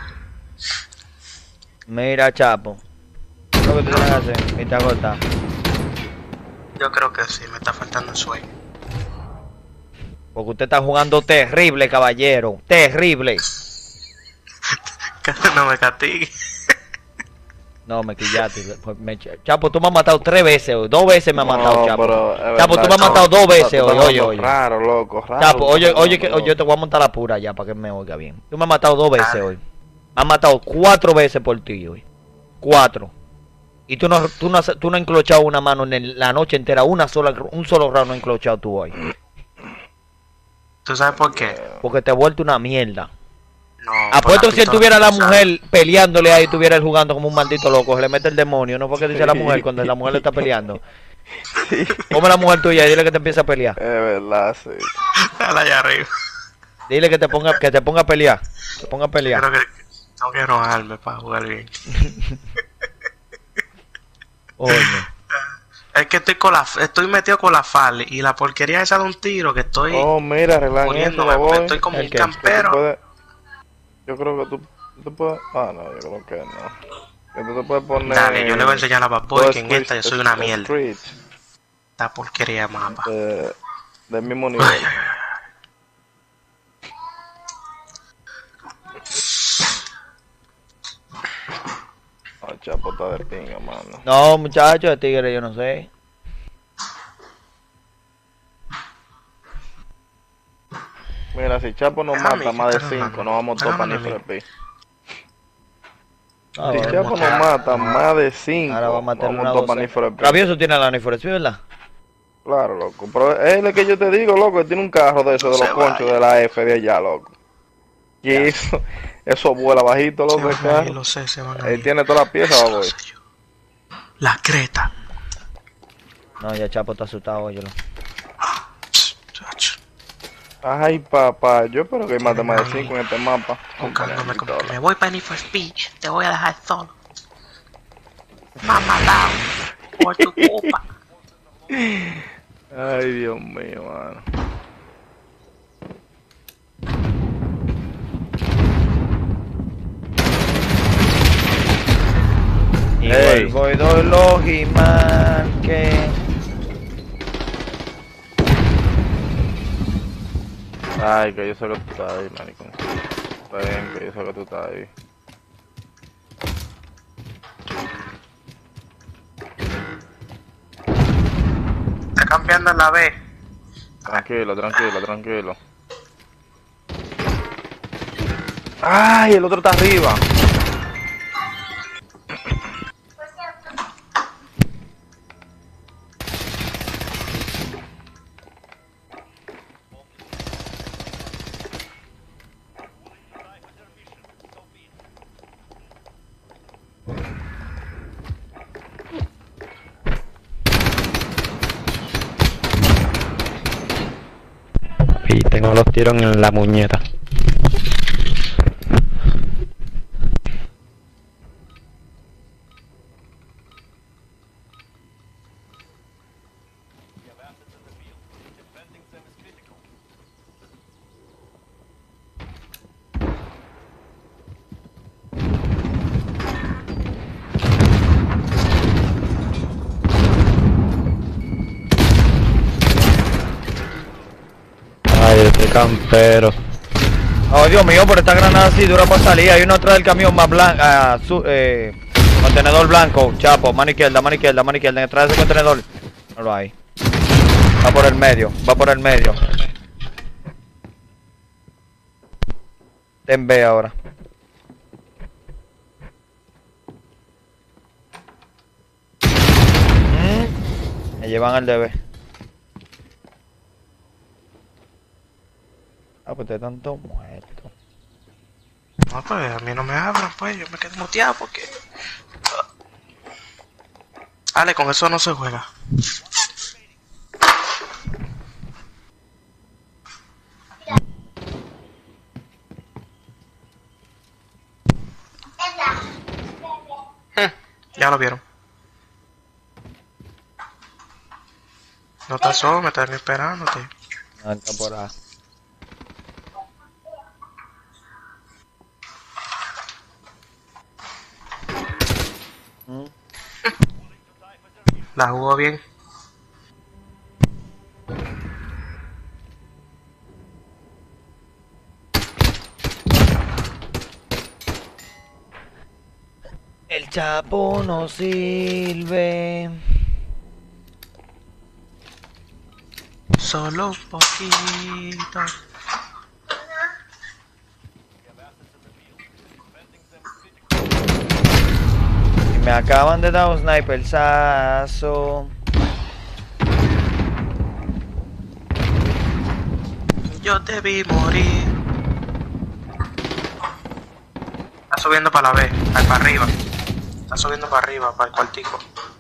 Mira, Chapo. ¿Qué es lo que tú tienes que hacer? Y te agota. Yo creo que sí, me está faltando el sueño. Porque usted está jugando terrible, caballero. Terrible. Que no me castigue. No, me quillaste. Pues me- Chapo, tú me has matado tres veces hoy. Dos veces me has matado, No, Chapo. pero, es Chapo, tú me verdad, has matado no, dos veces tú hoy. estás Oye, hablando oye. Raro, loco, raro. Chapo, tú oye, estás oye, que, hablando, oye, yo te voy a montar la pura ya para que me oiga bien. Tú me has matado dos veces Dale. hoy. Me has matado cuatro veces por ti hoy. Cuatro. Y tú no, tú no, has, tú no has enclochado una mano en el- la noche entera. Una sola, un solo round no has enclochado tú hoy. ¿Tú sabes por qué? Porque te he vuelto una mierda. No. por Apuesto la si él pistola tuviera la cruzada. mujer peleándole ahí, estuviera él jugando como un maldito loco, se le mete el demonio, no porque dice la mujer cuando la mujer le está peleando. Come la mujer tuya y dile que te empiece a pelear. Es verdad, sí. Dale allá arriba. Dile que te ponga, que te ponga a pelear. Que ponga a pelear. Creo que tengo que enojarme para jugar bien. Coño. Es que estoy con la, estoy metido con la fal y la porquería esa de un tiro que estoy Oh, mira, arreglan eso, poniéndome, la voy. estoy como ¿El un qué? campero. Tú puedes- Yo creo que tú, tú puedes... Ah, no, yo creo que no. Que tú te puedes poner... Dale, yo le voy a enseñar a Bad Boy dos que en streets- esta yo soy una mierda. streets Esta porquería de mapa. de- del mismo nivel. Ay, ay, ay. Ah, Chapo está de pinga, mano. No, muchacho, de tigre, yo no sé. Mira, si Chapo nos Déjame mata más de quitarle la cinco, mano. nos vamos todos para Déjame a mí. Nifrepi. Ah, Si bueno. Chapo nos mata más de cinco, Ahora va a matar vamos una todos para doce. Nifrepi. Rabioso tiene la Niforex, ¿verdad? Claro, loco. Pero es lo que yo te digo, loco. Él tiene un carro de esos, de los Se conchos vaya. de la F de allá, loco. Y eso, eso vuela bajito, Se loco, el van a ir, carro. lo sé, se van a Él ir. tiene todas las piezas, Eso loco. lo sé yo. La creta. No, ya Chapo está asustado, óyelo. Chacho, Ay, papá, yo espero que mate más de cinco en este mapa. buscándome como que me voy para Need for Speed, te voy a dejar solo. Mamá, por tu culpa. Ay, Dios mío, mano. Y Ey. vuelvo y doy los He-Man que... Ay, que yo sé que tú estás ahí, maricón. Está bien, que yo sé que tú estás ahí. Está cambiando en la B. Tranquilo, tranquilo, tranquilo. Ay, el otro está arriba. Y tengo los tiros en la muñeca. Ay, este campero. Oh, Dios mío, por esta granada así dura para salir. Hay uno atrás del camión más blanco. Ah, su- eh, contenedor blanco, Chapo. Mano izquierda, mano izquierda, mano izquierda. Detrás de ese contenedor. No lo hay. Va por el medio, va por el medio. Ten B ahora. Mm, Me llevan al D B. Ah, pues ustedes están todos muertos. No, pues a mí no me hablan, pues yo me quedé muteado porque... Ale, con eso no se juega. Hmm, ya lo vieron. No estás solo, me están esperándote. No, está por ahí. ¿Mm? La jugó bien. El chapo no sirve. Solo un poquito. Y me acaban de dar un sniperzazo. Yo te vi morir. Está subiendo para la B, para arriba. Está subiendo para arriba, para el cuartico.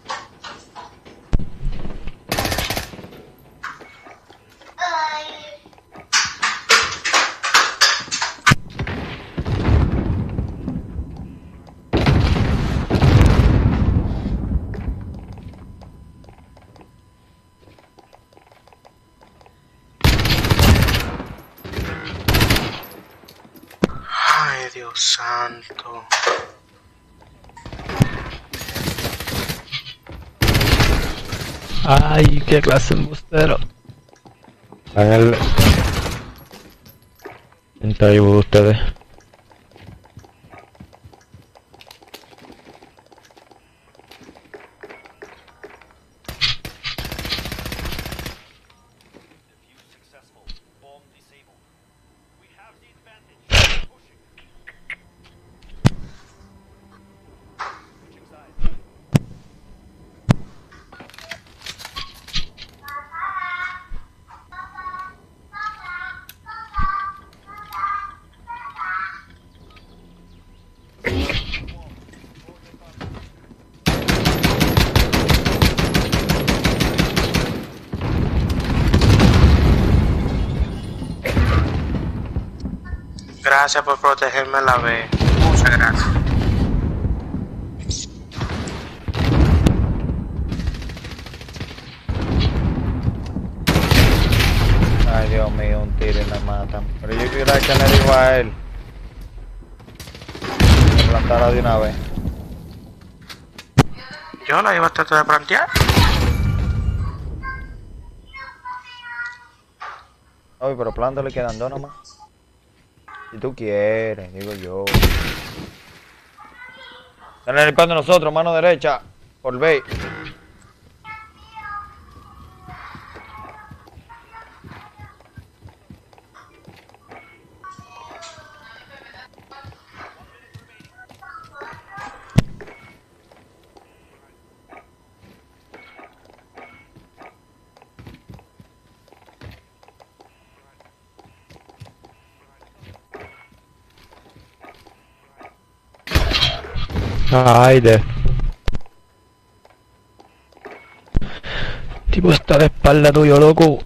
Ay, Dios santo. Ay, qué clase de embustero. Háganle. Entra ahí ustedes. Gracias por protegerme la B. Muchas gracias. Ay, Dios mío, un tiro y me matan. Pero yo quería que le digo a él. Que plantara de una vez. Yo la iba a tratar de plantear. Ay, pero planta le quedan dos nomás. Si tú quieres, digo yo. Están en el pan de nosotros, mano derecha. Por B. Ay, de. Tipo está de espalda tuyo, loco.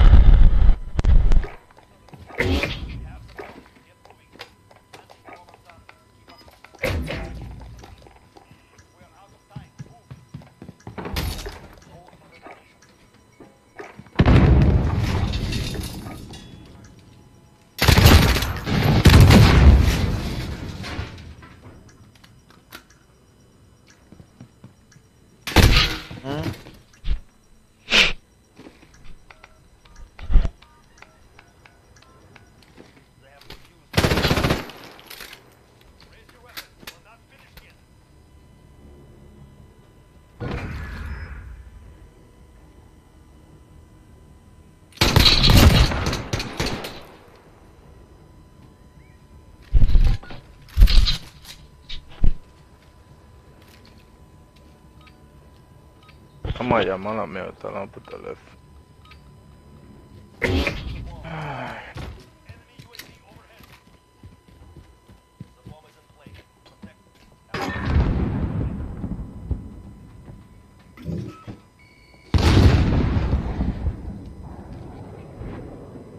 Vamos a llamar a la mía, está hablando por teléfono. Ay.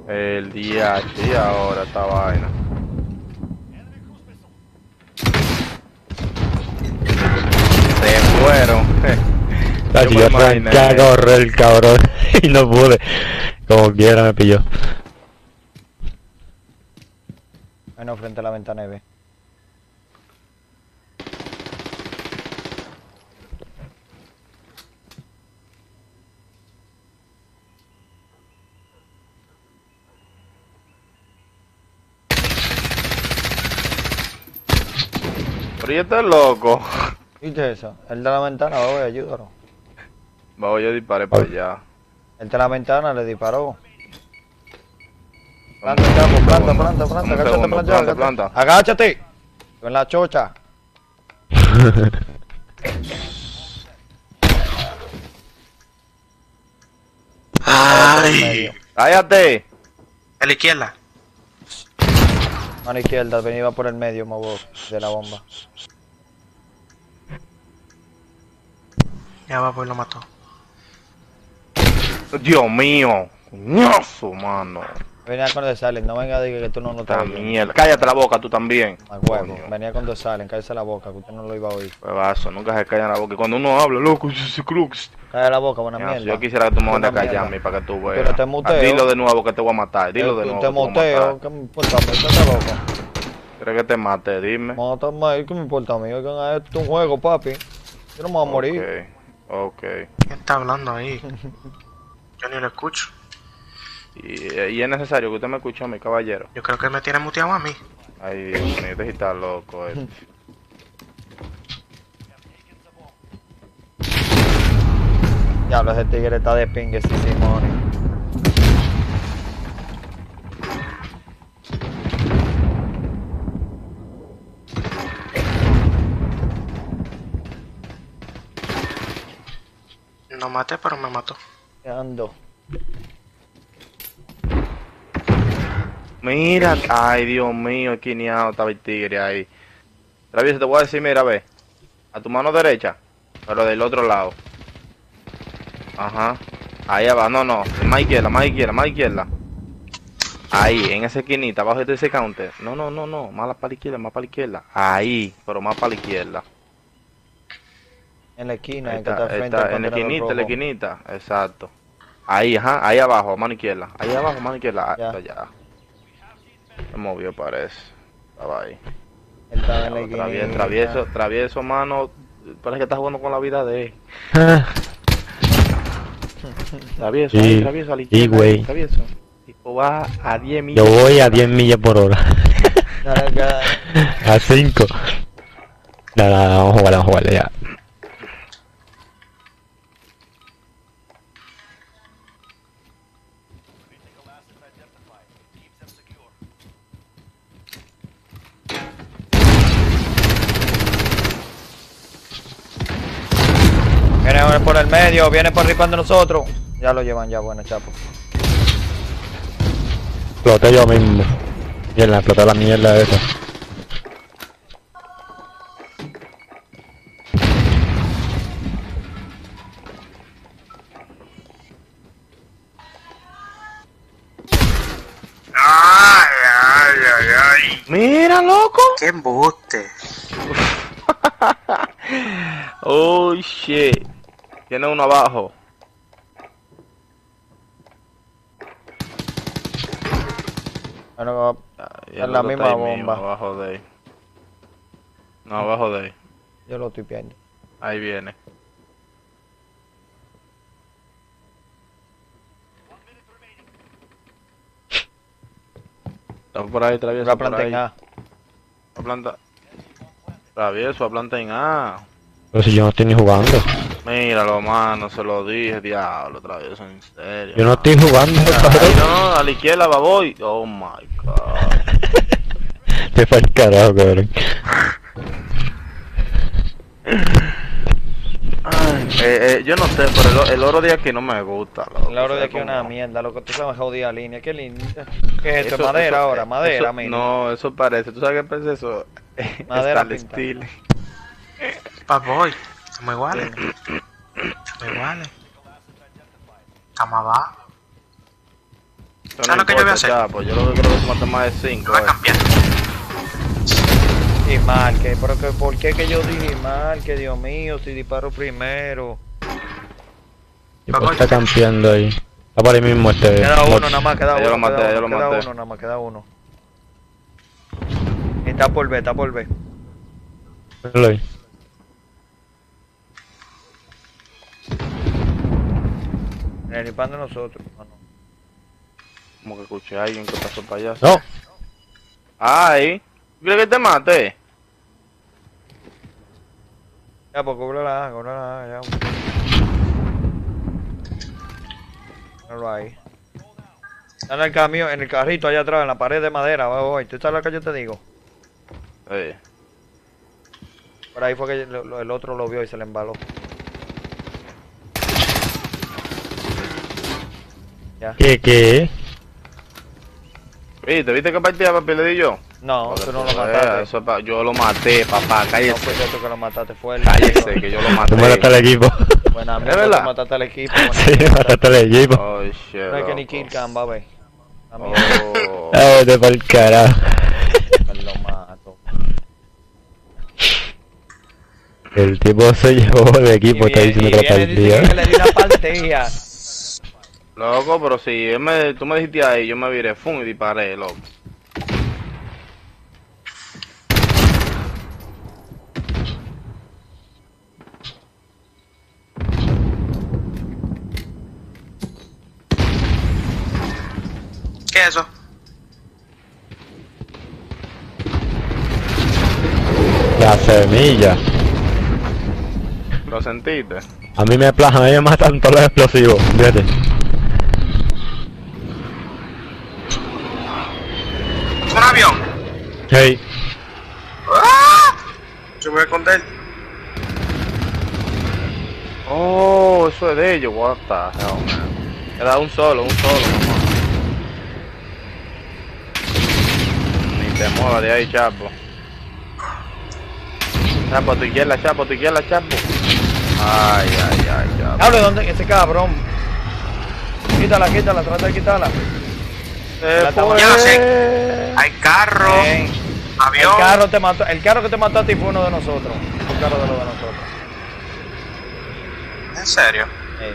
El día y ahora esta vaina. Se fueron. Casi Yo yo me imaginé. arranqué a correr el cabrón y no pude. Como quiera me pilló. Bueno, frente a la ventana B. Pero yo estoy loco. ¿Viste eso? El de la ventana, voy, ayúdalo. Vamos, yo disparé para allá. El de la ventana le disparó. Un Planta, chapo, planta, segundo, planta, planta, un agáchate, segundo, planta, planta, agáchate. planta. Agáchate. En la chocha. Ay. ¡Cállate! A la izquierda. Mano izquierda, venía por el medio, movo de la bomba. Ya va, pues lo mató. Dios mío. Coñazo, mano. Venía con The Silent, no venga a decir que tú no lo Esta estás viendo. mierda. Cállate la boca tú también. A huevo, Coño. venía con The Silent, cállese la boca, que usted no lo iba a oír. Huevazo, nunca se callan la boca. Y cuando uno habla, loco, se crux. Cállate la boca, buena Coñazo, mierda. yo quisiera que tú me Buena mandes a callar a mierda. mí para que tú Pero veas. te muteo. Ah, dilo de nuevo que te voy a matar. Dilo de Eh, nuevo. Te que te voy a moteo, matar. ¿qué me importa a mí? Cállate la boca. ¿Quieres que te mate? Dime. Mátame, ¿qué me importa a mí? Oigan, esto es un juego, papi. Yo no me voy a morir. Ok, ok. ¿Quién está hablando ahí? Yo ni lo escucho. Y, y es necesario que usted me escuche a mi caballero. Yo creo que él me tiene muteado a mí. Ay, Dios mío, este sí está loco. eh. Diablo, ese tigre está de pingue, sí, Simón. No maté, pero me mató. Ando. Mira, ay, Dios mío, esquineado estaba el tigre ahí. Travieso, te voy a decir, mira, ve. A tu mano derecha, pero del otro lado. Ajá. Ahí abajo, no, no. Más izquierda, más izquierda, más izquierda. Ahí, en esa esquinita, abajo de ese counter. No, no, no, no. Más para la izquierda, más para la izquierda. Ahí, pero más para la izquierda. En la esquina, Ahí el que está, está ahí frente está, al en la contenedor esquinita, en la rojo. esquinita. Exacto. Ahí, ajá, ahí abajo, mano izquierda. Ahí abajo, mano izquierda. Ya. Ah, ya. Se movió, parece. Estaba ahí. Él estaba en la Travieso, esquina. travieso, travieso, mano. Parece que está jugando con la vida de él. Travieso, Sí, ahí, travieso, a la sí, izquierda, güey. ahí, travieso. Tipo va a diez millas. Yo voy a diez millas por hora. Dale acá. A cinco. Nada, nada, vamos a jugar, vamos a jugar ya. Viene por el medio, viene por arriba de nosotros. Ya lo llevan ya, bueno, chapo. Exploté yo mismo. Mierda, exploté la mierda esa. Ay, ay, ay, ay. Mira, loco. ¡Qué embuste! Oh, shit. Tiene uno abajo. Bueno, Ah, y Es el la otro misma está ahí mismo, bomba. abajo de él. No, abajo de él. yo lo estoy viendo. Ahí viene. Está por ahí, travieso. La por planta ahí. en A. La planta. Travieso, a planta en A. Pero si yo no estoy ni jugando. Míralo, mano, se lo dije, diablo, travieso, en serio. Yo no mano. estoy jugando, Ahí, cabrón. no, no, a la izquierda va voy. Oh my god. Te fue el carajo, cabrón. Ay, eh, eh, yo no sé, pero el, o- el oro de aquí no me gusta. Loco, La hora de ¿sabes aquí es una cómo? mierda, loco. Tú sabes jodida línea. Qué linda. ¿Qué es esto? Eso- ¿Madera eso- ahora? eh, Madera, eso- mira. No, eso parece. ¿Tú sabes qué es eso? Madera Stainless pintada. steel. Bad boy. Estamos iguales. Estamos iguales. Estamos abajo. Eso no ¿Sabes lo que yo voy a importa, hacer? Chapo. Yo lo que creo que tú matas más de Yo cinco. voy a eh. cambiar. Y mal, que, pero que, ¿por qué que yo dije mal? Que Dios mío, si disparo primero. Tipo está campeando ahí. Está por ahí mismo este. Queda bot. uno, nada más, queda Ya yo uno, lo maté, queda ya uno, lo queda maté. uno, nada más, queda uno. Está por B, está por B. Míralo ahí. En el pan de nosotros, mano. Como que escuché a alguien que pasó para allá. No. Ay, ¿quieres que te mate? Ya, pues cobra la A, cobra la A, ya. Míralo ahí. Está en el camión, en el carrito allá atrás, en la pared de madera, abajo ahí. ¿Tú sabes lo que yo te digo? Sí. Por ahí fue que lo- lo- el otro lo vio y se le embaló. Ya. ¿Qué qué? ¿Viste? ¿Viste qué partida, papi, le di yo? No, Para tú que no lo tú veas, mataste. eso es pa- yo lo maté, papá, No cállese. fue tú que lo mataste, fue él. Cállese, que yo lo maté. Tú mataste al equipo. Buena ¿Es mierda, verdad? tú mataste al equipo. Sí, mataste al equipo. Oh, shit, No hay que ni loco. kill cam, va a ver. A mí Oh. Ay, de pa'l carajo. me lo mato. El tipo se llevó el equipo, está Y diciendo que la viene y dice que partida. le di una partida. Loco, pero si él me, tú me dijiste ahí, yo me viré, fum, y disparé, loco. ¿Qué es eso? La semilla. ¿Lo sentiste? A mí me plajan, a mí me matan todos los explosivos. Fíjate. ¿Un avión? Hey. ¡Ah! Yo me voy a esconder. Oh, eso es de ellos, what the hell, man. Era un solo, un solo, mamá. Ni te muevas de ahí, Chapo. Chapo, a tu izquierda, Chapo, a tu izquierda, Chapo. Ay, ay, ay, Chapo. Hable, ¿dónde? Ese cabrón. Quítala, quítala, trata de quitarla. Se la fue. Ya lo sé. Hay carro, Bien. El avión. carro te mató, el carro que te mató a ti fue uno de nosotros. Un carro de los de nosotros. ¿En serio? Eh.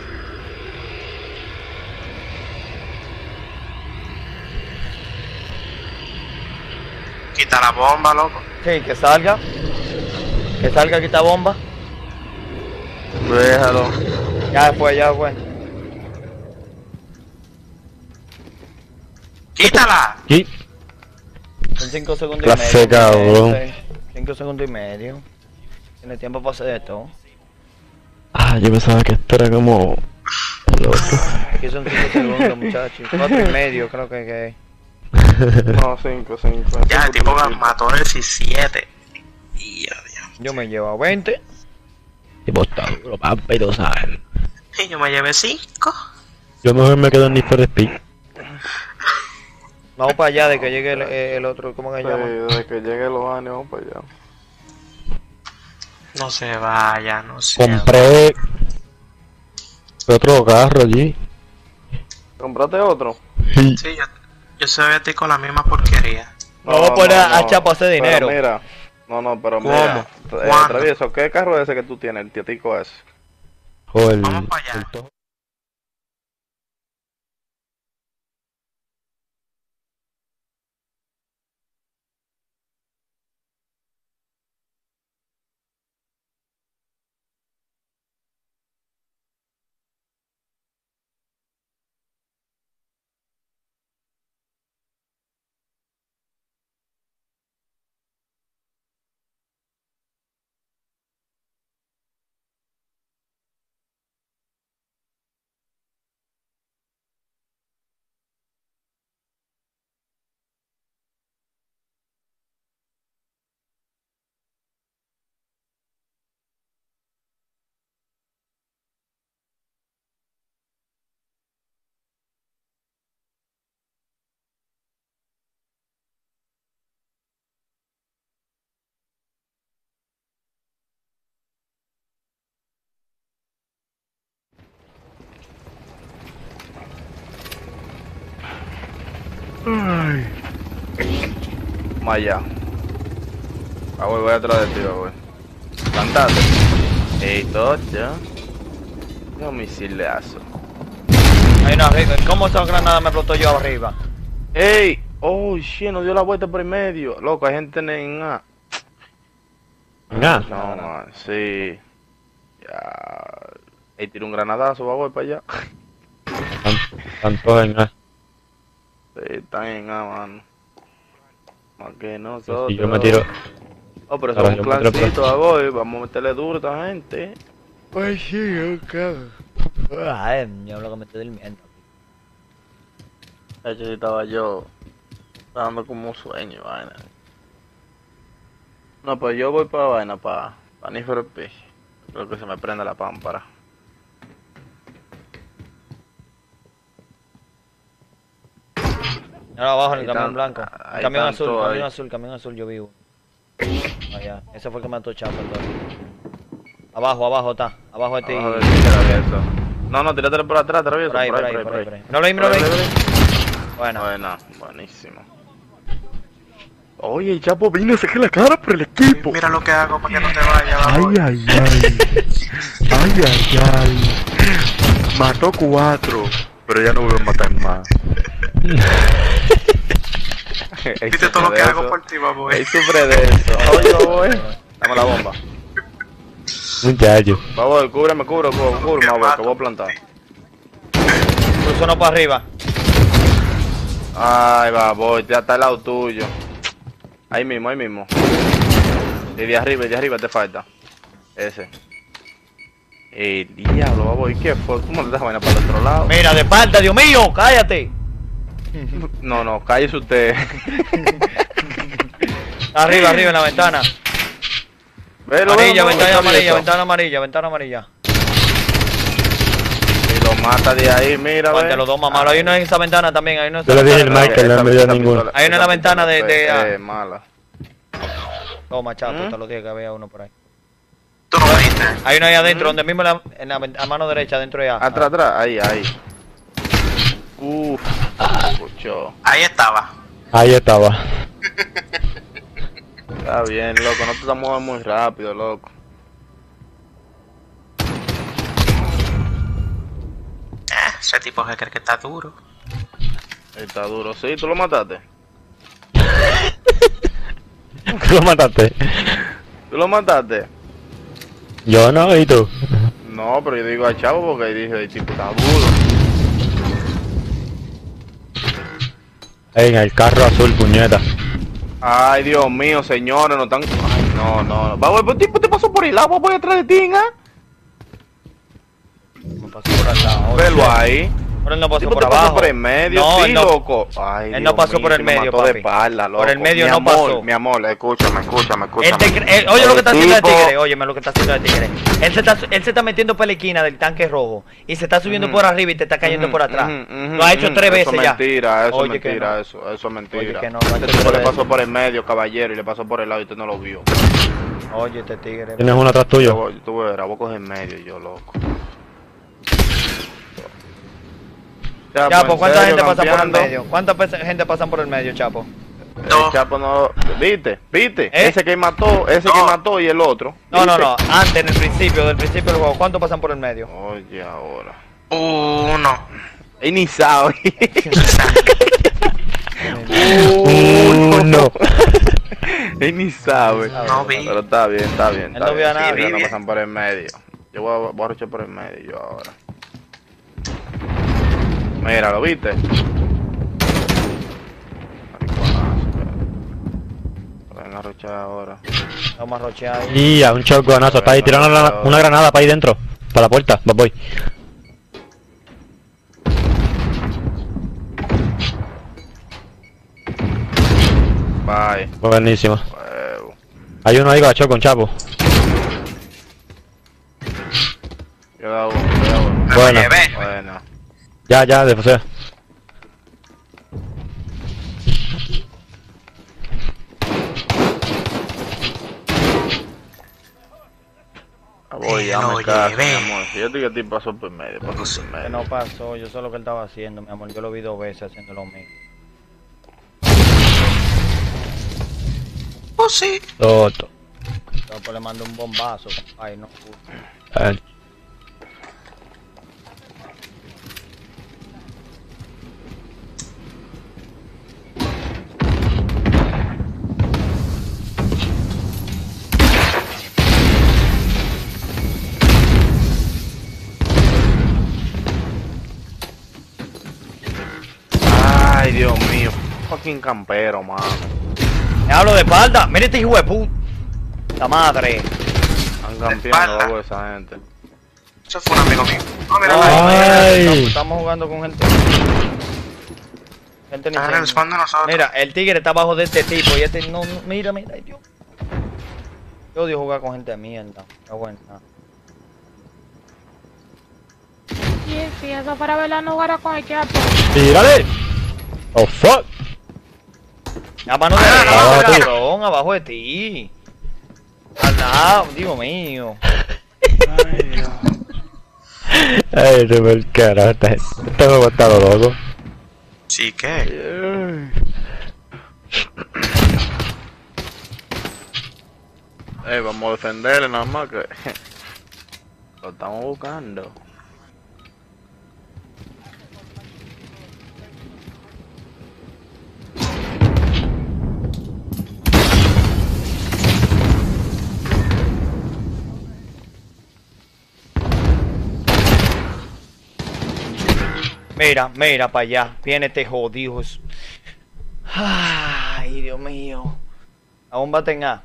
Quita la bomba, loco. Sí, que salga. Que salga, quita bomba. Déjalo. Ya fue, ya fue. ¡Quítala! Y Son cinco segundos La y medio. sé, cabrón. gente. Cinco segundos y medio. Tiene tiempo para hacer esto. Ah, yo pensaba que esto era como el otro. Aquí son cinco segundos, muchachos. Cuatro y medio, creo que que es. No, cinco, cinco. Ya, el tipo me mató el diecisiete. Y adiós. Yo me llevo a veinte. Tipo está duro, papi, tú sabes. Y yo me llevé cinco. Yo mejor me quedo en Need for Speed. Vamos para allá de que llegue el, el otro, ¿cómo que se Sí, llama? desde que llegue los años, vamos para allá. No se vaya, no se Compré otro carro allí. ¿Compraste otro? Sí. Sí, yo, yo se ve a ti con la misma porquería. Vamos a poner a Chapo a hacer Pero dinero. mira, no, no, pero ¿Cómo? mira. Eh, ¿Cuándo? Travieso, ¿qué carro es ese que tú tienes? El tietico ese. O el, Vamos para allá. el to- Ay. Más allá. Ah, voy, voy atrás de ti, voy. Cantate. Ey, tocha. Un misilazo. Hay una arriba. ¿Cómo esa granada me explotó yo arriba? Ey. Oh, shit, nos dio la vuelta por el medio. Loco, hay gente en A. Venga. No, man, sí. Ya. Ey, tiró un granadazo, va, voy para allá. Están todos en A. Sí, están en A, mano. Más que nosotros. Si yo me tiro. Oh, pero Ahora es un yo me tiro clancito, va, voy. Vamos a meterle duro a esta gente. Pues sí, ok. Ay, yo lo que me estoy durmiendo. De hecho, si estaba yo dando como un sueño, vaina. No, pues yo voy para vaina, para pa Nífero P. Creo que se me prende la pámpara. Ahora abajo en el Ahí camión están- blanco. ahí El camión están azul, todos camión ahí. azul, camión azul, yo vivo. Allá, ese fue el que mató Chapo entonces. Abajo, abajo está, abajo de ti. Abajo de ti, travieso. No, no, tíratelo por atrás, travieso. Por ahí, por ahí, por ahí, por ahí. Míralo ahí, Por míralo ahí, ahí. por ahí. Bueno, Buena, buenísimo. Oye, el Chapo vino a sacar la cara por el equipo. Mira lo que hago para que no te vaya. vamos. ay, ay. Ay, ay, ay. Mató cuatro, pero ya no voy a matar más. Viste todo lo que hago por ti, vamos. Él sufre de eso. Oye, voy. Dame la bomba. Muchacho. Vamos, cúbreme, cubro, cubro, cúbreme, vamos, que voy a plantar. cruzo no para arriba. Ay, va, voy, ya está al lado tuyo. Ahí mismo, ahí mismo. Y de arriba, y de arriba te falta. Ese. El diablo, va, voy, ¿qué fue? ¿Cómo le das vaina para el otro lado? Mira, de espalda, Dios mío, cállate. No, no, cállese usted. Arriba, arriba en la ventana. Velo, Amarilla, velo, ventana velo, amarilla, travieso. ventana amarilla, ventana amarilla. Y lo mata de ahí, mira, Cuante ve. los dos mamalos. Hay uno en esa ventana también, hay uno en Yo esa le dije ventana. al Michael, Esa- no me dio esa ninguno. pistola- Hay una en la esa ventana de- pistola de- es ah. mala. Toma, chato, ¿Mm? te lo dije que había uno por ahí. Tú no me viste. Hay uno ahí adentro, donde mismo la, en la ven- a mano derecha, dentro de A. Atrás, atrás, ahí, ahí. Uff, escuchó. Ahí estaba. Ahí estaba. Está bien, loco, no te estás moviendo muy rápido, loco. Eh, ese tipo se cree que está duro. Está duro, sí, ¿tú lo mataste? ¿Tú lo mataste? ¿Tú lo mataste? Yo no, ¿y tú? No, pero yo digo a Chavo porque dije, el tipo está duro. En el carro azul, puñeta. Ay, Dios mío, señores, no están... Ay, no, no, no. Va, voy, el tipo te pasó por el agua, voy atrás de ti, ¿ah? Me pasó por al lado. Velo ahí. Pero él no pasó Tipo por te pasó abajo. por el medio, No, sí, él no- loco. Ay, él Dios no pasó mío, por el que me medio, mató de papi. espalda, loco. Por el medio Mi no amor, pasó. Mi amor, escúchame, escúchame, escúchame. Él te cre- él- oye lo que está El haciendo el tipo- tigre, óyeme lo que está haciendo el tigre. Él se está, él se está metiendo por la esquina del tanque rojo y se está subiendo Ujú. por arriba y te está cayendo Ujú, por atrás. ujú, ujú, Lo ha hecho ujú. tres veces Eso ya. es mentira, eso Oye, es que mentira, no. eso, eso es mentira. que no, no hay Este que tipo le creer pasó eso. por el medio, caballero, y le pasó por el lado y usted no lo vio. Oye, este tigre. Tienes uno atrás Yo tuyo. voy, tú verás, voy a coger en medio yo, loco. Ya, Chapo, pues, en ¿cuánta serio, gente pasa por el campeando. medio? ¿Cuánta pe- gente pasan por el medio, Chapo? El Dos. Chapo no... ¿Viste? ¿Viste? ¿Eh? Ese que mató, ese que No. mató y el otro. No, no, ¿Viste? no. Antes, en el principio, del principio del juego, ¿cuántos pasan por el medio? Oye, ahora. Uno. Y ni sabe. Uno. Y ni sabe. No vi. Pero está bien, está bien. Él Está no vio a bien. nadie. Sí, no pasan por el medio. Yo voy a, voy a ruchar por el medio yo ahora. Mira, ¿lo viste? Ven a ruchar ahora. Vamos a rochear ahí. Y a un shotgunazo. Está ahí tirando una, una granada para ahí dentro. Para la puerta. Va, voy. Bye. Buenísimo. Huevo. Hay uno ahí agachado con Chapo. Queda uno, queda uno. Me Bueno. lo llevé. Bueno. Ya, ya, de José. Voy, ya Me me lo caso, mi llevé. amor. Si yo te digo a ti pasó por medio, pasó por Que medio. no pasó, yo sé lo que él estaba haciendo, mi amor. Yo lo vi dos veces haciendo lo mismo. pussy. Toto. Después le mando un bombazo, compadre, no. Eh, Ay, Dios mío. Fucking campero, mano. Me hablo de espalda. Mira este hijo de puta. La madre. Están campeando espalda. algo esa gente. Eso fue un amigo mío. No, mira, No, ahí. Ay. estamos, estamos jugando con gente. Gente ni Están en el se- spawn de nosotros. Mira, el tigre está abajo de este tipo y este no, no- mira, mira, ay, Dios. Yo odio jugar con gente de mierda. Está bueno. Sí, sí, eso para verla no jugará con el chapo. ¡Tírale! ¡Oh, fuck! La mano Ah, derecha, abajo de ti. cabrón, abajo de ti. Al lado, Dios mío. Ay, Dios. Ay, no me carajo, este este juego está loco. Sí, ¿qué? Eh, vamos a defenderle nada más que lo estamos buscando. Mira, mira para allá. Viene este jodido. Ay, Dios mío. La bomba tenga.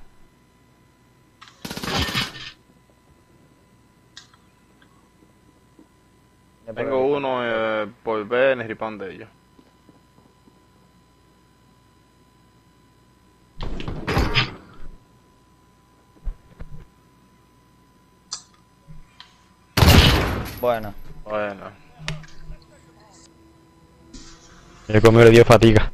Tengo uno eh, por ver en el ripán de ellos. Bueno. Bueno. El conmigo le dio fatiga.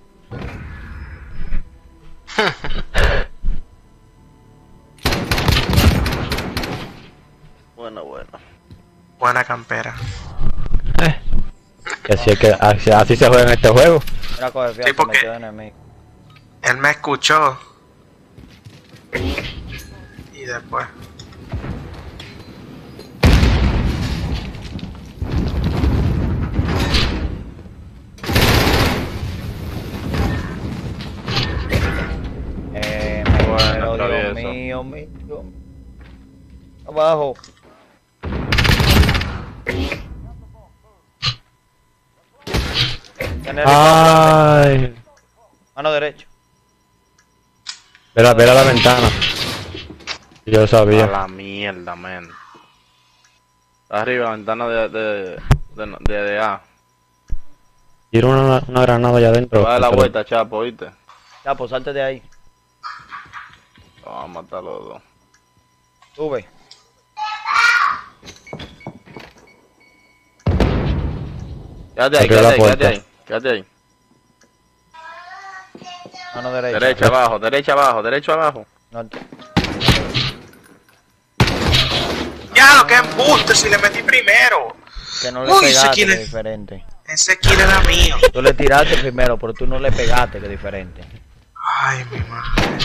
Bueno, bueno. Buena campera. Eh. Y así, es que, así, así se juega en este juego. Mira, coge Sí, fianza, porque- me quedo enemigo. Él me escuchó. Y después. Eh, Bueno, pero Dios travieso. mío, mío. Dios mío. Abajo. Tiene el Ay. mano derecha. Vela, vela la ventana. Yo lo A sabía. la mierda, man. Arriba, ventana de de de, de, de A. Tiro una, una granada allá adentro. Va a dar la vuelta, chapo, ¿oíste? Ya, pues salte de ahí. Vamos a matar a los dos. Sube. Quédate ahí, Abrió la quédate ahí, quédate puerta. ahí. Quédate ahí. Mano derecha. Derecha abajo, derecha abajo, derecho abajo. No te- Ya, lo que embuste si le metí primero. que no le Uy, ese pegaste, kill que es- es diferente. Ese kill era mío. Tú le tiraste primero, pero tú no le pegaste, que es diferente. Ay, mi madre.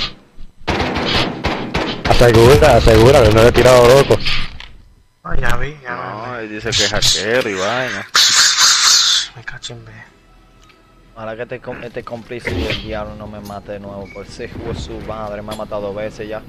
Asegura, asegura, que no le he tirado loco. No, ya vi, ya No, vi. él dice que es hackero y vaina. Me cacho en B. Ojalá que este, com- este cómplice del diablo no me mate de nuevo, por ese hijo de su madre me ha matado dos veces ya.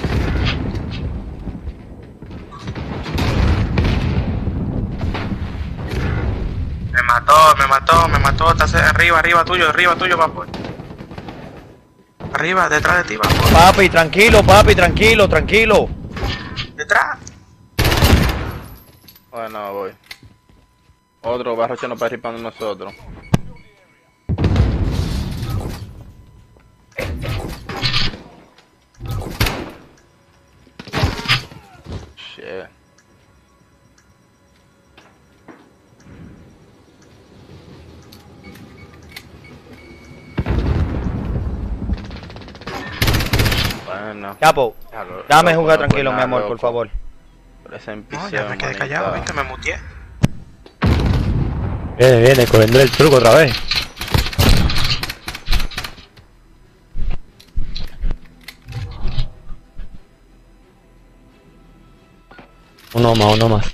Me mató, me mató, me mató. Está cerca, arriba, arriba tuyo, arriba tuyo, papu. Arriba, detrás de ti, papu. Papi, tranquilo, papi, tranquilo, tranquilo. Detrás. Bueno, voy. Otro barroche no para ripando nosotros. Shit. Bueno. Capo, Ya lo- dame loco, jugar no tranquilo, fue mi nada, amor, por loco. favor. Pero ese No, enpicio, ya me quedé callado, manita. viste, me muteé. Viene, viene, cogiendo el truco otra vez. Uno más, uno más.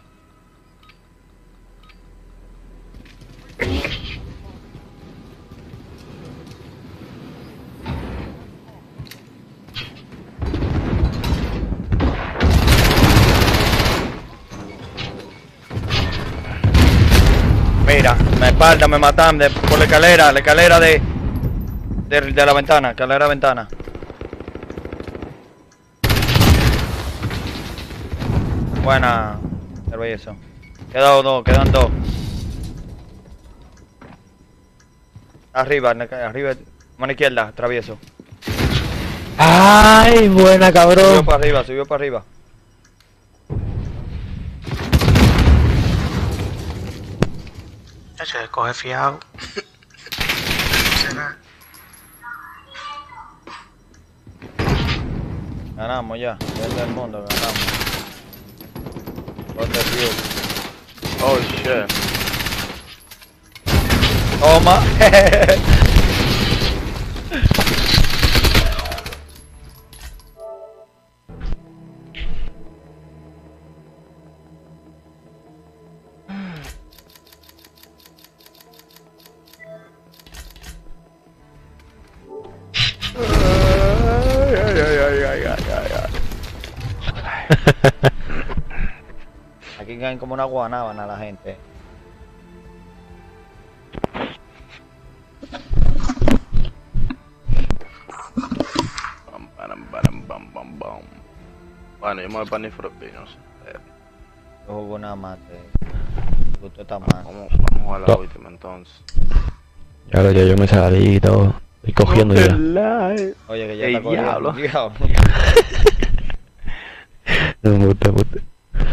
Mira, me espalda, me matan de, por la escalera, la escalera de, de de la ventana, escalera de ventana. Buena, eso. Quedan dos, quedan dos. Arriba, arriba, mano izquierda, travieso. ¡Ay, buena, Subió cabrón! para arriba, subió para arriba. Ya se coge fiado. Será. Ganamos ya, es del mundo, ganamos. ¿Dónde tío? Oh shit. Toma. Aquí caen como una guanábana la gente. Bam, bam, bam, bam, bam, bam. Bueno, yo me voy para Need for Speed, no sé. Eh, Yo juego nada más. Usted está mal. Vamos, vamos a jugar la No. última entonces. Ya lo ya yo me salí y todo. Estoy cogiendo ya. Oye, que ya Ey, está corriendo. diablo. Diablo. No me gusta, me gusta.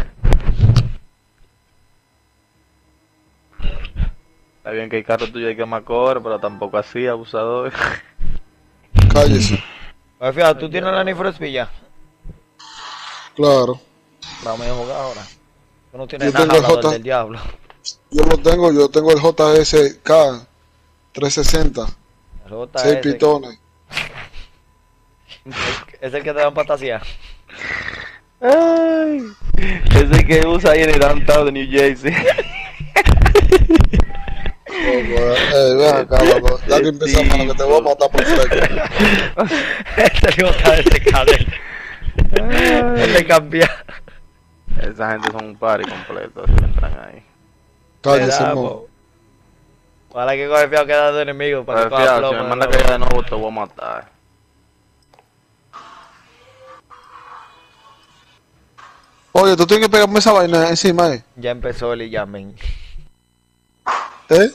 Está bien que el carro tuyo hay que más corre, pero tampoco así, abusador. Cállese. Oye, fíjate, tú tienes la Need for Speed ya. Claro. Vamos a jugar ahora. Tú no tienes Yo nada tengo el hablador J. del diablo. Yo lo tengo, yo tengo el J S K trescientos sesenta. El J seis S, pitones. es el que te dan patasia. Ay, ese que usa ahí en el downtown de New Jersey. Eh, ven acá, loco. Dale empieza mano que te voy a matar por fresco. Este es el J S K de él. Él le cambia. Esa gente son un party completo, si entran ahí. Cállese, Verá, mo. po. Ojalá que coge fiado queda de enemigo para que Pero coja fíjate, si plomo. me manda ¿no? que de nuevo te voy a matar. Oye, tú tienes que pegarme esa vaina encima, eh. Ya empezó el Yamin. ¿Eh?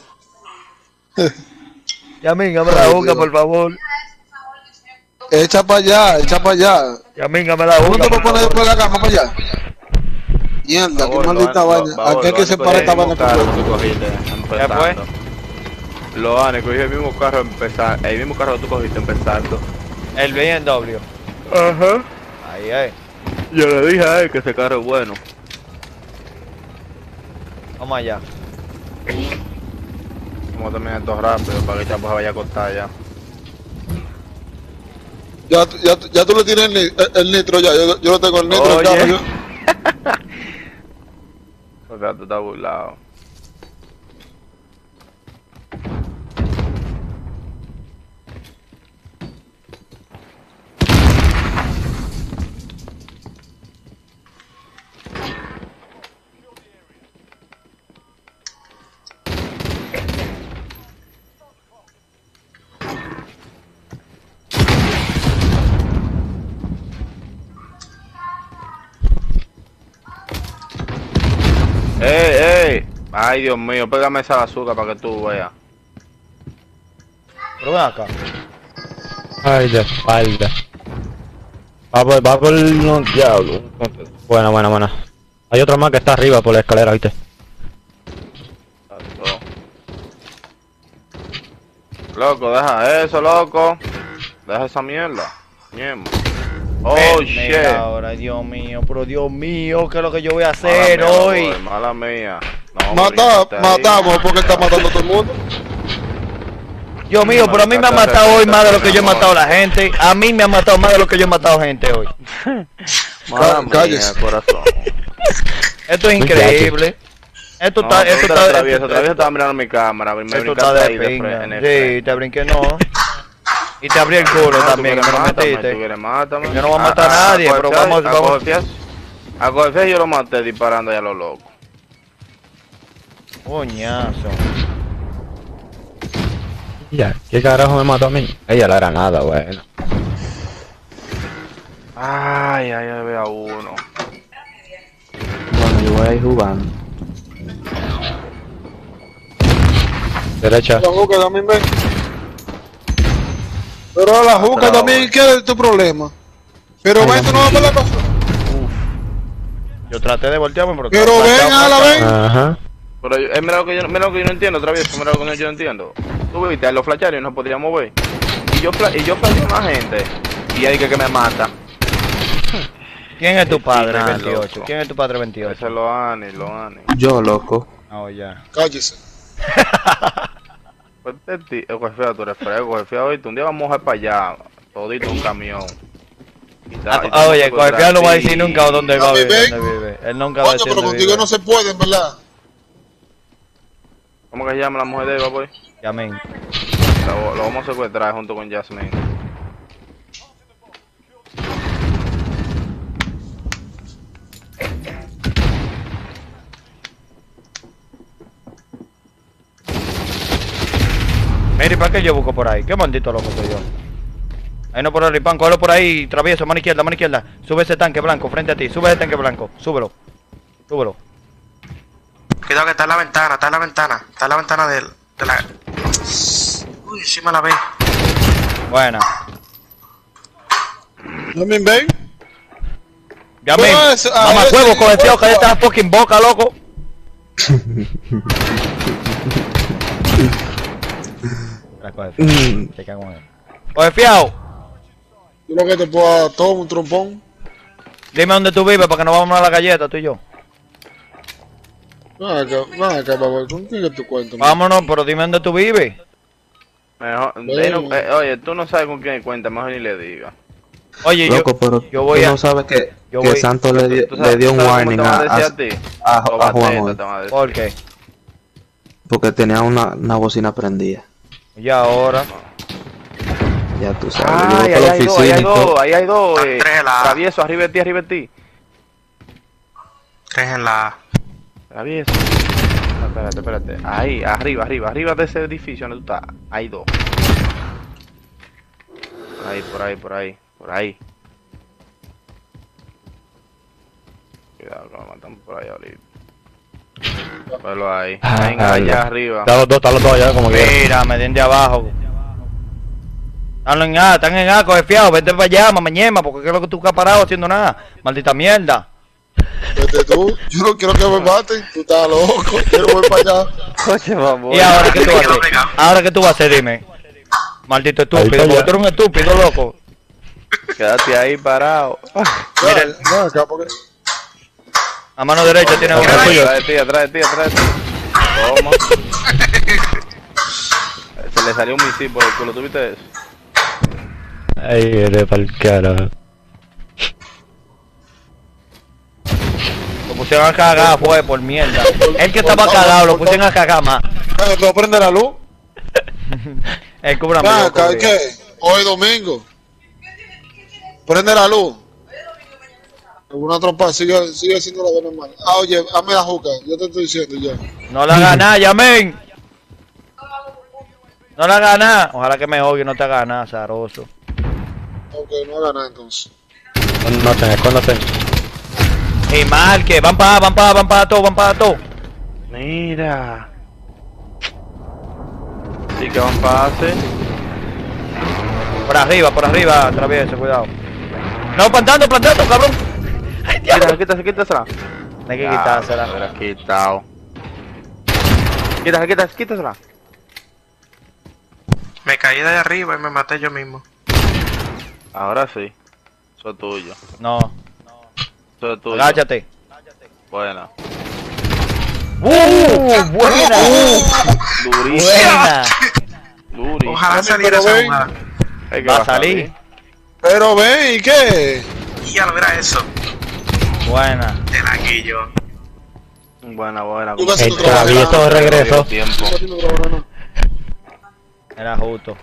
Yamin, dame la Ay, boca, Dios. por favor. Echa para allá, echa para allá. Yamin, dame la ¿Cómo boca. te por puedes poner favor. después de la cama para allá? Mierda, qué Babor, maldita lo- vaina. lo- babor, Aquí hay lo que único separar es esta el mismo vaina. carro por- que tú cogiste empezando. Lo han cogí el mismo carro empezando. El mismo carro que tú cogiste empezando. El B M W. Ajá. Ahí es. Yo le dije a él que ese carro es bueno. Vamos allá. Vamos a terminar esto rápido para que ya pues vaya a costar ya. Ya, ya, ya tú le tienes el, ni- el nitro ya. Yo, yo lo tengo el nitro. Oye. ya, yo- Porque tú estás burlado. ¡Ey, ey! Ay, Dios mío, pégame esa bazooka para que tú veas. Pero ven acá. Ay, de espalda. Va por, va por los diablos. Buena, buena, buena. Hay otra más que está arriba por la escalera, ¿viste? Exacto. Loco, deja eso, loco. Deja esa mierda. Mierda. Oh, Ven, shit. mira ahora, Dios mío, pero Dios mío, ¿qué es lo que yo voy a Mala hacer mía, hoy? boy, mala mía. No, Mata, morirte ahí. matamos porque está matando a todo el mundo. Dios mío, pero a mí me ha matado hoy más de lo que yo he matado a la gente. A mí me ha matado más de lo que yo he matado a gente hoy. Mala Cállese. mía, corazón. Esto es increíble. Esto No, está, tú esto te está, travieso, esto- travieso estaba mirando mi cámara. Me esto brincaste está de ahí de pinga. fre- en el Sí, frente. te brinqué no. Y te abrí el culo No, tú también, quieres me lo mátame, metiste. tú quieres mátame. Yo no voy a matar a nadie, a pero Coefias- vamos- a vamos- Coefias- A Coefias yo lo maté disparando ya a lo loco. Coñazo. Ya, ¿qué carajo me mató a mí? Ella la granada, bueno. Ay, ay, ay, veo a uno. Bueno, yo voy a ir jugando. Derecha. La juca también ven. Pero la juca Atrás, también, güey. ¿qué es tu problema? Pero ven, tú no vas a ver la cosa. Yo traté de voltearme, pero... Pero estaba ven, planchado, a la planchado. ven. Ajá. Pero yo- eh, mira lo que yo, mira lo que yo no entiendo, otra vez, mira lo que yo no entiendo. Tú viste, a los flacharios no podríamos mover. Y yo, fla- y yo flasheo a una gente. Y hay que que me mata. ¿Quién es tu padre, Nah, veintiocho? loco. ¿Quién es tu padre, Ese veintiocho? es lo Ani, lo Ani. Yo, loco. Oh, ya. Cállese. Pues este tío, Coefias, tú eres fresco, Coefias, oíste, un día vamos a ir para allá, todito un camión. Y tal, y Ah, vamos oye, a encontrar Coefias no va a decir ti. nunca dónde va a Dame, vivir, ven. dónde vive. Él nunca va a Coño, decir pero dónde contigo vive. no se puede, en verdad. ¿Cómo que se llama la mujer de Eva, boy? Amén. Lo, lo vamos a secuestrar junto con Jasmine. Mira, ¿y para qué yo busco por ahí? Qué maldito loco soy yo. Ahí no por el ripán, cógelo por ahí, travieso, mano izquierda, mano izquierda. Sube ese tanque blanco frente a ti, sube ese tanque blanco, súbelo. Súbelo. Cuidado que está en la ventana, está en la ventana. Está en la ventana del, de la... Uy, encima la ve. Buena. También ven. Amén. Pero ese- ah, Mamá ese- huevo, coleteado, cállate la fucking boca, loco. Mm. Te cago en él. Oye, fiao, Yo lo que te puedo dar todo un trompón. dime dónde tú vives para que nos vamos a la galleta, tú y yo. Nada acá, nada acá, papá. ¿Con quién es tu cuento? Vámonos, pero dime dónde tú vives. Mejor, Bueno. de no- eh, oye, tú no sabes con quién cuenta, mejor ni le digas. Oye, Loco, yo, pero yo voy tú a... no sabes que, yo que voy- Santos le, dio- ¿Tú sabes- le dio tú un sabes cómo warning te van a, a decir a, a ti? a- a Los Juan batetas hoy, te van a decir. ¿Por qué? porque tenía una, una bocina prendida. Y ahora... Ya tú sabes. Ay, yo ahí voy hay para la dos, ahí oficina hay y todo. dos, ahí hay dos. Están eh, tres en la- Travieso, arriba de ti, arriba de ti. Tres en la... Travieso. No, espérate, espérate. Ahí, arriba, arriba, arriba de ese edificio donde tú estás. Hay dos. Por ahí, por ahí, por ahí, por ahí. Cuidado que me matan por ahí ahorita. Velo ahí. Ah, Venga, ah, allá no. arriba. Están los dos, están los dos allá como quieran. Mira, me den de abajo. Están en A, están en A, coge fiado, vete para allá, mamañema, porque ¿qué es lo que tú has parado haciendo nada? Maldita mierda. Vete tú. Yo no quiero que me maten. Tú estás loco. Yo no voy para allá. Coche, vamos. ¿Y ahora qué tú vas a Quedó hacer? pegado. ¿Ahora qué tú vas a hacer? Dime. Maldito Ahí estúpido, está porque ya. tú eres un estúpido, loco. Quédate ahí parado. Mira, Ven acá, porque... a mano derecha tiene un Atrás tuyo. de ti, atrás de ti, atrás de ti. Toma. Se le salió un misil por el culo, ¿tú viste eso? Ay, eres pa'l carajo. Lo pusieron a cagar, fue por mierda. El que estaba cagado, lo pusieron a cagar más. Ven, ¿tú vas a prender la luz? El cúbrame. Ven loco, acá, diga. ¿qué? Hoy es domingo. Prende la luz. Una tropa sigue, sigue haciendo la buena normal. Ah, oye, hazme la juca. Yo te estoy diciendo ya. No la gana, llamen. No la gana. Ojalá que me oye, no te haga nada, zaroso. Ok, no haga nada entonces. Escóndate, escóndate. Y mal que van para, van para, van para todo, van para todo. Mira. Sí que van pase. Por arriba, por arriba, travieso, cuidado. No, plantando, plantando, cabrón. Ay, Quítase, diablo. quítase, quítasela. Hay que quitársela. Me hubieras quitado. Quítase, quítase, quítasela. Me caí de ahí arriba y me maté yo mismo. Ahora sí. Eso es tuyo. No, Eso es tuyo. agáchate. Buena. ¡Uh! ¡Buena! Durísimo. ¡Buena! Durísimo. Ojalá saliera pero esa ven. jugada. Es que Va a salir. Pero ven, ¿y qué? Y ya lo verá eso. Buena. Te la quillo. Buena, buena. Tú vas El haciendo trabajo. travieso regresó. Tiempo. Tú haciendo trabajo, ¿no? Era justo.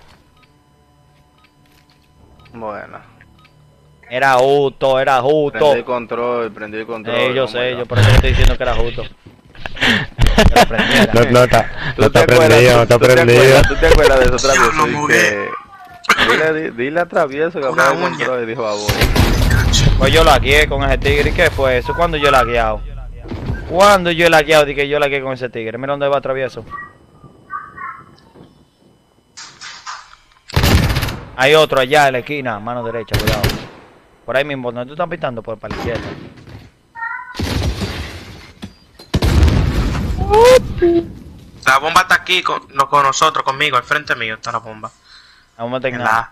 Buena. Era justo, era justo. Prendí el control, prendí el control. Eh, yo vamos sé, allá. yo por eso te estoy diciendo que era justo. Que lo prendiera. No, no está, ¿Tú no está te acuerdas- prendido, no está tú te prendido. acuerdas- ¿Tú te acuerdas de eso, Ya Travieso? lo Y mugué. que- Dile, di- dile a Travieso que Una apague el uña. control y dijo a vos. Pues yo lagueé con ese tigre. ¿Y qué fue eso? ¿Cuándo yo lagueado? ¿Cuándo yo he lagueado? Dije que yo lagueé con ese tigre. Mira dónde va Travieso. Hay otro allá en la esquina, mano derecha, cuidado. Por ahí mismo, donde tú estás pintando, por para la izquierda. La bomba está aquí con, no, con nosotros, conmigo, al frente mío está la bomba. Vamos a En terminar. la A.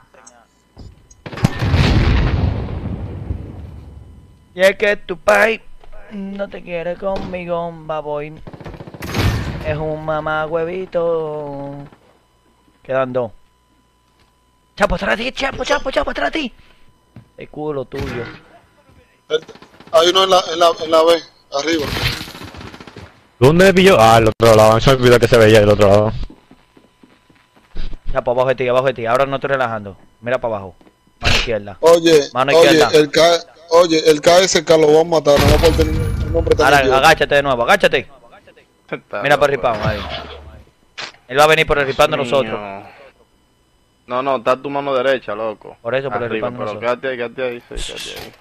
Y es que tu pai no te quiere conmigo, baboy. Es un mamá huevito. Quedan dos. Chapo, atrás de ti, chapo, chapo, chapo, atrás de ti. El culo tuyo. Hay uno en la, en la, en la B, arriba. ¿Dónde me pilló? Ah, el otro lado. Se me olvidó que se veía el otro lado. Chapo, abajo de ti, abajo de ti. Ahora no estoy relajando. Mira para abajo. Mano izquierda. Oye, Mano oye, izquierda. el K, oye, el K S K lo van a matar, no va por tener un nombre tan Ahora, idiota. agáchate de nuevo, agáchate. Está Mira por el loco. ripado, ahí. Él va a venir por el ripado de nosotros. Mío. No, no, está tu mano derecha, loco. Por eso, por el Arriba, ripado de pero nosotros. quédate ahí, quédate ahí, sí, quédate ahí.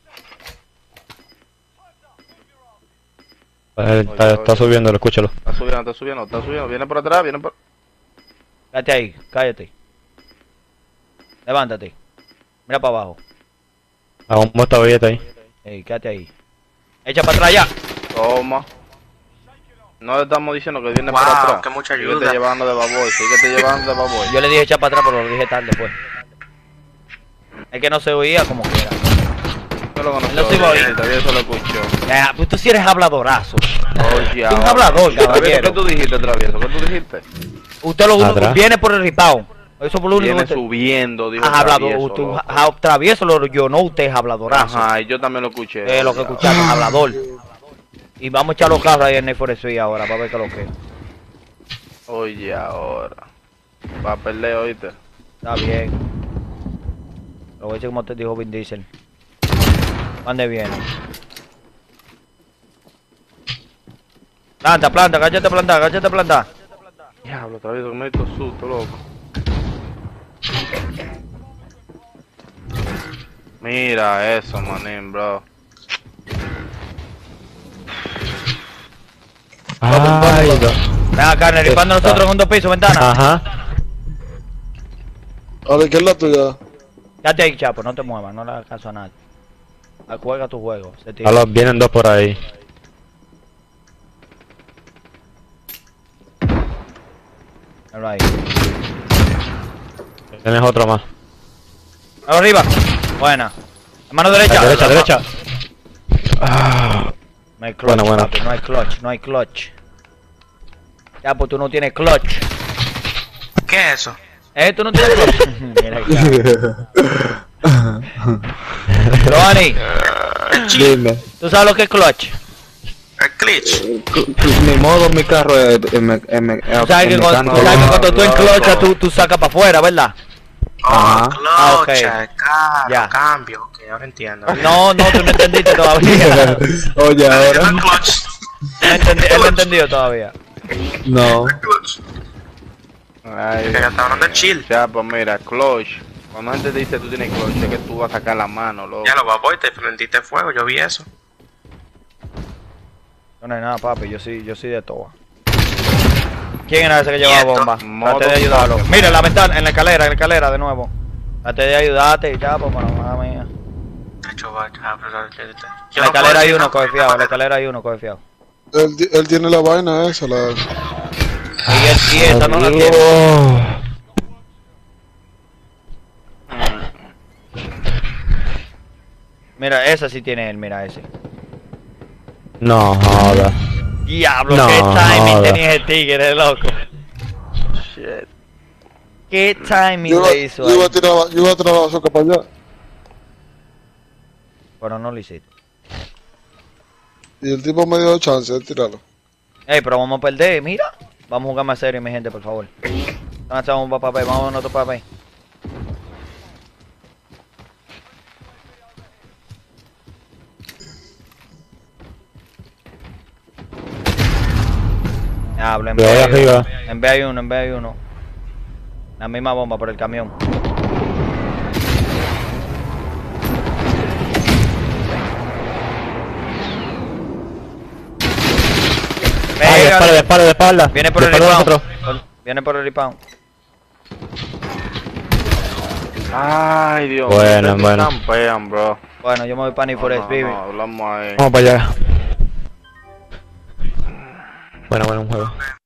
Eh, Está, está subiendo, escúchalo. Está subiendo, está subiendo, está subiendo. Viene por atrás, viene por... Cállate ahí, cállate. Levántate. Mira para abajo. La bomba está billeta ahí. Ey, quédate ahí. Echa para atrás ya. Toma. No le estamos diciendo que viene Wow, por atrás. qué mucha Síguete ayuda. llevando de baboy, síguete llevando de baboy. Yo le dije echar para atrás, pero lo dije tarde después. Es que no se oía como quiera. Yo lo conozco, Él lo sigo ahí. y todavía eso lo escuchó. Ya, pues tú sí eres habladorazo. Oye, Tú un ahora. hablador, Travieso, caballero. ¿qué tú dijiste, Travieso? ¿Qué tú dijiste? Usted lo único Atrás. viene por el ripao. Eso por lo único Viene que usted... subiendo, dijo Ah, hablador, Travieso, tú, loco. ja- travieso lo yo no, usted es habladorazo. Ajá, y yo también lo escuché. Es lo que oye, escuchamos, hablador. Y vamos a echar los carros ahí en el Forest ahora para ver qué es lo que es. Oye, ahora. Va a perder, oíste. Está bien. Lo voy a decir como te dijo Vin Diesel. ¿Dónde viene? Planta, planta, cállate planta, cállate planta. Diablo, Travieso, que me dio susto, loco. Mira eso, manín, bro. Ay, no. Ven acá, en el ripando Está. nosotros en un dos pisos, ventana. Ajá. A la izquierda tuya. Quédate ahí, chapo, no te muevas, no le hagas caso a nadie. Ah, juega tu juego, se tira. Aló, vienen dos por ahí. Alright. Tienes otro más. Arriba. Buena. Mano derecha. Derecha, derecha. No hay clutch, Buena, buena. papi, no hay clutch, no hay clutch. Ya, pues tú no tienes clutch. ¿Qué es eso? ¿Eh? ¿Tú no tienes clutch? Mira acá. Ronnie, Dime. ¿tú sabes lo que es clutch? El glitch. Mi modo, mi carro es, es, me- es me- es Tú sabes que cuando, mecánico. tú sabes que cuando tú en loco. clutch tú, tú sacas para afuera, ¿verdad? Oh, Ajá. clutch, Ah, ok. claro, Ya. cambio. Ok, ahora entiendo. No, no, tú no entendiste todavía. Oye, ahora. El clutch. No entendi- él no entendió todavía. No. Clutch. Ay, Que ya está hablando de chill. ya, pues mira, clutch. Cuando la gente te dice tú tienes clutch, es que tú vas a sacar la mano, loco. Ya lo va a te prendiste fuego, yo vi eso. No hay nada, papi, yo sí, yo sí de todo. ¿Quién era ese que llevaba Quieto. bomba? Modo Trate de ayudarlo. fucker. Mira, en la ventana, en la escalera, en la escalera de nuevo. Trate de ayudarte, ya, pues, bueno, madre mía. Hecho, va, ya, pero- yo En la no puedo escalera hay decir uno, nada, coge fiado, en la porque- escalera hay uno, coge fiado. Él, ti- él tiene la vaina esa, la... Y, él, y esa no la tiene. Oh. Mira, esa sí tiene él, mira ese. No, joda. Diablo, No, qué timing joda. tenía ese tigre, loco. Shit. Qué timing Yo, iba- le hizo yo iba ahí. a tirar, yo iba a tirar la bazooka para allá. Pero no lo hiciste. Y el tipo me dio chance de tirarlo. Ey, pero vamos a perder, mira. Vamos a jugar más serio, mi gente, por favor. Vamos a papel, vamos a ver otro papel. Diablo, en Voy B hay arriba. uno, en B hay uno, en B hay uno. La misma bomba por el camión. Ay, de espalda, de espalda, de espalda. Viene por De el espalda rebound. nosotros. Viene por el rebound. Ay, Dios mío. Bueno, ustedes bueno. campean, bro. Bueno, yo me voy para Need for No, Speed. no, hablamos ahí. Vamos para allá. Bueno, bueno, un juego.